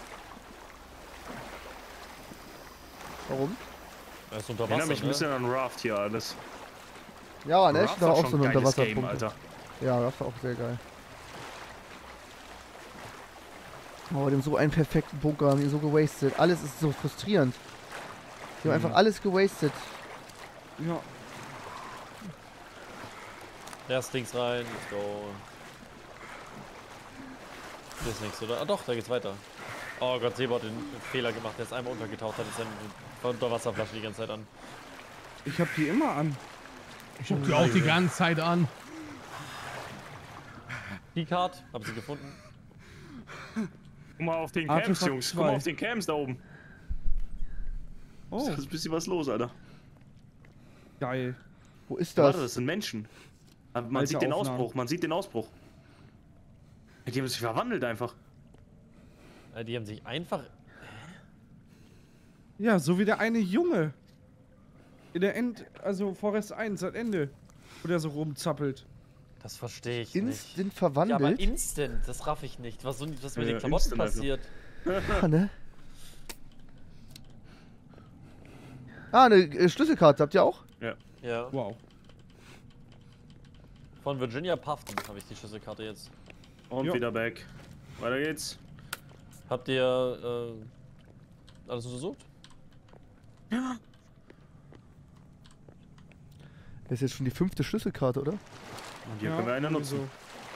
Warum? Er ist unter Erinnere Wasser, mich ein ne? bisschen an Raft hier alles. Ja, ne? Raft Ich war war auch schon so ein ein geiles Game, Unterwasserpunkt. Alter. Ja, das war auch sehr geil. Oh, die haben so einen perfekten Bunker, haben die so gewastet. Alles ist so frustrierend. Die haben Mhm. einfach alles gewastet. Ja. Erst links rein, let's go. Hier ist nichts, oder? Ah doch, da geht's weiter. Oh Gott, Sebo hat den Fehler gemacht, der ist einmal untergetaucht, hat jetzt seine Unterwasserflasche die ganze Zeit an. Ich hab die immer an. Ich hab die auch die ganze Zeit an. Keycard, hab sie gefunden. Guck mal auf den Artefakt Camps, Jungs. Guck mal zwei. auf den Camps da oben. Oh, Da ist ein bisschen was los, Alter. geil. Wo ist Warte, das? das sind Menschen. Aber man Alte sieht den Aufnahmen. Ausbruch, man sieht den Ausbruch. Die haben sich verwandelt einfach. Äh, Die haben sich einfach. Ja, so wie der eine Junge. In der End, also Forest eins, am Ende. Wo der so rumzappelt. Das verstehe ich Instant nicht. Ja, aber verwandelt? instant, das raff ich nicht. Was, so, was mit Ja, den Klamotten instant einfach. passiert. Ja, ne? Ah, eine äh, Schlüsselkarte habt ihr auch? Ja. Wow. Von Virginia Puffton habe ich die Schlüsselkarte jetzt. Und Jo. wieder back. Weiter geht's. Habt ihr äh, alles untersucht? Das ist jetzt schon die fünfte Schlüsselkarte, oder? Und hier können wir eine nutzen. so.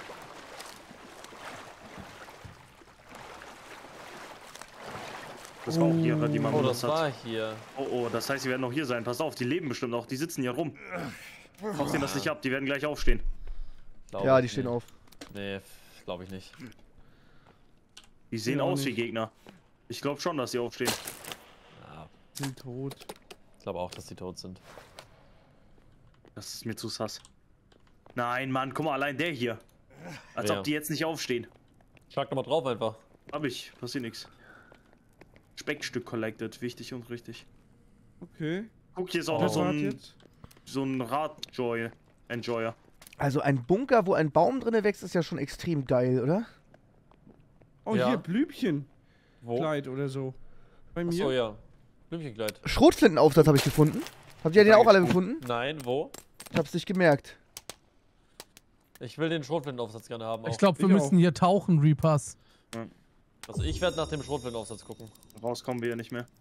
Das war auch hier, die man Oh, das benutzt hat. war hier. Oh, oh, das heißt, sie werden noch hier sein. Pass auf, die leben bestimmt noch. Die sitzen hier rum. Mach denen das nicht ab, die werden gleich aufstehen. Glaub Ja, ich die stehen nicht. auf. Nee, glaube ich nicht. Die sehen Ja, auch aus wie nicht. Gegner. Ich glaube schon, dass sie aufstehen. Ja, Sind tot. ich glaube auch, dass die tot sind. Das ist mir zu sass. Nein, Mann, guck mal, allein der hier. Als Wer? ob die jetzt nicht aufstehen. Schlag doch mal drauf einfach. Hab ich, passiert nichts. Speckstück collected, wichtig und richtig. Okay. Guck, hier ist auch Oh. noch so Wer hat ein, jetzt? so ein Rad-Joy. Enjoyer. Also ein Bunker, wo ein Baum drinne wächst, ist ja schon extrem geil, oder? Oh, Ja. hier, Blümchenkleid Wo? oder so. Bei mir? Achso, ja. Blümchenkleid. Schrotflintenaufsatz habe ich gefunden. Habt ihr den auch alle gefunden? Nein, wo? Ich hab's nicht gemerkt. Ich will den Schrotflintenaufsatz gerne haben. Ich auch. glaube, wir Ich müssen auch. hier tauchen, Reapers. Also ich werde nach dem Schrotflintenaufsatz gucken. Rauskommen wir ja nicht mehr.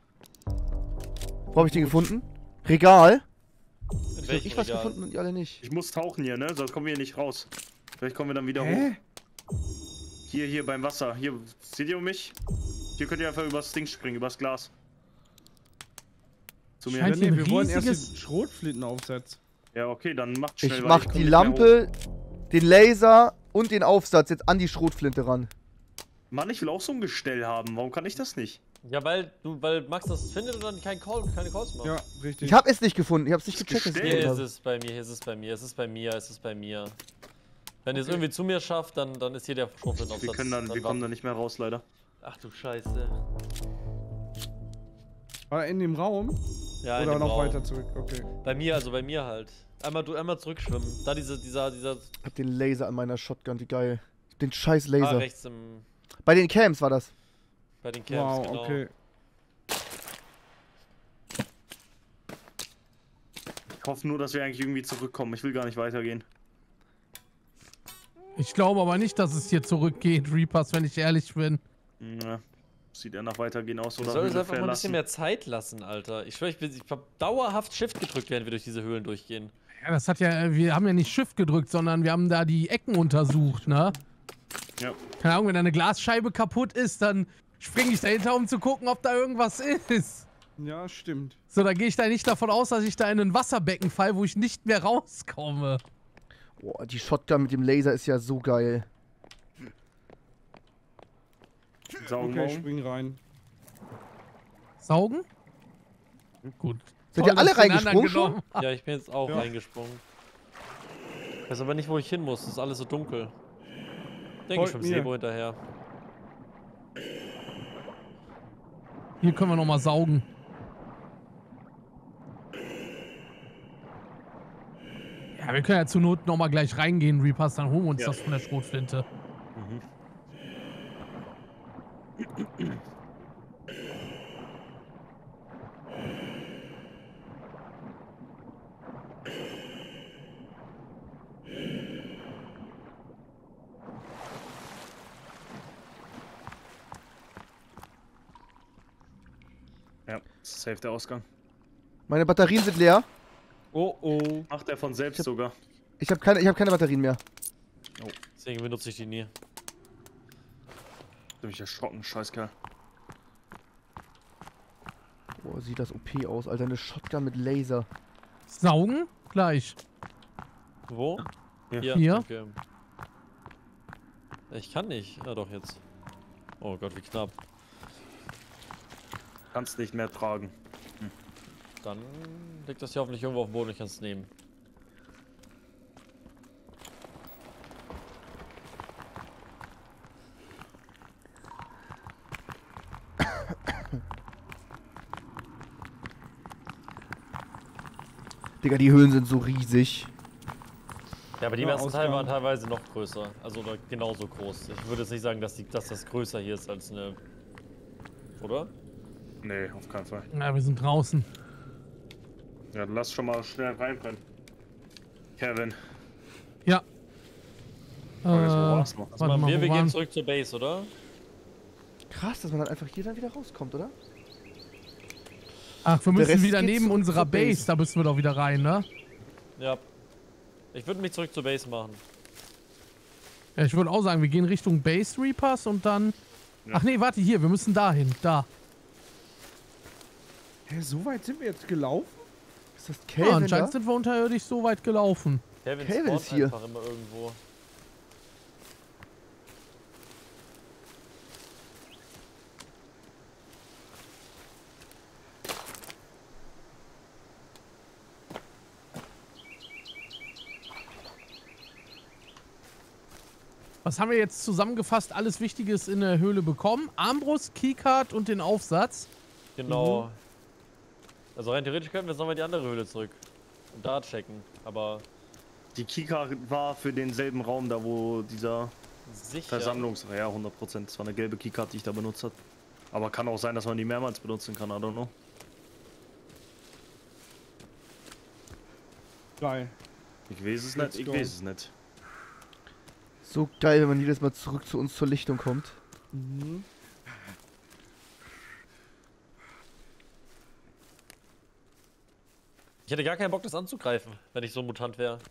Wo habe ich den gefunden? Regal. In Ich hab welchem ich was Regal? gefunden und die alle nicht. Ich muss tauchen hier, ne? Sonst kommen wir hier nicht raus. Vielleicht kommen wir dann wieder hoch. Hä? Hier, hier beim Wasser. Hier, seht ihr um mich? Hier könnt ihr einfach übers Ding springen, übers Glas. Zu mir. Scheint Ja, hier nee, ein wir wollen erst riesiges- den Schrotflintenaufsatz. Ja, okay, dann macht schnell. Ich weil mach komm die nicht mehr Lampe, den Laser und den Aufsatz jetzt an die Schrotflinte ran. hoch. Mann, ich will auch so ein Gestell haben. Warum kann ich das nicht? Ja, weil du, weil Max das findet und dann kein Call, keine Calls macht. Ja, richtig. Ich hab es nicht gefunden. Ich hab's nicht Das gecheckt, dass ich Gestell Hier gefunden ist hab. es bei mir, hier ist es bei mir, es ist bei mir, es ist bei mir. Wenn ihr es irgendwie zu mir schafft, dann, dann ist hier der Schrotflintenaufsatz. Wir können dann, wir kommen warten- da nicht mehr raus, leider. Ach du Scheiße. War er in dem Raum? Ja, in Oder dem noch Raum. weiter zurück? Okay. Bei mir, also bei mir halt. Einmal, du, einmal zurückschwimmen. Da diese, dieser, dieser. Ich hab den Laser an meiner Shotgun, wie geil. Den scheiß Ah, Laser. rechts im. Bei den Camps war das. Bei den Camps, Wow, genau. okay. Ich hoffe nur, dass wir eigentlich irgendwie zurückkommen. Ich will gar nicht weitergehen. Ich glaube aber nicht, dass es hier zurückgeht, Reapers, wenn ich ehrlich bin. Ja. Sieht eher nach weitergehen aus Du oder solltest Höhle einfach mal ein bisschen verlassen. mehr Zeit lassen, Alter. Ich schwör, ich, bin, ich hab dauerhaft Shift gedrückt, während wir durch diese Höhlen durchgehen. Ja, das hat ja, wir haben ja nicht Shift gedrückt, sondern wir haben da die Ecken untersucht, ne? Ja. Keine Ahnung, wenn da eine Glasscheibe kaputt ist, dann springe ich dahinter, um zu gucken, ob da irgendwas ist. Ja, stimmt. So, da gehe ich da nicht davon aus, dass ich da in ein Wasserbecken falle, wo ich nicht mehr rauskomme. Boah, die Shotgun mit dem Laser ist ja so geil. Saugen Okay, morgen. spring rein. Saugen? Gut. Seid Toll, ihr alle dass du den anderen reingesprungen schon? genommen Ja, ich bin jetzt auch Ja. reingesprungen. Ich weiß aber nicht, wo ich hin muss. Es ist alles so dunkel. Denke ich Folgt vom mir. Sebo hinterher. Hier können wir noch mal saugen. Ja, wir können ja zur Not noch mal gleich reingehen, Reapers, dann holen wir uns Ja. das von der Schrotflinte. Mhm. Ja, safe der Ausgang. Meine Batterien sind leer. Oh oh. Macht er von selbst sogar. Ich habe keine, ich hab keine Batterien mehr. Deswegen benutze ich die nie. Ich bin mich erschrocken, Scheißkerl. Boah, sieht das O P aus, Alter. Eine Shotgun mit Laser. Saugen? Gleich. Wo? Ja. Hier? Okay. Ich kann nicht. Ja, doch jetzt. Oh Gott, wie knapp. Kannst nicht mehr tragen. Dann liegt das hier hoffentlich irgendwo auf dem Boden. Ich kann es nehmen. Digga, die Höhlen sind so riesig. Ja, aber die Ja, ersten Teile Ausgang. waren teilweise noch größer. Also oder genauso groß. Ich würde jetzt nicht sagen, dass, die, dass das größer hier ist als eine. Oder? Nee, auf keinen Fall. Na, wir sind draußen. Ja, dann lass schon mal schnell reinbrennen. Kevin. Ja. Oh, jetzt, wo Äh, war's noch? Was warte machen mal, wir? wo Wir gehen waren- zurück zur Base, oder? Krass, dass man dann einfach hier dann wieder rauskommt, oder? Ach, wir Der müssen Rest wieder geht neben zurück unserer zur Base. Base. Da müssen wir doch wieder rein, ne? Ja. Ich würde mich zurück zur Base machen. Ja, ich würde auch sagen, wir gehen Richtung Base Reapers und dann... Ja. Ach nee, warte, hier, wir müssen dahin. Da. Hä, so weit sind wir jetzt gelaufen? Ist das Ja, Kelvin da? anscheinend sind wir unterirdisch so weit gelaufen. Kevin, Kevin spawnt ist hier. einfach immer irgendwo. Was haben wir jetzt zusammengefasst? Alles Wichtiges in der Höhle bekommen. Armbrust, Keycard und den Aufsatz. Genau. Mhm. Also rein theoretisch könnten wir jetzt nochmal in die andere Höhle zurück. Und da checken. Aber Die Kika war für denselben Raum da, wo dieser sicher. Versammlungs... Ja, hundert Prozent. Das war eine gelbe Keycard, die ich da benutzt habe. Aber kann auch sein, dass man die mehrmals benutzen kann, I don't know. Geil. Ich weiß es Let's nicht, ich go. weiß es nicht. So geil, wenn man jedes Mal zurück zu uns zur Lichtung kommt. Mhm. Ich hätte gar keinen Bock, das anzugreifen, wenn ich so ein Mutant wäre.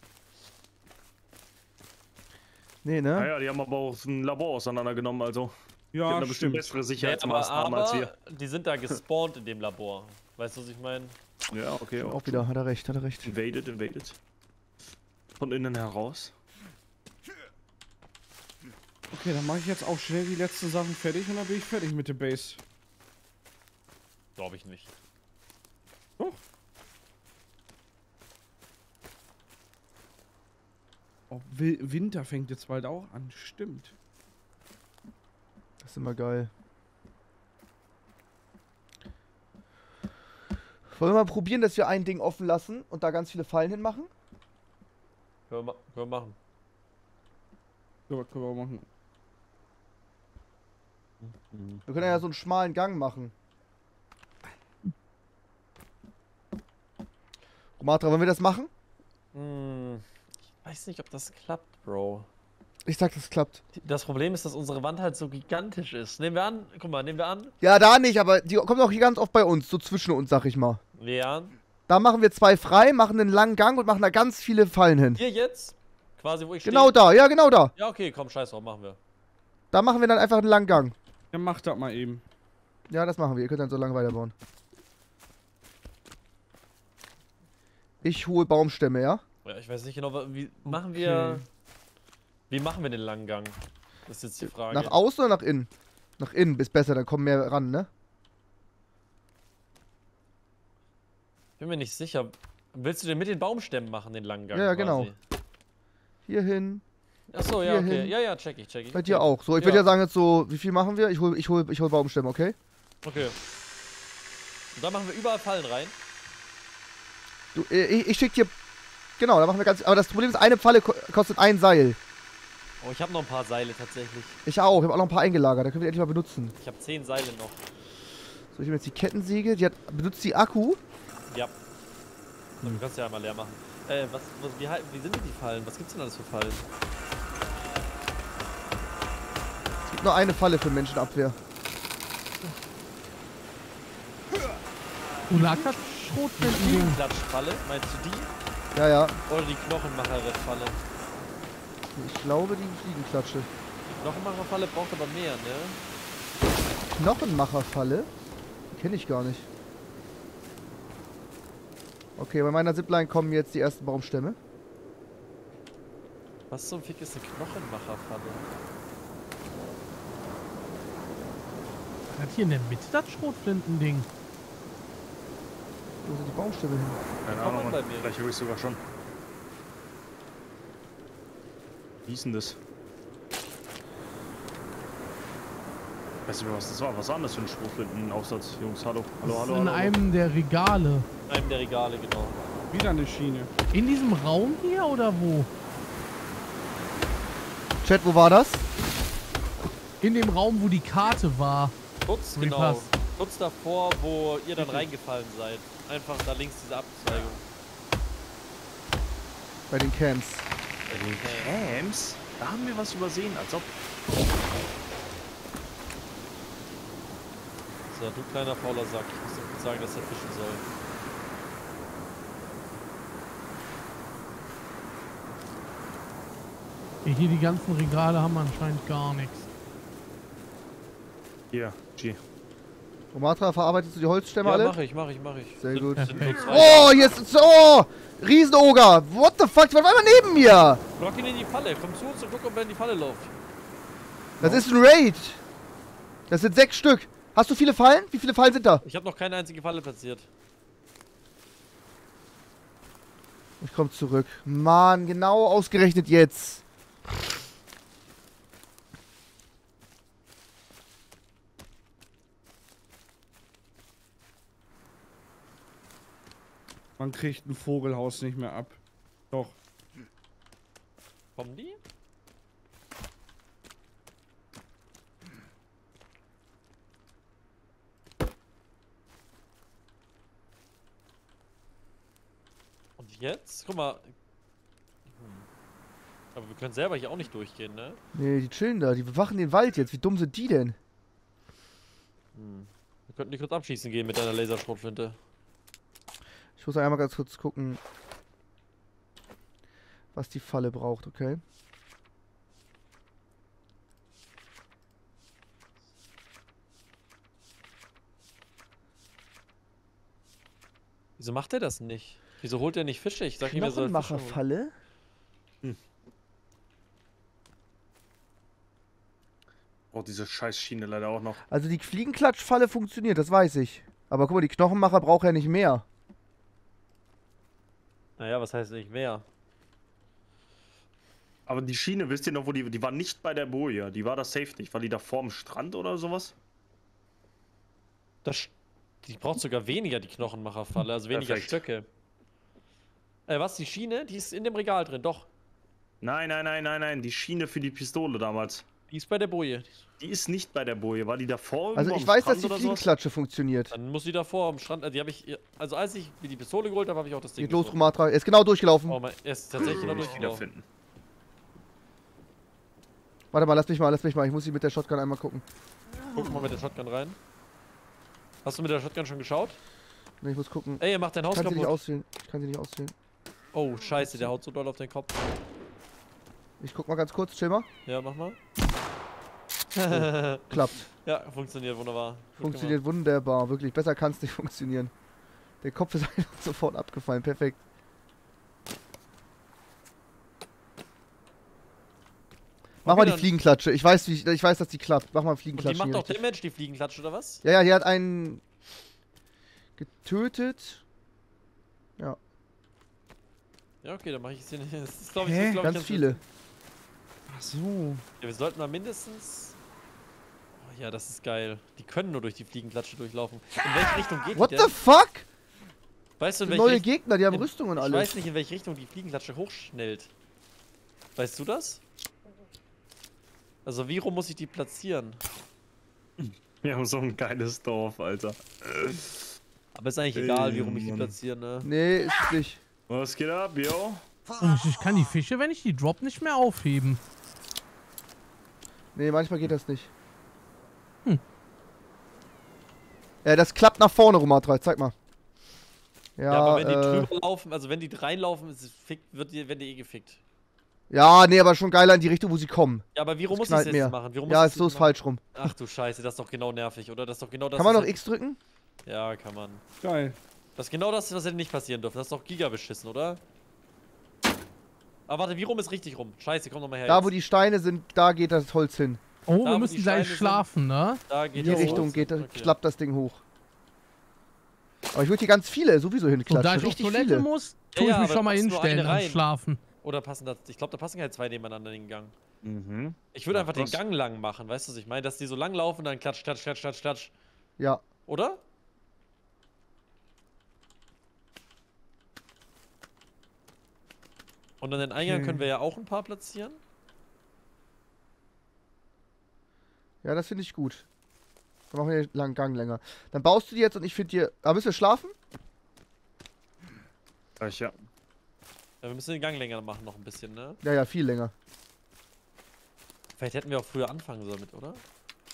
Nee, ne? Naja, die haben aber auch ein Labor auseinandergenommen, also. Die Ja, haben da bestimmt stimmt. bessere Ja, aber, Sicherheitsmaßnahmen als wir. aber die sind da gespawnt in dem Labor. Weißt du, was ich meine? Ja, okay. Auch wieder, hat er recht, hat er recht. Invaded, invaded. Von innen heraus. Okay, dann mache ich jetzt auch schnell die letzten Sachen fertig und dann bin ich fertig mit der Base. Glaube ich nicht. Doch. Oh, Wi- Winter fängt jetzt bald auch an, stimmt. Das ist immer geil. Wollen wir mal probieren, dass wir ein Ding offen lassen und da ganz viele Fallen hinmachen? Können wir, ma können wir machen. So, können wir auch machen. Wir können ja so einen schmalen Gang machen. Romatra, wollen wir das machen? Hm, ich weiß nicht, ob das klappt, Bro. Ich sag, das klappt. Das Problem ist, dass unsere Wand halt so gigantisch ist. Nehmen wir an, guck mal, nehmen wir an. Ja, da nicht, aber die kommt auch hier ganz oft bei uns, so zwischen uns, sag ich mal. Ja. Da machen wir zwei frei, machen einen langen Gang und machen da ganz viele Fallen hin. Hier jetzt, quasi wo ich Genau stehe. da, ja, genau da. Ja, okay, komm, scheiß drauf, machen wir. Da machen wir dann einfach einen langen Gang. Ja, mach das mal eben. Ja, das machen wir. Ihr könnt dann so lange weiterbauen. Ich hole Baumstämme, ja? Ja, ich weiß nicht genau, wa- wie machen wir. Wie machen wir den langen Gang? Das ist jetzt die Frage. Nach außen oder nach innen? Nach innen ist besser, dann kommen mehr ran, ne? Bin mir nicht sicher. Willst du den mit den Baumstämmen machen, den langen Gang? Ja, ja, quasi? genau. Hier hin. Achso, ja, Hier okay. hin. Ja, ja, check ich, check ich. Bei dir okay. auch. So, ich Ja. würde ja sagen jetzt so, wie viel machen wir? Ich hol, ich hol, ich hol Baumstämme, okay? Okay. Und dann machen wir überall Fallen rein. Du, äh, ich, ich schick dir. Genau, da machen wir ganz. Aber das Problem ist, eine Falle ko kostet ein Seil. Oh, ich habe noch ein paar Seile tatsächlich. Ich auch. Ich habe auch noch ein paar eingelagert. Da können wir die endlich mal benutzen. Ich habe zehn Seile noch. So, ich nehme jetzt die Kettensäge. Die hat, benutzt die Akku. Ja. So, du kannst ja einmal leer machen. Äh, was, was wie, hal- wie sind denn die Fallen? Was gibt's denn alles für Fallen? Es gibt nur eine Falle für Menschenabwehr. Du lagst das Schrotflinten-Ding. Klatschfalle, meinst du die? Ja, ja. Oder die Knochenmacher-Falle? Ich glaube, die Fliegenklatsche. Die Knochenmacher-Falle braucht aber mehr, ne? Knochenmacherfalle? Die kenne ich gar nicht. Okay, bei meiner Zipline kommen jetzt die ersten Baumstämme. Was zum Fick ist eine Knochenmacher-Falle? Hat hier in der Mitte das Schrotflinten-Ding. Wo sind die Baumstämme hin? Keine Komm Ahnung, mal bei Mann. mir. Vielleicht höre ich sogar schon. Wie ist denn das? Weiß nicht mehr, was das war. Was war denn das für ein Schrotflintenaufsatz, Jungs? Hallo, hallo, Das hallo, ist in hallo. einem der Regale. In einem der Regale, genau. Wieder eine Schiene. In diesem Raum hier oder wo? Chat, wo war das? In dem Raum, wo die Karte war. Kurz, Wie genau. passt. Kurz davor, wo ihr dann reingefallen seid. Einfach da links diese Abzweigung. Bei den Camps. Bei den Camps? Da haben wir was übersehen, als ob. So, du kleiner fauler Sack. Ich muss dir kurz sagen, dass er fischen soll. Hier die ganzen Regale haben anscheinend gar nichts. Hier, G. Romatra, verarbeitest du die Holzstämme Ja, alle? mach ich, mach ich, mach ich. Sehr Sind- gut. sind nur Perfekt. zwei. Oh, hier ist. Oh! Riesenoger! What the fuck? Was war immer neben mir? Block ihn in die Falle. Komm zu uns und guck, ob er in die Falle läuft. Das ist ein Raid. Das sind sechs Stück. Hast du viele Fallen? Wie viele Fallen sind da? Ich habe noch keine einzige Falle platziert. Ich komm zurück. Mann, genau ausgerechnet jetzt. Man kriegt ein Vogelhaus nicht mehr ab. Doch. Kommen die? Und jetzt? Guck mal. Hm. Aber wir können selber hier auch nicht durchgehen, ne? Nee, die chillen da. Die bewachen den Wald jetzt. Wie dumm sind die denn? Hm. Wir könnten die kurz abschießen gehen mit deiner Laserschrotflinte. Ich muss einmal ganz kurz gucken, was die Falle braucht, okay? Wieso macht er das nicht? Wieso holt er nicht Fische? Ich sag ihm, er soll Fische holen. Knochenmacherfalle? Oh, diese Scheißschiene leider auch noch. Also die Fliegenklatschfalle funktioniert, das weiß ich. Aber guck mal, die Knochenmacher braucht ja nicht mehr. Naja, was heißt nicht mehr? Aber die Schiene, wisst ihr noch, wo die... Die war nicht bei der Boje. Die war da safe nicht. War die da vorm Strand oder sowas? Das, die braucht sogar weniger, die Knochenmacherfalle, also weniger Perfekt. Stöcke. Äh, was, die Schiene? Die ist in dem Regal drin, doch. Nein, nein, nein, nein, nein. Die Schiene für die Pistole damals. Die ist bei der Boje. Die ist nicht bei der Boje. War die davor? Also irgendwo ich am weiß, dass Strand die oder sowas? Fliegenklatsche funktioniert. Dann muss sie davor am Strand, also die habe ich, also als ich mir die Pistole geholt habe, habe ich auch das Ding Geht los, gefunden. Romatra. Er ist genau durchgelaufen. Oh mein, er ist tatsächlich noch Nicht durchgelaufen. wiederfinden. Warte mal, lass mich mal, lass mich mal. Ich muss sie mit der Shotgun einmal gucken. Guck mal mit der Shotgun rein. Hast du mit der Shotgun schon geschaut? Ne, ich muss gucken. Ey, er macht dein Ich Haus kann sie nicht kaputt. auswählen. Ich kann sie nicht auswählen. Oh, scheiße, der haut so doll auf den Kopf. Ich guck mal ganz kurz, chill mal. Ja, mach mal. Klappt. Ja, funktioniert wunderbar. Gut Funktioniert wunderbar. Wirklich, besser kann es nicht funktionieren. Der Kopf ist einfach sofort abgefallen. Perfekt. Oh, Mach mal die dann- Fliegenklatsche. Ich weiß, wie, ich weiß, dass die klappt. Mach mal Und die Fliegenklatsche. macht hier auch richtig. Damage, die Fliegenklatsche, oder was? Ja, ja, die hat einen getötet. Ja, Ja, okay, dann mache ich es hier nicht. Das ist, glaub ich, Hä? das ist, glaub ich, ganz viele. Ach so. Ja, wir sollten mal mindestens... Oh, ja, das ist geil. Die können nur durch die Fliegenklatsche durchlaufen. In welche Richtung geht What die the denn? fuck? Weißt du, in Das welche neue Richt- Gegner, die haben in- Rüstung und Ich alles. weiß nicht, in welche Richtung die Fliegenklatsche hochschnellt. Weißt du das? Also wie rum muss ich die platzieren? Wir haben so ein geiles Dorf, Alter. Aber ist eigentlich Ey, egal, wie rum ich die Mann. platziere, ne? Nee, ist nicht. Was geht ab, yo? Und ich kann die Fische, wenn ich die drop, nicht mehr aufheben. Nee, manchmal geht das nicht. Hm. Ja, das klappt nach vorne, Romatra. Zeig mal. Ja, Ja, aber wenn die äh, drüber laufen, also wenn die reinlaufen, ist es fickt, wird die, werden die eh gefickt. ja, nee, aber schon geiler in die Richtung, wo sie kommen. Ja, aber wie rum Das muss ich das knallt jetzt mehr. machen? Wie rum Ja, muss ich ist so das ist machen? falsch rum. Ach du Scheiße, das ist doch genau nervig, oder? Das ist doch genau das. Kann man was noch er- X drücken? Ja, kann man. Geil. Das ist genau das, was hätte nicht passieren dürfen. Das ist doch giga beschissen, oder? Aber warte, wie rum ist richtig rum? Scheiße, komm noch mal her. Da, jetzt. wo die Steine sind, da geht das Holz hin. Oh, Da, wir wo müssen die gleich Steine sind. schlafen, ne? Da In geht die das Richtung Holz. geht das, Okay. klappt das Ding hoch. Aber ich würde hier ganz viele sowieso So, hinklatschen. da ich auf Richtig Toilette viele. muss, Ja, tue ja, ich mich aber schon mal passt nur hinstellen eine und rein. schlafen. Oder passen da. Ich glaube, da passen halt zwei nebeneinander in den Gang. Mhm. Ich würde Ja, einfach krass. den Gang lang machen, weißt du, was ich meine? Dass die so lang laufen, dann klatsch, klatsch, klatsch, klatsch, klatsch. Ja. Oder? Und an den Eingang Okay. können wir ja auch ein paar platzieren. Ja, das finde ich gut. Dann machen wir den langen Gang länger. Dann baust du die jetzt und ich finde dir. Aber müssen wir schlafen? Gleich, ja. Ja, wir müssen den Gang länger machen, noch ein bisschen, ne? Ja, ja, viel länger. Vielleicht hätten wir auch früher anfangen sollen mit, oder?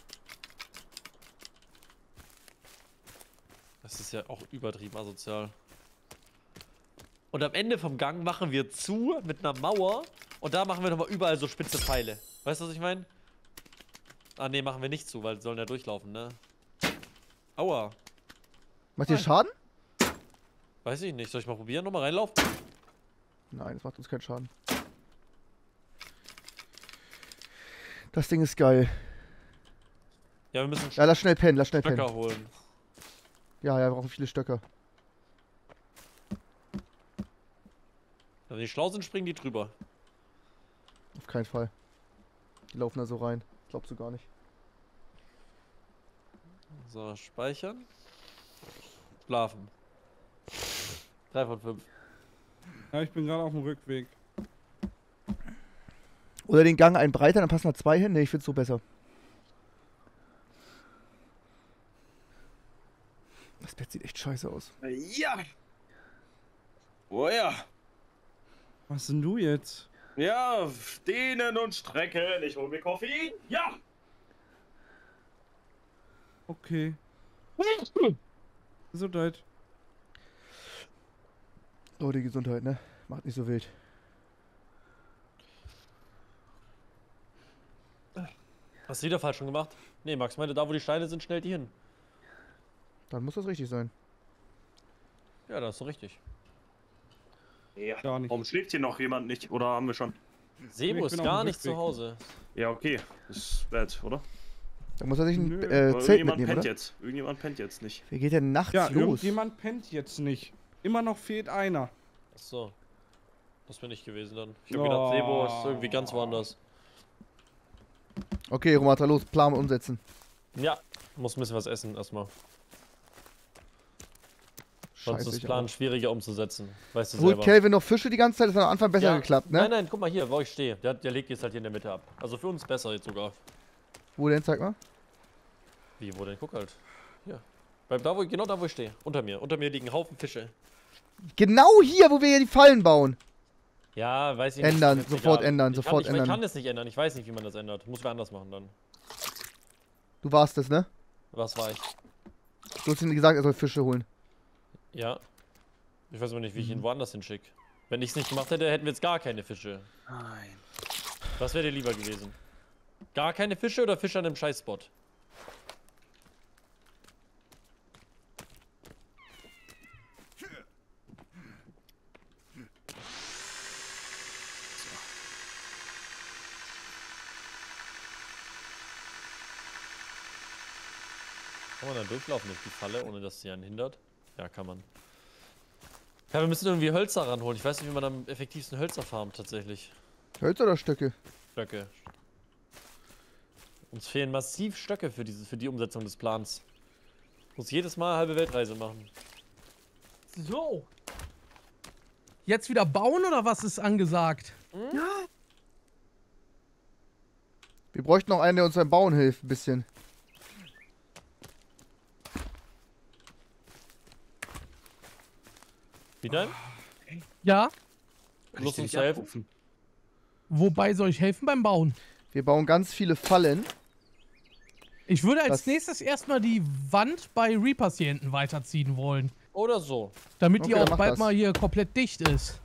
Das ist ja auch übertrieben asozial. Und am Ende vom Gang machen wir zu mit einer Mauer und da machen wir nochmal überall so spitze Pfeile. Weißt du, was ich meine? Ah, ne, machen wir nicht zu, weil die sollen ja durchlaufen, ne? Aua. Macht ihr Schaden? Weiß ich nicht. Soll ich mal probieren? Nochmal reinlaufen? Nein, das macht uns keinen Schaden. Das Ding ist geil. Ja, wir müssen Ja, lass schnell pennen, lass schnell Stöcker pennen. holen. Ja, ja, wir brauchen viele Stöcker. Wenn die schlau sind, springen die drüber. Auf keinen Fall. Die laufen da so rein. Glaubst du gar nicht. So, speichern. Schlafen. drei von fünf. Ja, ich bin gerade auf dem Rückweg. Oder den Gang einen breiter, dann passen da zwei hin. Ne, ich find's so besser. Das Bett sieht echt scheiße aus. Ja! Oh ja! Was denn du jetzt? Ja, dehnen und strecken. Ich hol mir Koffein. Ja! Okay. Gesundheit. Leute, Gesundheit, ne? Macht nicht so wild. Hast du wieder falsch schon gemacht? Nee, Max meinte, da wo die Steine sind, schnell die hin. Dann muss das richtig sein. Ja, das ist so richtig. Ja. Gar nicht. Warum schläft hier noch jemand nicht? Oder haben wir schon? Sebo Ich ist bin auf gar dem nicht zu Rückweg. Hause. Ja, okay. Ist bad, oder? Dann muss er sich ein Nö, äh, Aber Zelt irgendjemand mitnehmen, pennt oder? jetzt. Irgendjemand pennt jetzt nicht. Wie geht denn nachts Ja, los? irgendjemand pennt jetzt nicht. Immer noch fehlt einer. Achso. Das bin ich gewesen dann. Ich hab gedacht, Sebo ist irgendwie ganz woanders. Okay, Romatra, los, Plan umsetzen. Ja, muss ein bisschen was essen erstmal. Sonst Scheiße, ist ich Plan auch. schwieriger umzusetzen. Weißt du Holt selber. Kelvin noch Fische die ganze Zeit? Das hat am Anfang besser Ja, geklappt, ne? Nein, nein, guck mal hier, wo ich stehe. Der, der legt jetzt halt hier in der Mitte ab. Also für uns besser jetzt sogar. Wo denn? Zeig mal. Wie, wo denn? Guck halt. Hier. Bei, da, wo, genau da, wo ich stehe. Unter mir. Unter mir liegen Haufen Fische. Genau hier, wo wir hier die Fallen bauen. Ja, weiß ich Ändern, nicht. ist jetzt sofort egal. ändern, ich sofort kann, ich, ändern. Ich kann es nicht ändern. Ich weiß nicht, wie man das ändert. Muss wer anders machen dann. Du warst es, ne? Was war ich? Du hast ihm gesagt, er soll Fische holen. Ja. Ich weiß aber nicht, wie Mhm. ich ihn woanders hinschicke. Wenn ich es nicht gemacht hätte, hätten wir jetzt gar keine Fische. Nein. Was wäre dir lieber gewesen? Gar keine Fische oder Fische an einem Scheißspot? Kann man da durchlaufen durch die Falle, ohne dass sie einen hindert? Ja, kann man. Ja, wir müssen irgendwie Hölzer ranholen. Ich weiß nicht, wie man am effektivsten Hölzer farmt, tatsächlich. Hölzer oder Stöcke? Stöcke. Uns fehlen massiv Stöcke für, diese, für die Umsetzung des Plans. Muss jedes Mal eine halbe Weltreise machen. So. Jetzt wieder bauen oder was ist angesagt? Wir bräuchten noch einen, der uns beim Bauen hilft, ein bisschen. Wie denn? Ja. Muss uns helfen. Wobei soll ich helfen beim Bauen? Wir bauen ganz viele Fallen. Ich würde als Das- nächstes erstmal die Wand bei Reapers hier hinten weiterziehen wollen. Oder so. Damit Okay, die dann auch mach bald das. mal hier komplett dicht ist.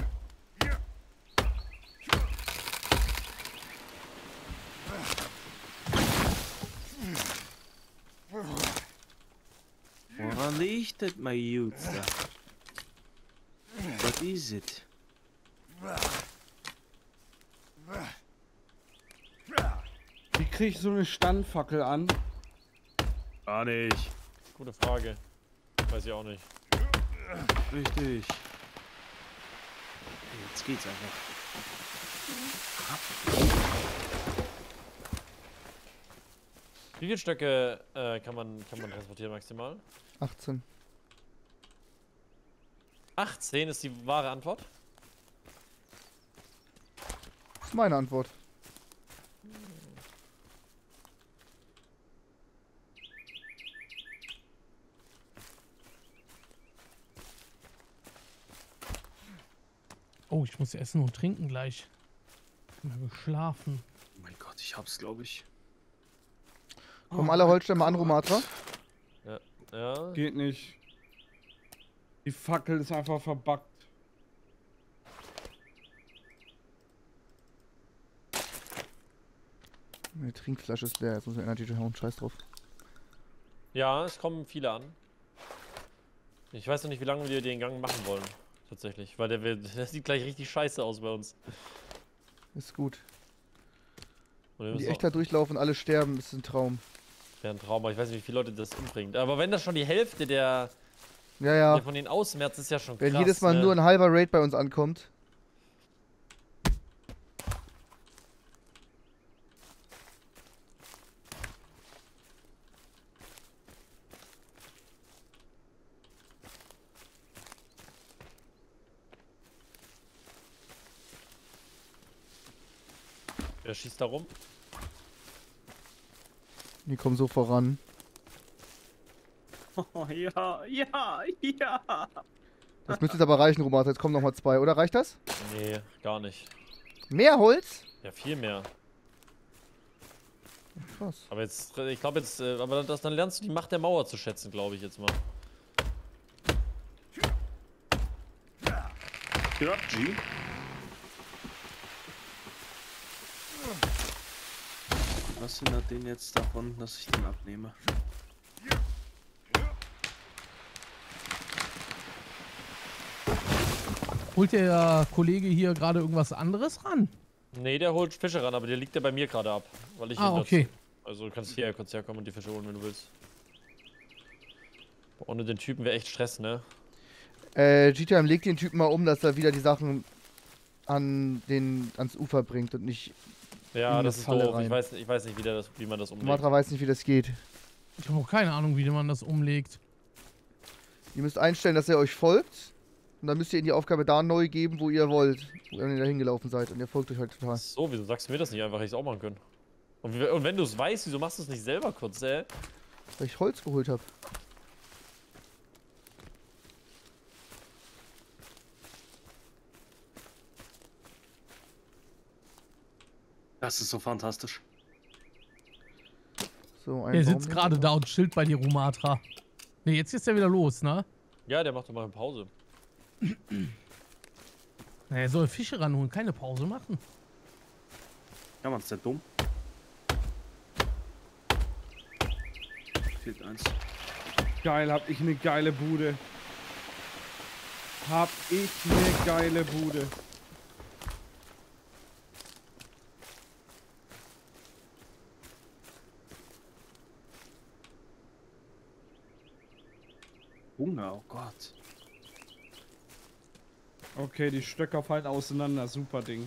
Woran liegt das, mein Jutster? Was ist es? Wie krieg ich so eine Standfackel an? Gar nicht. Gute Frage. Weiß ich auch nicht. Richtig. Jetzt geht's einfach. Wie viele Stöcke äh, kann, man, kann man transportieren maximal? achtzehn. achtzehn ist die wahre Antwort. Das ist meine Antwort. Oh, ich muss essen und trinken gleich. Ich hab mal geschlafen. Oh mein Gott, ich hab's, glaube ich. Kommen alle Holzstämme an, Rumatra? Ja. Geht nicht. Die Fackel ist einfach verbuggt. Die Trinkflasche ist leer, jetzt muss man Energy hauen, scheiß drauf. Ja, es kommen viele an. Ich weiß noch nicht, wie lange wir den Gang machen wollen. Tatsächlich. Weil der, wird- der sieht gleich richtig scheiße aus bei uns. Ist gut. Und wir Wenn die müssen echt da durchlaufen, alle sterben, ist ein Traum. auch- wäre ein Traum, aber ich weiß nicht, wie viele Leute das umbringt. Aber wenn das schon die Hälfte der, Ja, ja. der von denen ausmerzt, ist ja schon krass. Wenn jedes Mal ne? nur ein halber Raid bei uns ankommt. Wer schießt da rum? Die kommen so voran. Oh, ja, ja, ja. Das müsste jetzt aber reichen, Rumatra. Jetzt kommen noch mal zwei, oder? Reicht das? Nee, gar nicht. Mehr Holz? Ja, viel mehr. Krass. Aber jetzt, ich glaube jetzt, äh, aber das, dann lernst du die Macht der Mauer zu schätzen, glaube ich jetzt mal. Ja, G. Was hindert den jetzt davon, dass ich den abnehme? Holt der Kollege hier gerade irgendwas anderes ran? Nee, der holt Fische ran, aber der liegt ja bei mir gerade ab. Weil ich Ah, ihn okay. dazu- Also du kannst hierher kurz herkommen und die Fische holen, wenn du willst. Ohne den Typen wäre echt Stress, ne? Äh, G T M legt den Typen mal um, dass er wieder die Sachen an den, ans Ufer bringt und nicht. Ja, In das eine ist Falle doof. rein. Ich weiß, ich weiß nicht, wie, der das, wie man das umlegt. Rumatra weiß nicht, wie das geht. Ich habe auch keine Ahnung, wie man das umlegt. Ihr müsst einstellen, dass er euch folgt. Und dann müsst ihr ihm die Aufgabe da neu geben, wo ihr wollt. Wo ihr da hingelaufen seid. Und ihr folgt euch halt total. So, wieso sagst du mir das nicht einfach? Hätte ich es auch machen können. Und, wie- und wenn du es weißt, wieso machst du es nicht selber kurz, ey? Weil ich Holz geholt habe. Das ist so fantastisch. So, ein Der Baum sitzt hier. gerade da und chillt bei dir, Rumatra. Ne, jetzt ist er wieder los, ne? Ja, der macht doch mal eine Pause. Na, er soll Fische ranholen, keine Pause machen. Ja, man, ist der dumm? Fehlt eins. Geil, hab ich eine geile Bude. Hab ich eine geile Bude. Hunger, oh Gott. Okay, die Stöcker fallen auseinander. Super Ding.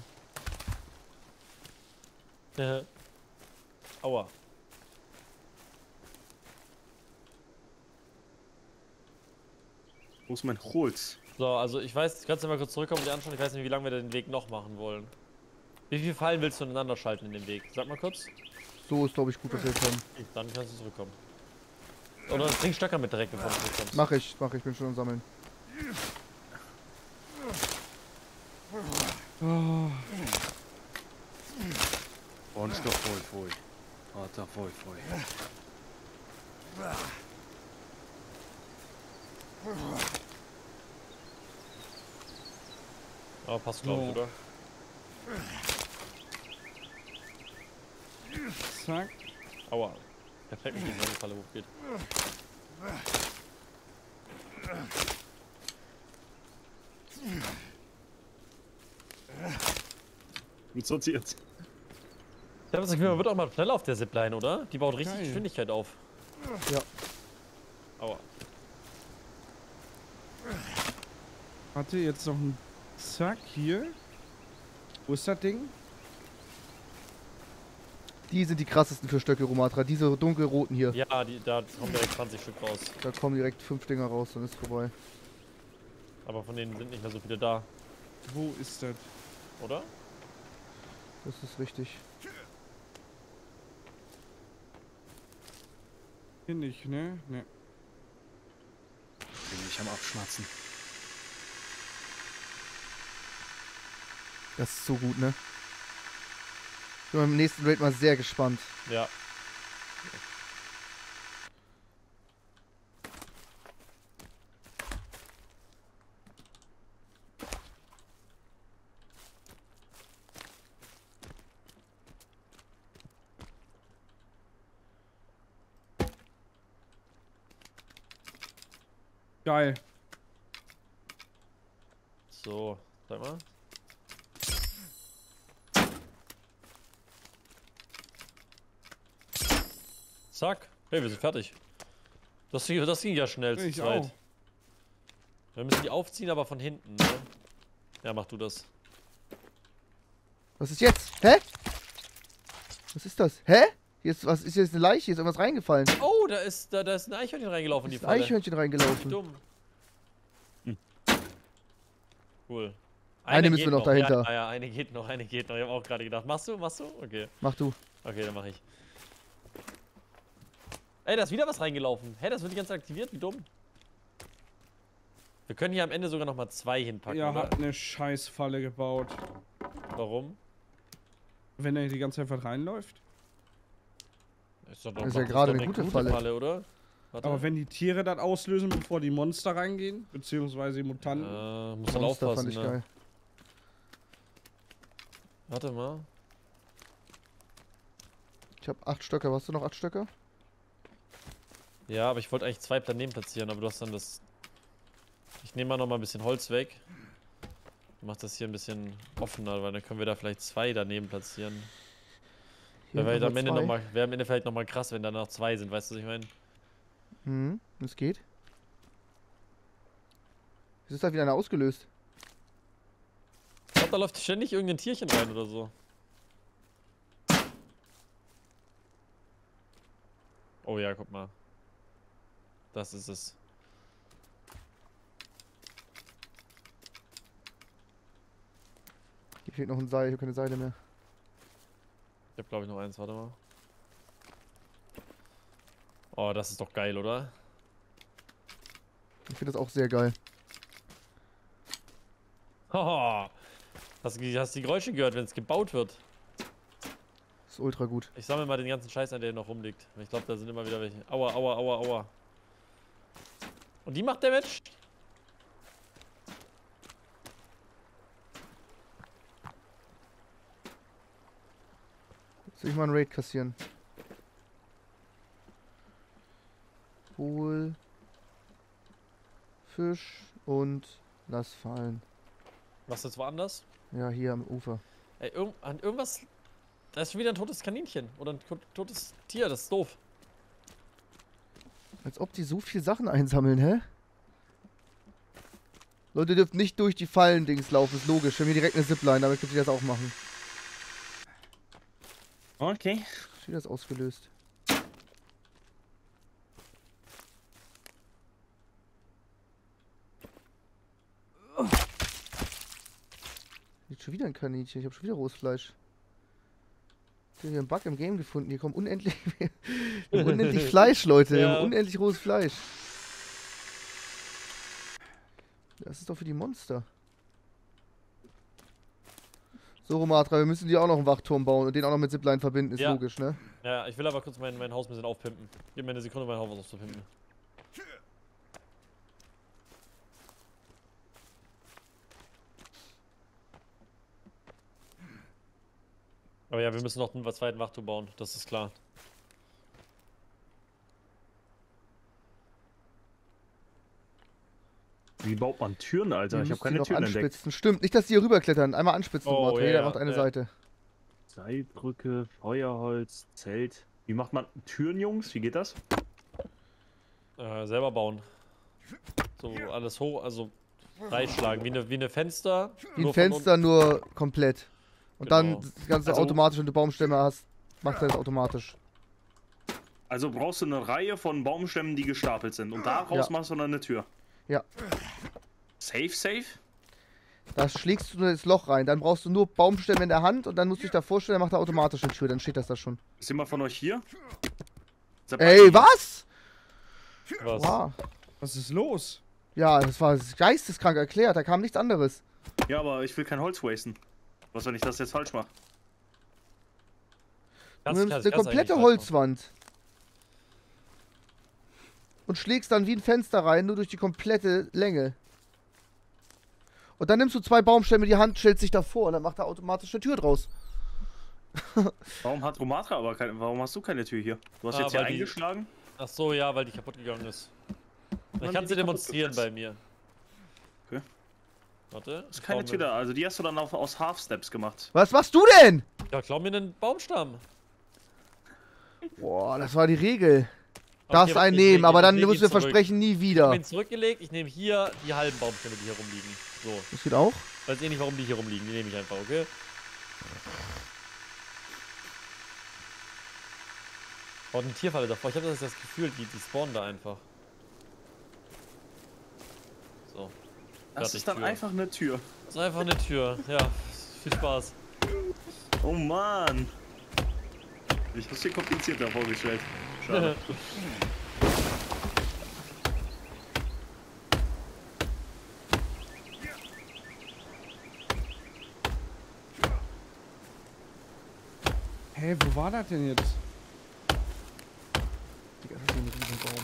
Äh. Aua. Wo ist mein Holz? So, also ich weiß, kannst du mal kurz zurückkommen und dir anschauen, ich weiß nicht, wie lange wir den Weg noch machen wollen. Wie viele Fallen willst du ineinander schalten in dem Weg? Sag mal kurz. So ist, glaube ich, gut, dass wir jetzt haben. Dann kannst du zurückkommen. Oder bring Stöcker mit direkt, bevor du zurückkommst. Mach ich, mach ich, bin schon am Sammeln. Oh. Und doch voll, voll. Alter, voll, voll. Aber passt, glaube ich, So. oder? Zack. Aua. Perfekt, wenn die Falle hochgeht. Gut sortiert. Ich habe das Gefühl, man wird auch mal schneller auf der Zipline, oder? Die baut richtig Geil. Geschwindigkeit auf. Ja. Aua. Warte, jetzt noch ein Zack hier. Wo ist das Ding? Die sind die krassesten für Stöcke, Romatra. Diese dunkelroten hier. Ja, die, da kommen direkt zwanzig Stück raus. Da kommen direkt fünf Dinger raus, dann ist vorbei. Aber von denen sind nicht mehr so viele da, Wo ist das? oder? Das ist richtig. Hier nicht, ne? Ne. Bin ich am Abschmatzen. Das ist so gut, ne? Ich bin beim nächsten Raid mal sehr gespannt. Ja. Geil. So, sag mal. Zack. Hey, wir sind fertig. Das ging, das ging ja schnell zu Ich zweit. auch. Wir müssen die aufziehen, aber von hinten, ne? Ja, mach du das. Was ist jetzt? Hä? Was ist das? Hä? Hier ist, was ist jetzt eine Leiche? Hier ist irgendwas reingefallen. Oh, da ist, da, da ist ein Eichhörnchen reingelaufen in die Ist ein Falle. Eichhörnchen reingelaufen. Dumm. Hm. Cool. Eine müssen geht wir noch dahinter. Ja, ja, eine geht noch, eine geht noch. Ich habe auch gerade gedacht. Machst du? Machst du? Okay. Mach du. Okay, dann mach ich. Ey, da ist wieder was reingelaufen. Hä, das wird die ganze Zeit aktiviert? Wie dumm. Wir können hier am Ende sogar noch mal zwei hinpacken, Er oder? hat eine Scheißfalle gebaut. Warum? Wenn er die ganze Zeit einfach reinläuft. Ist, doch Das ist doch- ja gerade doch eine gute Falle. oder? Warte. Aber wenn die Tiere das auslösen, bevor die Monster reingehen, beziehungsweise die Mutanten. äh, muss dann Monster aufpassen, fand ich ne? geil. Warte mal. Ich hab acht Stöcker. Hast du noch acht Stöcker? Ja, aber ich wollte eigentlich zwei daneben platzieren, aber du hast dann das... Ich nehme mal noch mal ein bisschen Holz weg. Mach das hier ein bisschen offener, weil dann können wir da vielleicht zwei daneben platzieren. Hier Wäre noch am Ende zwei. noch mal, wäre am Ende vielleicht noch mal krass, wenn da noch zwei sind, weißt du, was ich meine? Hm, das geht. Wieso ist da wieder einer ausgelöst? Ich glaube, da läuft ständig irgendein Tierchen rein oder so. Oh ja, guck mal. Das ist es. Hier fehlt noch ein Seil. Ich habe keine Seile mehr. Ich hab glaube ich noch eins, warte mal. Oh, das ist doch geil, oder? Ich finde das auch sehr geil. Haha. Hast du hast die Geräusche gehört, wenn es gebaut wird? Das ist ultra gut. Ich sammle mal den ganzen Scheiß ein, der noch rumliegt. Ich glaube, da sind immer wieder welche. Aua, aua, aua, aua. Und die macht Damage? Soll ich mal einen Raid kassieren? Hol Fisch und lass fallen. Was jetzt woanders? Ja, hier am Ufer. Ey, irgend, an irgendwas. Da ist schon wieder ein totes Kaninchen. Oder ein ko- totes Tier, das ist doof. Als ob die so viel Sachen einsammeln, hä? Leute dürfen nicht durch die Fallen-Dings laufen, ist logisch. Wir haben hier direkt eine Zipline, damit könnt ihr das auch machen. Okay. Wie das ausgelöst? Jetzt schon wieder ein Kaninchen, ich habe schon wieder rohes Fleisch. Ich habe hier einen Bug im Game gefunden, hier kommt unendlich, wir haben unendlich Fleisch, Leute, wir Ja. haben unendlich rohes Fleisch. Das ist doch für die Monster. So, Romatra, wir müssen dir auch noch einen Wachturm bauen und den auch noch mit Zipline verbinden, ist Ja. logisch, ne? Ja, ich will aber kurz mein, mein Haus ein bisschen aufpimpen. Gib mir eine Sekunde, mein Haus aufzupimpen. Aber ja, wir müssen noch einen zweiten Wachturm bauen, das ist klar. Wie baut man Türen, Alter? Wir Ich habe müssen die keine noch Türen entdeckt. anspitzen. Stimmt, nicht, dass die hier rüberklettern. Einmal anspitzen, Oh, Romatra, ja, jeder ja, macht eine ja. Seite. Seilbrücke, Feuerholz, Zelt. Wie macht man Türen, Jungs? Wie geht das? Äh, selber bauen. So, alles hoch, also reinschlagen, wie eine, wie eine Fenster. Wie ein nur von Fenster, nur komplett. Und Genau. dann das Ganze Also- automatisch, wenn du Baumstämme hast, macht er das automatisch. Also brauchst du eine Reihe von Baumstämmen, die gestapelt sind. Und daraus Ja. machst du dann eine Tür. Ja. Safe, safe? Da schlägst du nur das Loch rein. Dann brauchst du nur Baumstämme in der Hand und dann musst du dich da vorstellen, dann macht er automatisch eine Tür. Dann steht das da schon. Ist jemand von euch hier? Seid Ey, beide was? Was? Wow. Was ist los? Ja, das war geisteskrank erklärt. Da kam nichts anderes. hier? Ja, aber ich will kein Holz wasten. Was, wenn ich das jetzt falsch mache? Du Kannst- nimmst kannst- eine kannst komplette eigentlich Holzwand. Und schlägst dann wie ein Fenster rein, nur durch die komplette Länge. Und dann nimmst du zwei Baumstämme in die Hand, stellst dich davor und dann macht er automatisch eine Tür draus. Warum hat Romatra aber keine. Warum hast du keine Tür hier? Du hast Ah, jetzt hier weil die- eingeschlagen? Ach so, ja, weil die kaputt gegangen ist. Ich Dann kann die sie kaputt demonstrieren gefressen. bei mir. Okay. Warte. Das ist keine klau Tür mir- da. Also die hast du dann auf, aus Half-Steps gemacht. Was machst du denn? Ja, klau mir einen Baumstamm. Boah, das war die Regel. Darfst Okay, einen ich leg- nehmen, aber ich dann leg musst ihn du zurück. versprechen, nie Ich wieder. habe ihn zurückgelegt, ich nehme hier die halben Baumstämme, die hier rumliegen. So. Das geht auch? Weiß eh nicht, warum die hier rumliegen. Die nehme ich einfach, okay? Oh, eine Tierfalle davor. Ich habe das, das Gefühl, die, die spawnen da einfach. So. Das Fertig, ist dann Tür. einfach eine Tür. Das ist einfach eine Tür. Ja, viel Spaß. Oh Mann. Ich hab's dir komplizierter vorgestellt. Schade. Hä, wo war das denn jetzt? Digga, das ist ein Riesenbaum.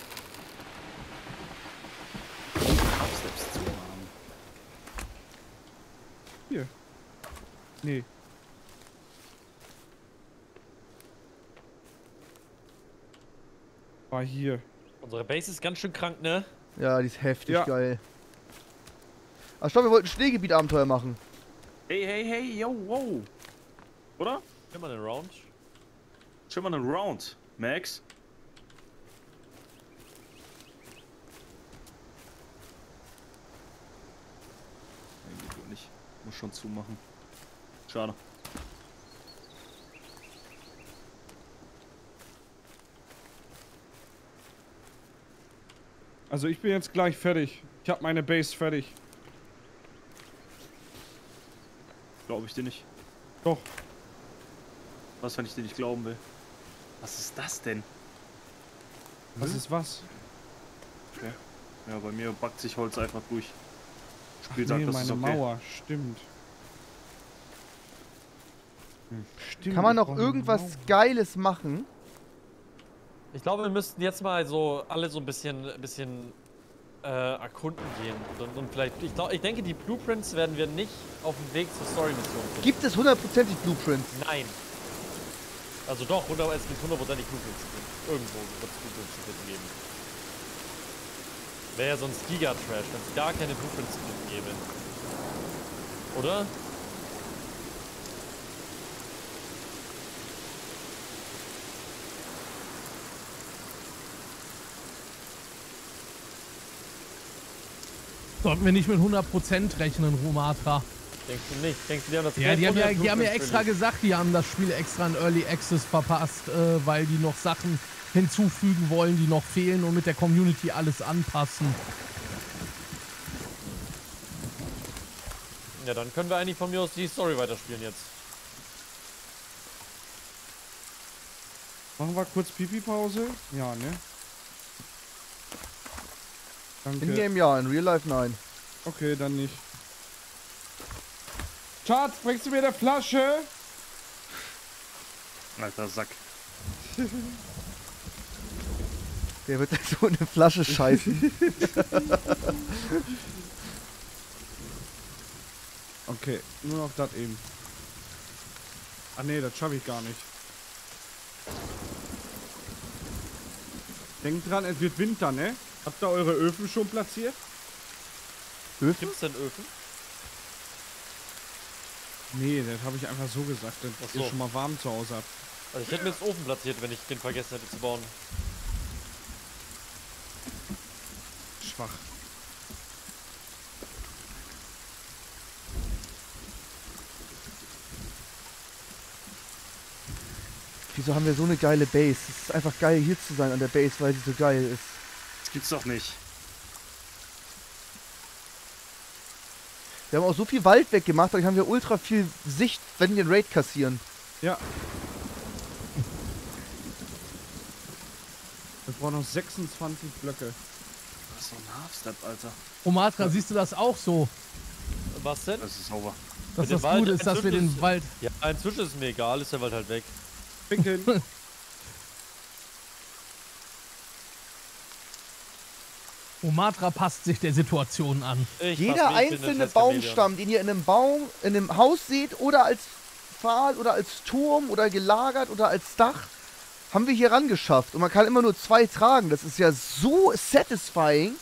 Half-Steps zu haben. Hier. Nee. War hier. Unsere Base ist ganz schön krank, ne? Ja, die ist heftig Ja. geil. Ach stopp, wir wollten Schneegebiet-Abenteuer machen. Hey, hey, hey, yo, wow. Oder? Hier mal einen Round. Schon mal einen Round, Max. Nein, geht wohl nicht. Muss schon zumachen. Schade. Also ich bin jetzt gleich fertig. Ich habe meine Base fertig. Glaube ich dir nicht. Doch. Was, wenn ich dir nicht glauben will? Was ist das denn? Was ist was? Ja, bei mir backt sich Holz einfach durch. Ach Spiel sagt, nee, das ist meine okay. Mauer. Stimmt. Hm. Stimmt. Kann man ich noch brauch eine irgendwas Mauer. Geiles machen? Ich glaube, wir müssten jetzt mal so alle so ein bisschen, bisschen äh, erkunden gehen. Und, und vielleicht, ich, glaub, ich denke, die Blueprints werden wir nicht auf dem Weg zur Story-Mission finden. Gibt es hundertprozentig Blueprints? Nein. Also doch, hundert, es gibt hundertprozentig Blueprints zu finden. Irgendwo wird es Blueprints zu finden geben. Wäre ja sonst Giga-Trash, wenn es gar keine Blueprints zu finden gäbe. Oder? Sollten wir nicht mit hundert Prozent rechnen, Rumatra. Denkst du nicht? Denkst du, die haben das Ja, die haben ja, Geld die haben ja natürlich. extra gesagt, die haben das Spiel extra in Early Access verpasst, äh, weil die noch Sachen hinzufügen wollen, die noch fehlen und mit der Community alles anpassen. Ja, dann können wir eigentlich von mir aus die Story weiterspielen jetzt. Machen wir kurz Pipi-Pause? Ja, ne? Danke. In Game ja, in Real Life nein. Okay, dann nicht. Schatz, bringst du mir eine Flasche? Alter Sack. Der wird so in eine Flasche scheißen. Okay, nur noch das eben. Ah ne, das schaffe ich gar nicht. Denkt dran, es wird Winter, ne? Habt ihr eure Öfen schon platziert? Öfen? Gibt's denn Öfen? Nee, das habe ich einfach so gesagt, dass Ach so. ihr schon mal warm zu Hause habt. Also ich hätte mir jetzt Ofen platziert, wenn ich den vergessen hätte zu bauen. Schwach. Wieso haben wir so eine geile Base? Es ist einfach geil hier zu sein an der Base, weil sie so geil ist. Das gibt's doch nicht. Wir haben auch so viel Wald weggemacht, dadurch haben wir ultra viel Sicht, wenn wir einen Raid kassieren. Ja. Wir brauchen noch sechsundzwanzig Blöcke. Das ist so ein Half-Step, Alter. Rumatra, siehst du das auch so? Was denn? Das ist sauber. Dass Mit dem das Wald, Gute ist, dass wir den inzwischen- Wald... Ja, inzwischen ist mir egal, ist der Wald halt weg. Pinkeln. Rumatra passt sich der Situation an. Ich Jeder pass mich, ich bin einzelne ein Chameleon. Baumstamm, den ihr in einem Baum, in einem Haus seht oder als Pfahl oder als Turm oder gelagert oder als Dach, haben wir hier rangeschafft. Und man kann immer nur zwei tragen. Das ist ja so satisfying.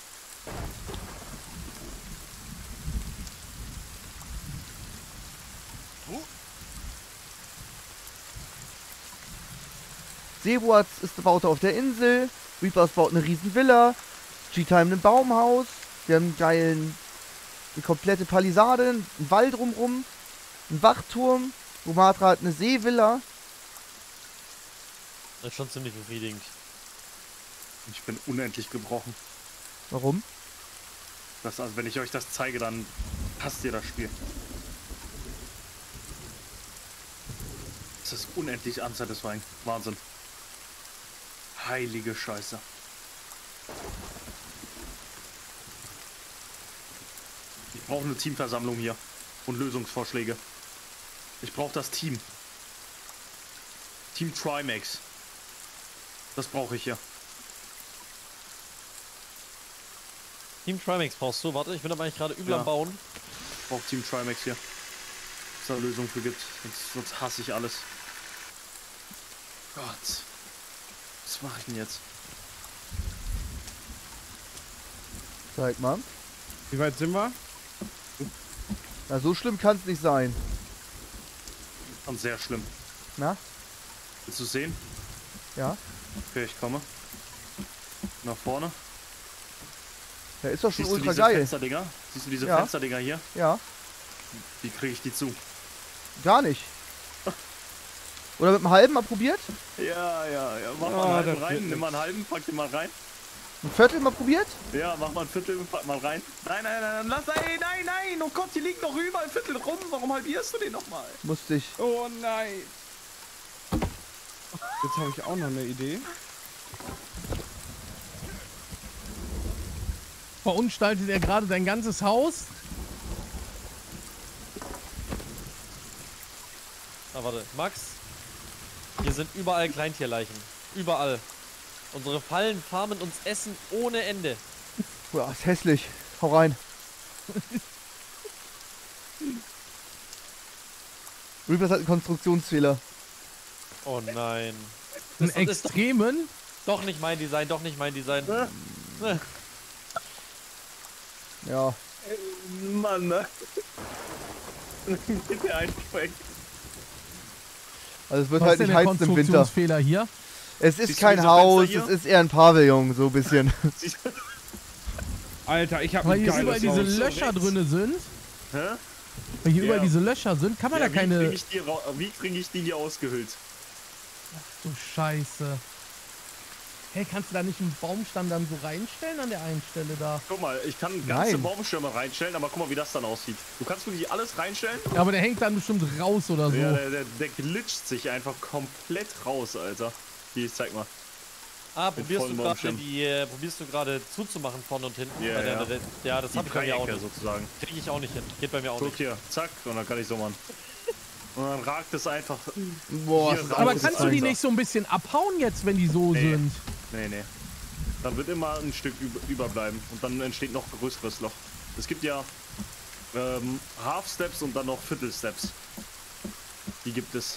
Seewatz ist baut auf der Insel. Reapers baut eine riesen Villa. G-Time ein Baumhaus. Wir haben einen geilen, eine komplette Palisade, einen Wald drumrum, einen Wachturm. Rumatra hat eine Seevilla. Das ist schon ziemlich befriedigend. Ich bin unendlich gebrochen. Warum? Das, also wenn ich euch das zeige, dann passt ihr das Spiel. Das ist unendlich unsatisfying. Wahnsinn. Heilige Scheiße. Ich brauche eine Teamversammlung hier und Lösungsvorschläge. Ich brauche das Team. Team Trimax. Das brauche ich hier. Team Trimax brauchst du, warte, ich bin aber eigentlich gerade übel Ja. am Bauen. Ich brauche Team Trimax hier. Dass es da Lösungen für gibt. Sonst, sonst hasse ich alles. Gott. Was mache ich denn jetzt? Zeig mal. Wie weit sind wir? Na, so schlimm kann es nicht sein. Und sehr schlimm. Na? Willst du sehen? Ja? Okay, ich komme. Nach vorne. Der ist doch schon Siehst du ultra diese geil. Fensterdinger? Siehst du diese Ja. Fensterdinger hier? Ja. Wie kriege ich die zu? Gar nicht. Oder mit einem halben mal probiert? Ja, ja, ja. Mach Ah, mal einen halben das wird rein. nix. Nimm mal einen halben, pack den mal rein. Ein Viertel mal probiert? Ja, mach mal ein Viertel, pack mal rein. Nein, nein, nein, lass, nein, nein, nein. Oh Gott, hier liegt noch überall ein Viertel rum. Warum halbierst du den nochmal? Musste ich. Oh nein. Jetzt habe ich auch noch eine Idee. Verunstaltet er gerade sein ganzes Haus? Ah, warte, Max. Hier sind überall Kleintierleichen. Überall. Unsere Fallen farmen uns Essen ohne Ende. Ja, ist hässlich. Hau rein. Reapers hat einen Konstruktionsfehler. Oh nein. Einen Das ist doch- extremen? Doch nicht mein Design, doch nicht mein Design. Ja. Mann, ne? Geht der einfach weg. Also es wird Was halt ist denn nicht der heizen im Winter. Konstruktionsfehler hier? Es ist Siehst du kein diese Haus, Fenster es hier? ist eher ein Pavillon, so ein bisschen. Siehst- Alter, ich hab Weil ein hier überall geiles diese Haus. Löcher rechts. drinne sind. Hä? Weil hier Ja. überall diese Löcher sind, kann man Ja, da wie keine... krieg ich die, ra- wie krieg ich die hier ausgehöhlt? Du Scheiße. Hey, kannst du da nicht einen Baumstamm dann so reinstellen an der einen Stelle da? Guck mal, ich kann ganze Nein. Baumstämme reinstellen, aber guck mal, wie das dann aussieht. Du kannst wirklich alles reinstellen. Ja, aber der hängt dann bestimmt raus oder so. Ja, der, der, der glitscht sich einfach komplett raus, Alter. Hier, ich zeig mal. Ah, probierst du vollen gerade Baumstämmen. die, äh, probierst du gerade zuzumachen vorne und hinten? Ja, Bei der, ja. der, ja, das Die hab ich bei mir auch Dreiecke nicht. sozusagen. Krieg ich auch nicht hin. Geht bei mir auch Guck nicht. hier, zack, und dann kann ich so machen. Und dann ragt es einfach. Boah, Hier das ist raus. Aber alles kannst du die Alter. nicht so ein bisschen abhauen jetzt, wenn die so Nee. sind? Nee, nee. Dann wird immer ein Stück über, überbleiben und dann entsteht noch ein größeres Loch. Es gibt ja ähm, Half Steps und dann noch Viertel Steps. Die gibt es.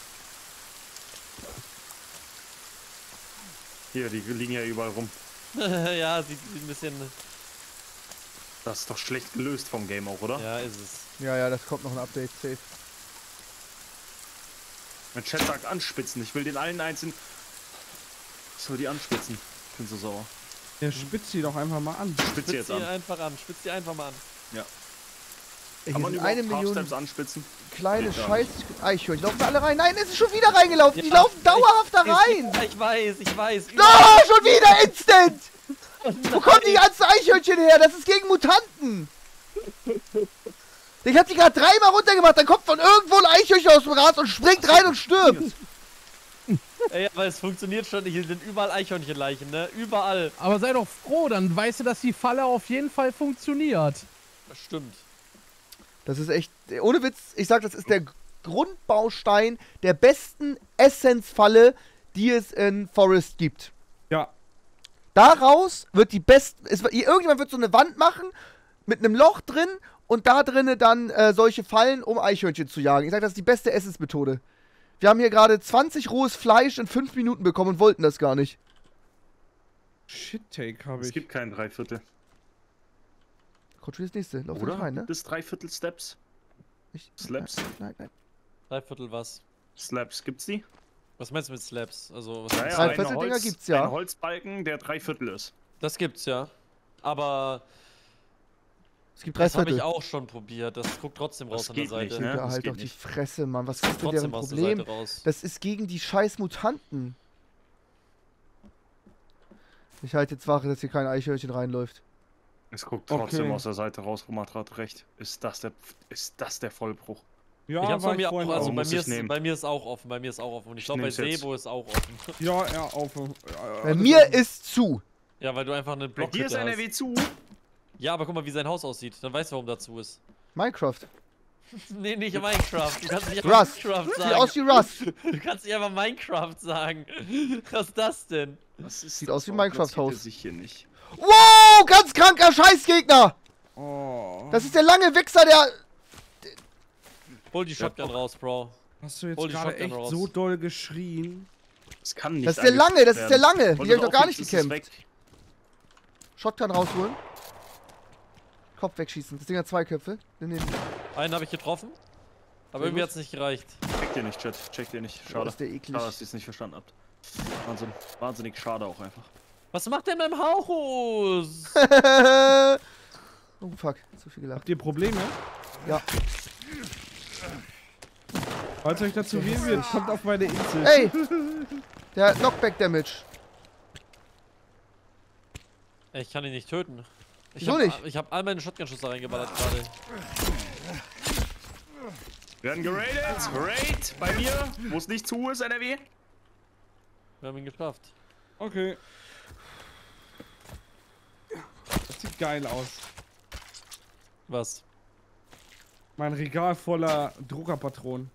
Hier, die liegen ja überall rum. Ja, sieht, sieht ein bisschen... Das ist doch schlecht gelöst vom Game auch, oder? Ja, ist es. Ja, ja, das kommt noch ein Update, safe. Mein Chat sagt anspitzen. Ich will den allen einzeln. Ich soll die anspitzen. Ich bin so sauer. Der spitzt die doch einfach mal an. Spitze Spitz jetzt die an. einfach an. Spitz die einfach mal an. Ey, Kann hier man sind überhaupt eine Half Million Steps anspitzen? kleine Geht gar scheiß Eichhörnchen. Laufen da alle rein. Nein, es ist schon wieder reingelaufen. Die Ja, laufen dauerhaft da ich- rein. Ich weiß, ich weiß. Ah, schon wieder instant. Wo kommen die ganzen Eichhörnchen her? Das ist gegen Mutanten. Ich hab die gerade dreimal runtergemacht. Dann kommt von irgendwo ein Eichhörnchen aus dem Gras und springt rein und stirbt. Ey, aber es funktioniert schon. Hier sind überall Eichhörnchenleichen, ne? Überall. Aber sei doch froh, dann weißt du, dass die Falle auf jeden Fall funktioniert. Das stimmt. Das ist echt, ohne Witz, ich sag, das ist der Grundbaustein der besten Essence-Falle, die es in Forest gibt. Ja. Daraus wird die besten, es, wird- irgendjemand wird so eine Wand machen, mit einem Loch drin und da drinnen dann äh, solche Fallen, um Eichhörnchen zu jagen. Ich sag, das ist die beste Essensmethode. Wir haben hier gerade zwanzig rohes Fleisch in fünf Minuten bekommen und wollten das gar nicht. Shit-Take habe Es ich. gibt keinen Dreiviertel. Kommt schon das nächste. Lauf Oder? nicht rein, ne? Gibt es Dreiviertel Steps? Ich, Slaps? Nein, nein. Dreiviertel was? Slaps, gibt's die? Was meinst du mit Slaps? Also, was Ja, ja, Drei eine Viertel Dinger Holz- gibt's ja. Ein Holzbalken, der Dreiviertel ist. Das gibt's ja. Aber Es gibt drei das habe Viertel. ich auch schon probiert. Das guckt trotzdem raus Das an der geht Seite. nicht, ne? Digga, das halt geht doch die nicht. Fresse, Mann. Was ist denn Trotzdem deren aus der Problem? Seite raus. Das ist gegen die scheiß Mutanten. Ich halte jetzt Wache, dass hier kein Eichhörnchen reinläuft. Es guckt trotzdem Okay. aus der Seite raus. Romat hat recht. Ist das der, ist das der Vollbruch? Ja, ich hab's war bei mir auch, vorhin also auch. bei Muss mir, ich ist, nehmen. bei mir ist auch offen, bei mir ist auch offen. Und ich Ich glaube bei nehm's jetzt. Sebo ist auch offen. Ja, ja, auf. Äh, Bei alles mir offen. ist zu. Ja, weil du einfach eine Bei dir ist Blockhütte N R hast. W zu. Ja, aber guck mal, wie sein Haus aussieht. Dann weißt du, warum dazu ist. Minecraft. Nee, nicht Minecraft. Du kannst nicht einfach Rust. Minecraft Sieht sagen. aus wie Rust. Du kannst nicht einfach Minecraft sagen. Was ist das denn? Was ist Sieht das? aus wie Warum Minecraft-Haus. platziert er sich hier nicht. Wow, ganz kranker Scheißgegner. Oh. Das ist der lange Wichser, der... Hol die Shotgun raus, Bro. Hast du jetzt Hol die gerade Shotgun echt raus. so doll geschrien? Das kann nicht. Das ist der lange, das ist der lange. Und Die hab ich doch gar auch nicht jetzt ist es gekämpft. weg. Shotgun rausholen. Kopf wegschießen. Das Ding hat zwei Köpfe. Nee, nee. Einen habe ich getroffen. Aber Sehr irgendwie gut. hat's nicht gereicht. Check dir nicht, Chat. Check dir nicht. Boah, Schade. ist der eklig. Schade, dass ihr es nicht verstanden habt. Wahnsinn. Wahnsinnig schade auch einfach. Was macht der mit dem Haus? Oh fuck, zu viel gelacht. Habt ihr Probleme? Ja. Falls euch dazu weh wird, kommt auf meine Insel. Ey! Der hat Knockback Damage. Ey, ich kann ihn nicht töten. Ich Wieso hab, nicht? Ich habe all meine Shotgun-Schüsse da reingeballert gerade. Werden geradet. Raid bei mir. Wo es nicht zu ist, N R W. Wir haben ihn geschafft. Okay. Das sieht geil aus. Was? Mein Regal voller Druckerpatronen.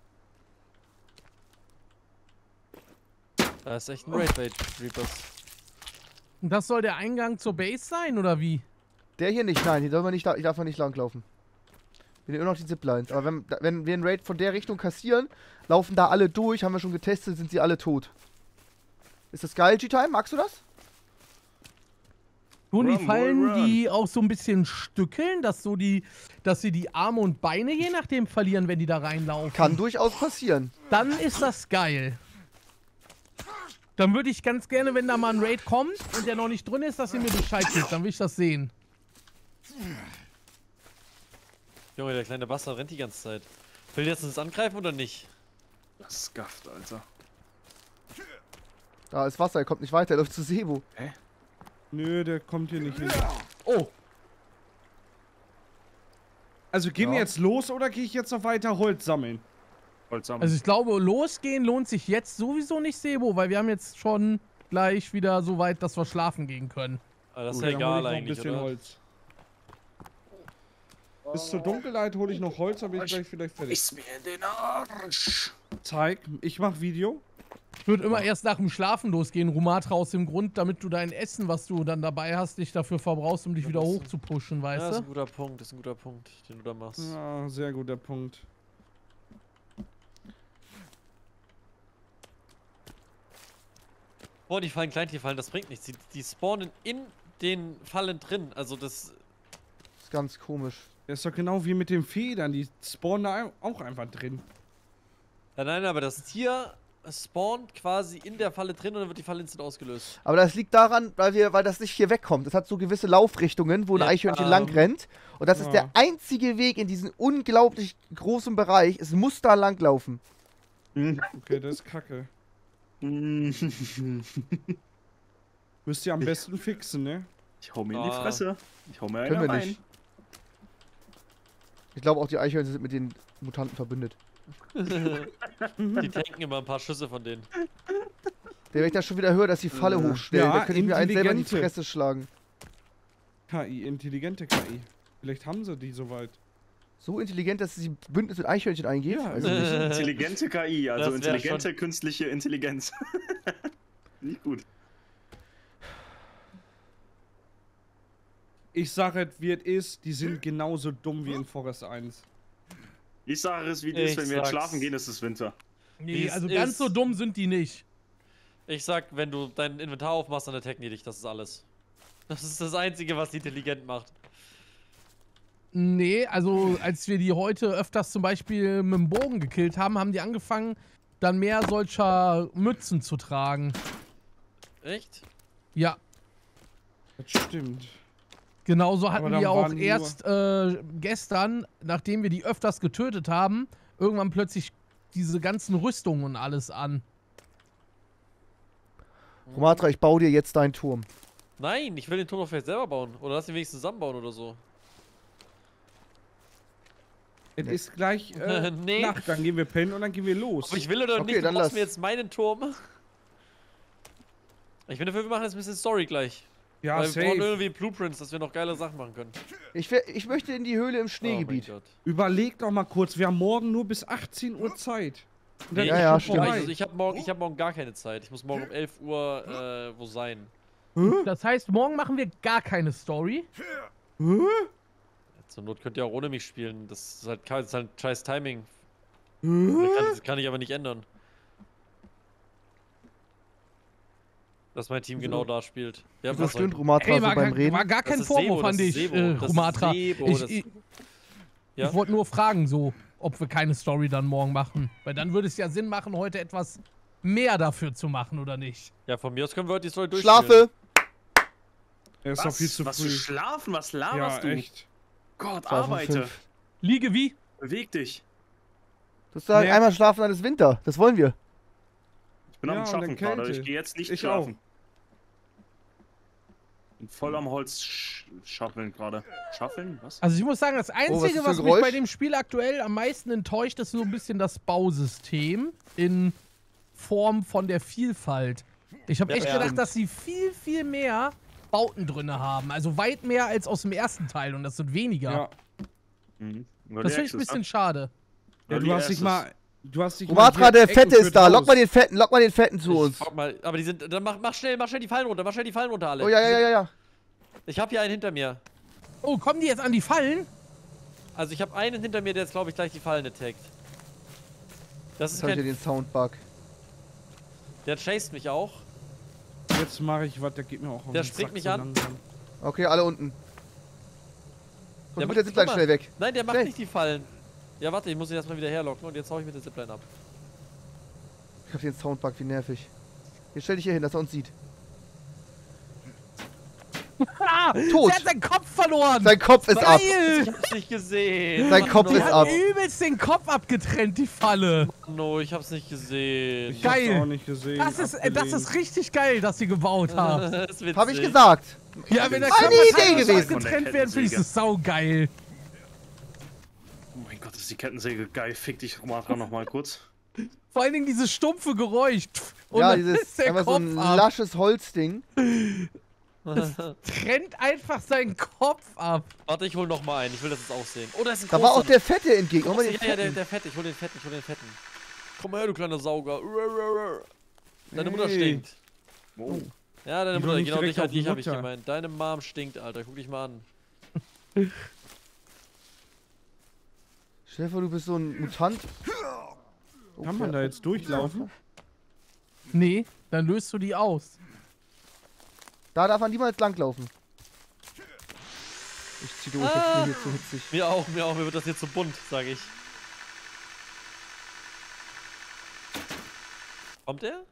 Da ist echt ein Raid Bait Reapers. Und das soll der Eingang zur Base sein, oder wie? Der hier nicht, nein, hier darf man nicht, hier darf man nicht langlaufen. Wir nehmen immer noch die Ziplines. Aber wenn, wenn wir einen Raid von der Richtung kassieren, laufen da alle durch, haben wir schon getestet, sind sie alle tot. Ist das geil, G-Time? Magst du das? Tun die Run, boy, Fallen run. die auch so ein bisschen stückeln, dass so die, dass sie die Arme und Beine je nachdem verlieren, wenn die da reinlaufen? Kann durchaus passieren. Dann ist das geil. Dann würde ich ganz gerne, wenn da mal ein Raid kommt und der noch nicht drin ist, dass ihr mir Bescheid gibt. Dann will ich das sehen. Junge, der kleine Bastard rennt die ganze Zeit. Will der jetzt uns angreifen oder nicht? Das skafft, Alter. Da ist Wasser, er kommt nicht weiter, er läuft zu Sebo. Nö, der kommt hier nicht hin. Oh! Also gehen wir Ja. jetzt los oder gehe ich jetzt noch weiter Holz sammeln? Holz sammeln. Also ich glaube, losgehen lohnt sich jetzt sowieso nicht, Sebo, weil wir haben jetzt schon gleich wieder so weit, dass wir schlafen gehen können. Aber das ist Gut, ja dann hol egal ich noch ein eigentlich, bisschen oder? Holz. Bis zur Dunkelheit hole ich noch Holz, dann bin ich gleich vielleicht fertig. Ist mir in den Arsch. Zeig, ich mach Video. Ich würde immer erst nach dem Schlafen losgehen, Rumatra, aus dem Grund, damit du dein Essen, was du dann dabei hast, dich dafür verbrauchst, um dich wieder hoch zu pushen, Ja, weißt das ist du? ein guter Punkt, das ist ein guter Punkt, den du da machst. Ja, sehr guter Punkt. Boah, die fallen Kleintierfallen, das bringt nichts. Die, die spawnen in den Fallen drin. Also das. Das ist ganz komisch. Das ist doch genau wie mit den Federn, die spawnen da auch einfach drin. Ja, nein, aber das Tier spawnt quasi in der Falle drin und dann wird die Falle instant ausgelöst. Aber das liegt daran, weil wir, weil das nicht hier wegkommt. Das hat so gewisse Laufrichtungen, wo ein Ja, Eichhörnchen ähm, lang rennt. Und das ist ja. der einzige Weg in diesen unglaublich großen Bereich. Es muss da langlaufen. Okay, das ist kacke. Müsst ihr am besten fixen, ne? Ich hau mir in die Ah. Fresse. Ich hau mir Können einen wir rein. nicht. Ich glaube auch, die Eichhörnchen sind mit den Mutanten verbündet. Die tanken immer ein paar Schüsse von denen. Wenn ich das schon wieder höre, dass die Falle Ja. hochstellen, Ja, dann könnte ich mir einen selber in die intelligente. Fresse schlagen. K I, intelligente K I. Vielleicht haben sie die soweit. So intelligent, dass sie Bündnis mit Eichhörnchen eingeht? Ja, also nicht. Intelligente K I, also Das wär intelligente schon- künstliche Intelligenz. Nicht gut. Ich sage es, wie es ist, die sind genauso dumm wie in Forest eins. Ich sage es, wie es ist, Ich wenn wir jetzt sag's. schlafen gehen, ist es Winter. Wie Nee, es also ganz ist. so dumm sind die nicht. Ich sag, wenn du dein Inventar aufmachst, dann attacken die dich, das ist alles. Das ist das Einzige, was die intelligent macht. Nee, also als wir die heute öfters zum Beispiel mit dem Bogen gekillt haben, haben die angefangen, dann mehr solcher Mützen zu tragen. Echt? Ja, Das stimmt. genauso Aber hatten dann wir auch waren nur- erst äh, gestern, nachdem wir die öfters getötet haben, irgendwann plötzlich diese ganzen Rüstungen und alles an. Romatra, ich baue dir jetzt deinen Turm. Nein, ich will den Turm doch vielleicht selber bauen. Oder lass ihn wenigstens zusammenbauen oder so. Es ist gleich äh, Nee. Nacht, dann gehen wir pennen und dann gehen wir los. Ob ich will oder Okay, nicht, du dann brauchst lass. mir jetzt meinen Turm. Ich bin dafür, wir machen jetzt ein bisschen Story gleich. ja, Weil wir brauchen safe. irgendwie Blueprints, dass wir noch geile Sachen machen können. Ich, wär, ich möchte in die Höhle im Schneegebiet. Oh mein Gott. Überleg doch mal kurz, wir haben morgen nur bis achtzehn Uhr Zeit. Und dann Nee, ist ja, schon stimmt. vorbei. Also ich habe morgen, ich hab morgen gar keine Zeit. Ich muss morgen um elf Uhr äh, wo sein. Das heißt, morgen machen wir gar keine Story. Zur Not könnt ihr auch ohne mich spielen. Das ist halt, das ist halt scheiß Timing. Das kann, das kann ich aber nicht ändern. Dass mein Team genau da spielt. Ja, Wieso was soll- stimmt Romatra Ey, so war, beim gar, Reden? war gar kein Das ist Vorwurf Sebo, an das ist dich, Sebo, äh, das ist Rumatra. Sebo, Ich, das- ich, Ja? ich wollte nur fragen, so, ob wir keine Story dann morgen machen. Weil dann würde es ja Sinn machen, heute etwas mehr dafür zu machen, oder nicht? Ja, von mir aus können wir heute die Story durchspielen. Schlafe! Er ist doch Was? viel zu Was früh. für Schlafen? Was Ja, laberst du? echt. Gott, Zwei von arbeite. fünf. Liege wie? Beweg dich. Du hast gesagt, Nee. einmal schlafen, dann ist Winter. Das wollen wir. Ich bin Ja, am und Schaffen dann gerade. Kälte. Ich gehe jetzt nicht Ich schlafen. Bin voll am Holz sch schaffeln gerade. Schaffeln? Was? Also ich muss sagen, das Oh, was ist Einzige, für ein was, mich Geräusch? bei dem Spiel aktuell am meisten enttäuscht, ist so ein bisschen das Bausystem in Form von der Vielfalt. Ich habe Ja, echt ja. gedacht, dass sie viel, viel mehr Bauten drin haben. Also weit mehr als aus dem ersten Teil und das sind weniger. Ja. Mhm. Nur Das die finde ich ein Access, bisschen schade. Ja, Nur du die hast dich Access. mal. Du hast dich Romatra, mal der hier Fette Ecken ist da. führt Lock mal raus. den Fetten, lock mal den Fetten zu Ich uns. frag mal, aber die sind, dann mach, mach schnell, mach schnell die Fallen runter, mach schnell die Fallen runter alle. Oh ja, ja, ja, ja. Ich habe hier einen hinter mir. Oh, kommen die jetzt an die Fallen? Also ich habe einen hinter mir, der jetzt glaube ich gleich die Fallen attackt. Das ist Jetzt habe ich ja kein, den Soundbug. der chased mich auch. Jetzt mache ich was, der geht mir auch auf Der den springt Sack mich so an. langsam. Okay, alle unten. Und Der mit der macht- Zipline guck mal. schnell weg. Nein, der macht Schnell. nicht die Fallen. Ja, warte, ich muss ihn erstmal wieder herlocken und jetzt hau ich mit der Zipline ab. Ich hab den Soundbug, wie nervig. Jetzt stell dich hier hin, dass er uns sieht. Ah, Tot. Der hat seinen Kopf verloren. Sein Kopf ist ab. Ich Geil. hab's nicht gesehen. Sein Kopf Mann, ist Die ab. hat übelst den Kopf abgetrennt, die Falle. No, ich hab's nicht gesehen. Ich Geil. hab's auch nicht gesehen. Das ist, äh, das abgelehnt. ist richtig geil, dass sie gebaut haben. Das ist witzig. Hab ich gesagt. Ja, wenn der Meine Körperteile Idee so gewesen. abgetrennt werden, finde ich das saugeil. Oh mein Gott, ist die Kettensäge geil. Fick dich, Romatra, noch mal kurz. Vor allen Dingen dieses stumpfe Geräusch. Und Ja, dann dieses ist der einfach so Kopf ein ab. lasches Holzding. Trennt einfach seinen Kopf ab. Warte, ich hol noch mal einen. Ich will das jetzt auch sehen. Oh, da ist ein Da war großer. auch der fette entgegen. Hol mal den Ja, ja, der, fetten. der Fette. Ich hol den Fetten, ich hol den Fetten. Komm mal her, du kleiner Sauger. Deine Mutter Hey. stinkt. Oh. Ja, deine Die Mutter, doch nicht genau direkt dich, auf dich die hab ich Mutter. gemeint. Deine Mom stinkt, Alter. Guck dich mal an. Stell dir vor, du bist so ein Mutant. Oh, Kann man da jetzt durchlaufen? Nee, dann löst du die aus. Da darf man niemals langlaufen. Ich zieh durch, jetzt ist mir hier zu hitzig. Mir auch, mir auch. Mir wird das jetzt so bunt, sag ich. Kommt er?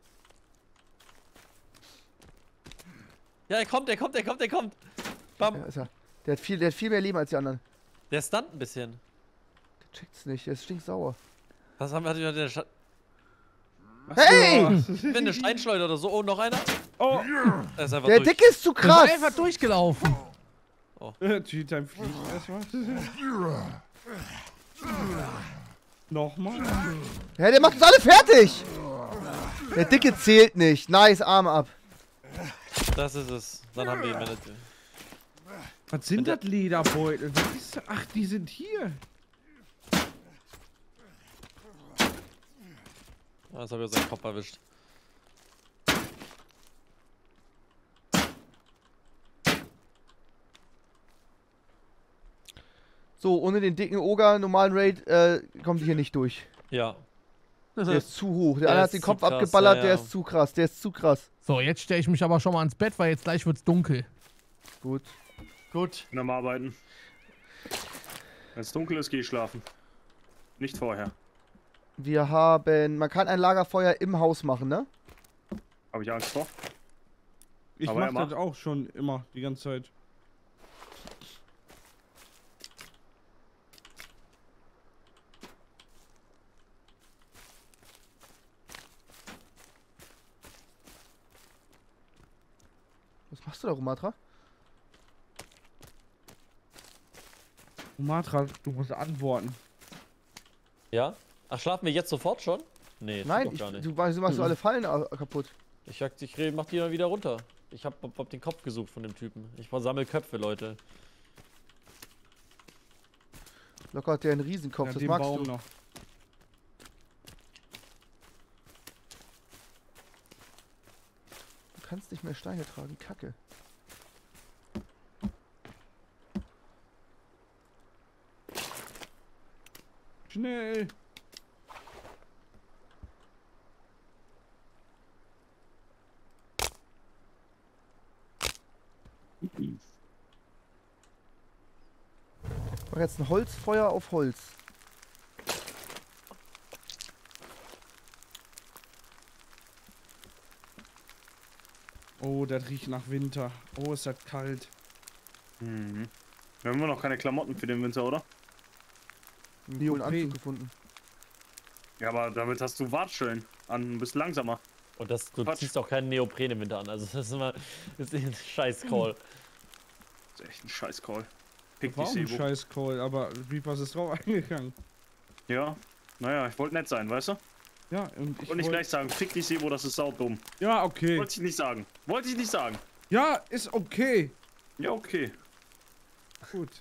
Ja, er kommt, er kommt, er kommt, er kommt. Bam. Ja, ist er. Der hat, viel, der hat viel mehr Leben als die anderen. Der stunt ein bisschen. Der checkt's nicht, der ist stinksauer. Was haben wir hatte der Sta Hey! Wenn eine Steinschleuder oder so. Oh, noch einer? Oh! Der ist einfach Der durch. Dicke ist zu Du bist krass! einfach durchgelaufen. G-Time fliegt erstmal. Nochmal. Ja, der macht uns alle fertig! Der Dicke zählt nicht. Nice, Arm ab. Das ist es. Dann haben wir ihn, meine. Was sind das Lederbeutel? Was ist das? Ach, die sind hier. Ah, jetzt habe ich seinen Kopf erwischt. So, ohne den dicken Oger, normalen Raid, äh, kommt die hier nicht durch. Ja. Der ist zu hoch. Der, Der eine ist hat den zu Kopf krass, abgeballert, ja, der ja. ist zu krass. Der ist zu krass. So, jetzt stelle ich mich aber schon mal ans Bett, weil jetzt gleich wird's dunkel. Gut. Gut. Ich bin am Arbeiten. Wenn es dunkel ist, gehe ich schlafen. Nicht vorher. Wir haben. Man kann ein Lagerfeuer im Haus machen, ne? Habe ich Angst vor? Ich Aber er mach macht- das auch schon immer, die ganze Zeit. Was machst du da, Romatra? Sumatra, du musst antworten. Ja? Ach, schlafen wir jetzt sofort schon? Nee, Nein, doch ich, gar nicht. du machst, du machst so alle Fallen äh, kaputt. Ich, jag- ich rede- mach die mal wieder runter. Ich hab, hab, hab den Kopf gesucht von dem Typen. Ich sammel Köpfe, Leute. Locker hat der einen Riesenkopf, Ja, das den magst Baum du. noch. Du kannst nicht mehr Steine tragen, Kacke. Schnell! Ich mach jetzt ein Holzfeuer auf Holz. Oh, das riecht nach Winter. Oh, ist das kalt. Mhm. Wir haben immer noch keine Klamotten für den Winter, oder? Einen coolen Neopren. Anzug gefunden. Ja, aber damit hast du Watscheln an und bist langsamer. Und das, du Quatsch. ziehst auch keinen Neopren im Winter an. Also das ist immer das ist ein scheiß Call. Das ist echt ein Scheiß-Call. Pick War dich, auch ein Sebo. scheiß Call, aber Reapers ist drauf eingegangen. Ja. Naja, ich wollte nett sein, weißt du? Ja, und ich Wollte nicht wollt- gleich sagen, fick dich, Sebo, das ist saudumm. Ja, okay. Wollte ich nicht sagen. Wollte ich nicht sagen. Ja, ist okay. Ja, okay. Gut.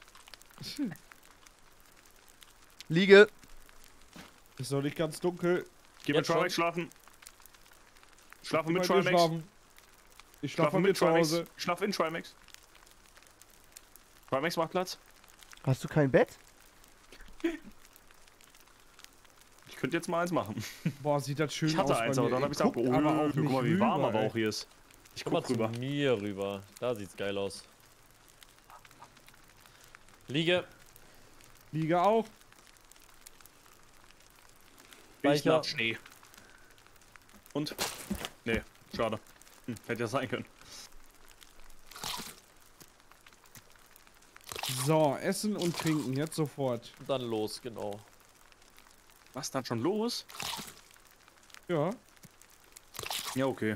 Liege. Ist noch nicht ganz dunkel. Geh mit Jetzt schon? Trimax schlafen. Schlafen mit Bei mir Trimax. schlafen. Ich schlafe Schlafen mit mit zu Trimax. Hause. Schlaf in Trimax. Trimax macht Platz. Hast du kein Bett? Ich könnte jetzt mal eins machen. Boah, sieht das schön Ich aus hatte bei eins, mir. aber dann Ey, hab ich's auch guck geholt. aber auch Guck mal, nicht wie warm rüber, aber ey. auch hier ist. Ich Guck mal guck zu rüber. mir rüber. Da sieht's geil aus. Liege. Liege auch. Ich Speicher. nach Schnee. Und? Nee, schade. Hm, hätte ja sein können. So, Essen und Trinken, jetzt sofort. Und dann los, genau. Was, dann schon los? Ja. Ja, okay.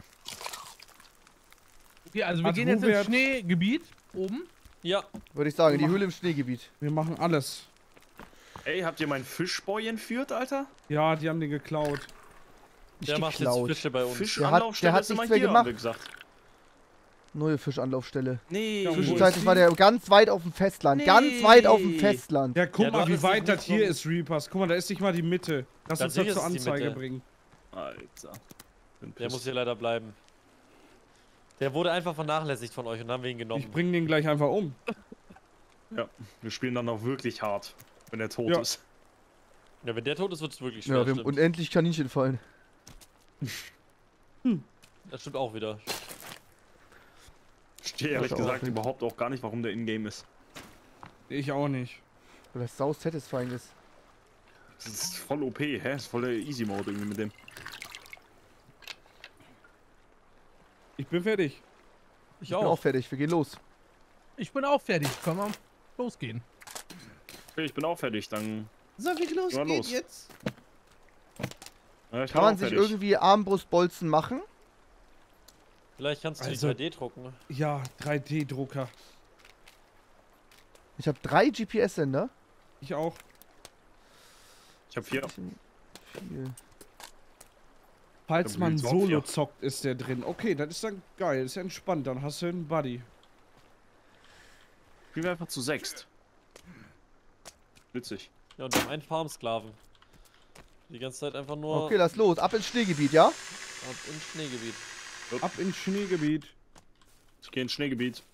Okay, also wir Also gehen wo jetzt ins wir- Schneegebiet oben. Ja, Würde ich sagen, die Mach- Höhle im Schneegebiet. Wir machen alles. Ey, habt ihr meinen Fischboy entführt, Alter? Ja, die haben den geklaut. der macht jetzt geklaut. Fische bei uns. Fischanlaufstelle der hat ist immer nichts mehr hier, gemacht. haben wir gesagt. Neue Fischanlaufstelle. Nee. Ja, wo Zwischenzeitlich ist war die? der ganz weit auf dem Festland. Nee. Ganz weit auf dem Festland. Ja, guck Ja, du mal, wie hattest weit dich das nicht hier so- ist, Reapers. Guck mal, da ist nicht mal die Mitte. Lass uns das Natürlich zur ist es die Anzeige Mitte. bringen. Alter. Bin Der muss pissed. hier leider bleiben. Der wurde einfach vernachlässigt von euch und dann haben wir ihn genommen. Ich bring den gleich einfach um. Ja, wir spielen dann auch wirklich hart, wenn er tot Ja. ist. Ja, wenn der tot ist, wird es wirklich schwer. Ja, wir haben stimmt. unendlich Kaninchen fallen. Das stimmt auch wieder. Ich verstehe ehrlich Das auch gesagt nicht. überhaupt auch gar nicht, warum der Ingame ist. Ich auch nicht. Weil das sau satisfying ist. Das ist voll O P, hä? Das ist voll der Easy Mode irgendwie mit dem. Ich bin fertig. Ich Ich bin auch. auch fertig, wir gehen los. Ich bin auch fertig. Können wir losgehen. Okay, ich bin auch fertig, dann. So, wie los Ja, los. jetzt? Ja, ich Kann bin man auch sich fertig. irgendwie Armbrustbolzen machen? Vielleicht kannst du Also- die drei D drucken. Ja, drei D-Drucker. Ich habe drei G P S-Sender. Ich auch. Ich hab vier. Bisschen viel. Falls Ja, man Bleeds auch Solo vier. zockt, ist der drin. Okay, das ist dann geil. Das ist entspannt. Dann hast du einen Buddy. Spielen wir einfach zu sechst. Witzig. Ja, und wir haben einen Farmsklaven. Die ganze Zeit einfach nur Okay, lass los. Ab ins Schneegebiet, ja? ab ins Schneegebiet. Ab ins Schneegebiet. Ich gehe ins Schneegebiet.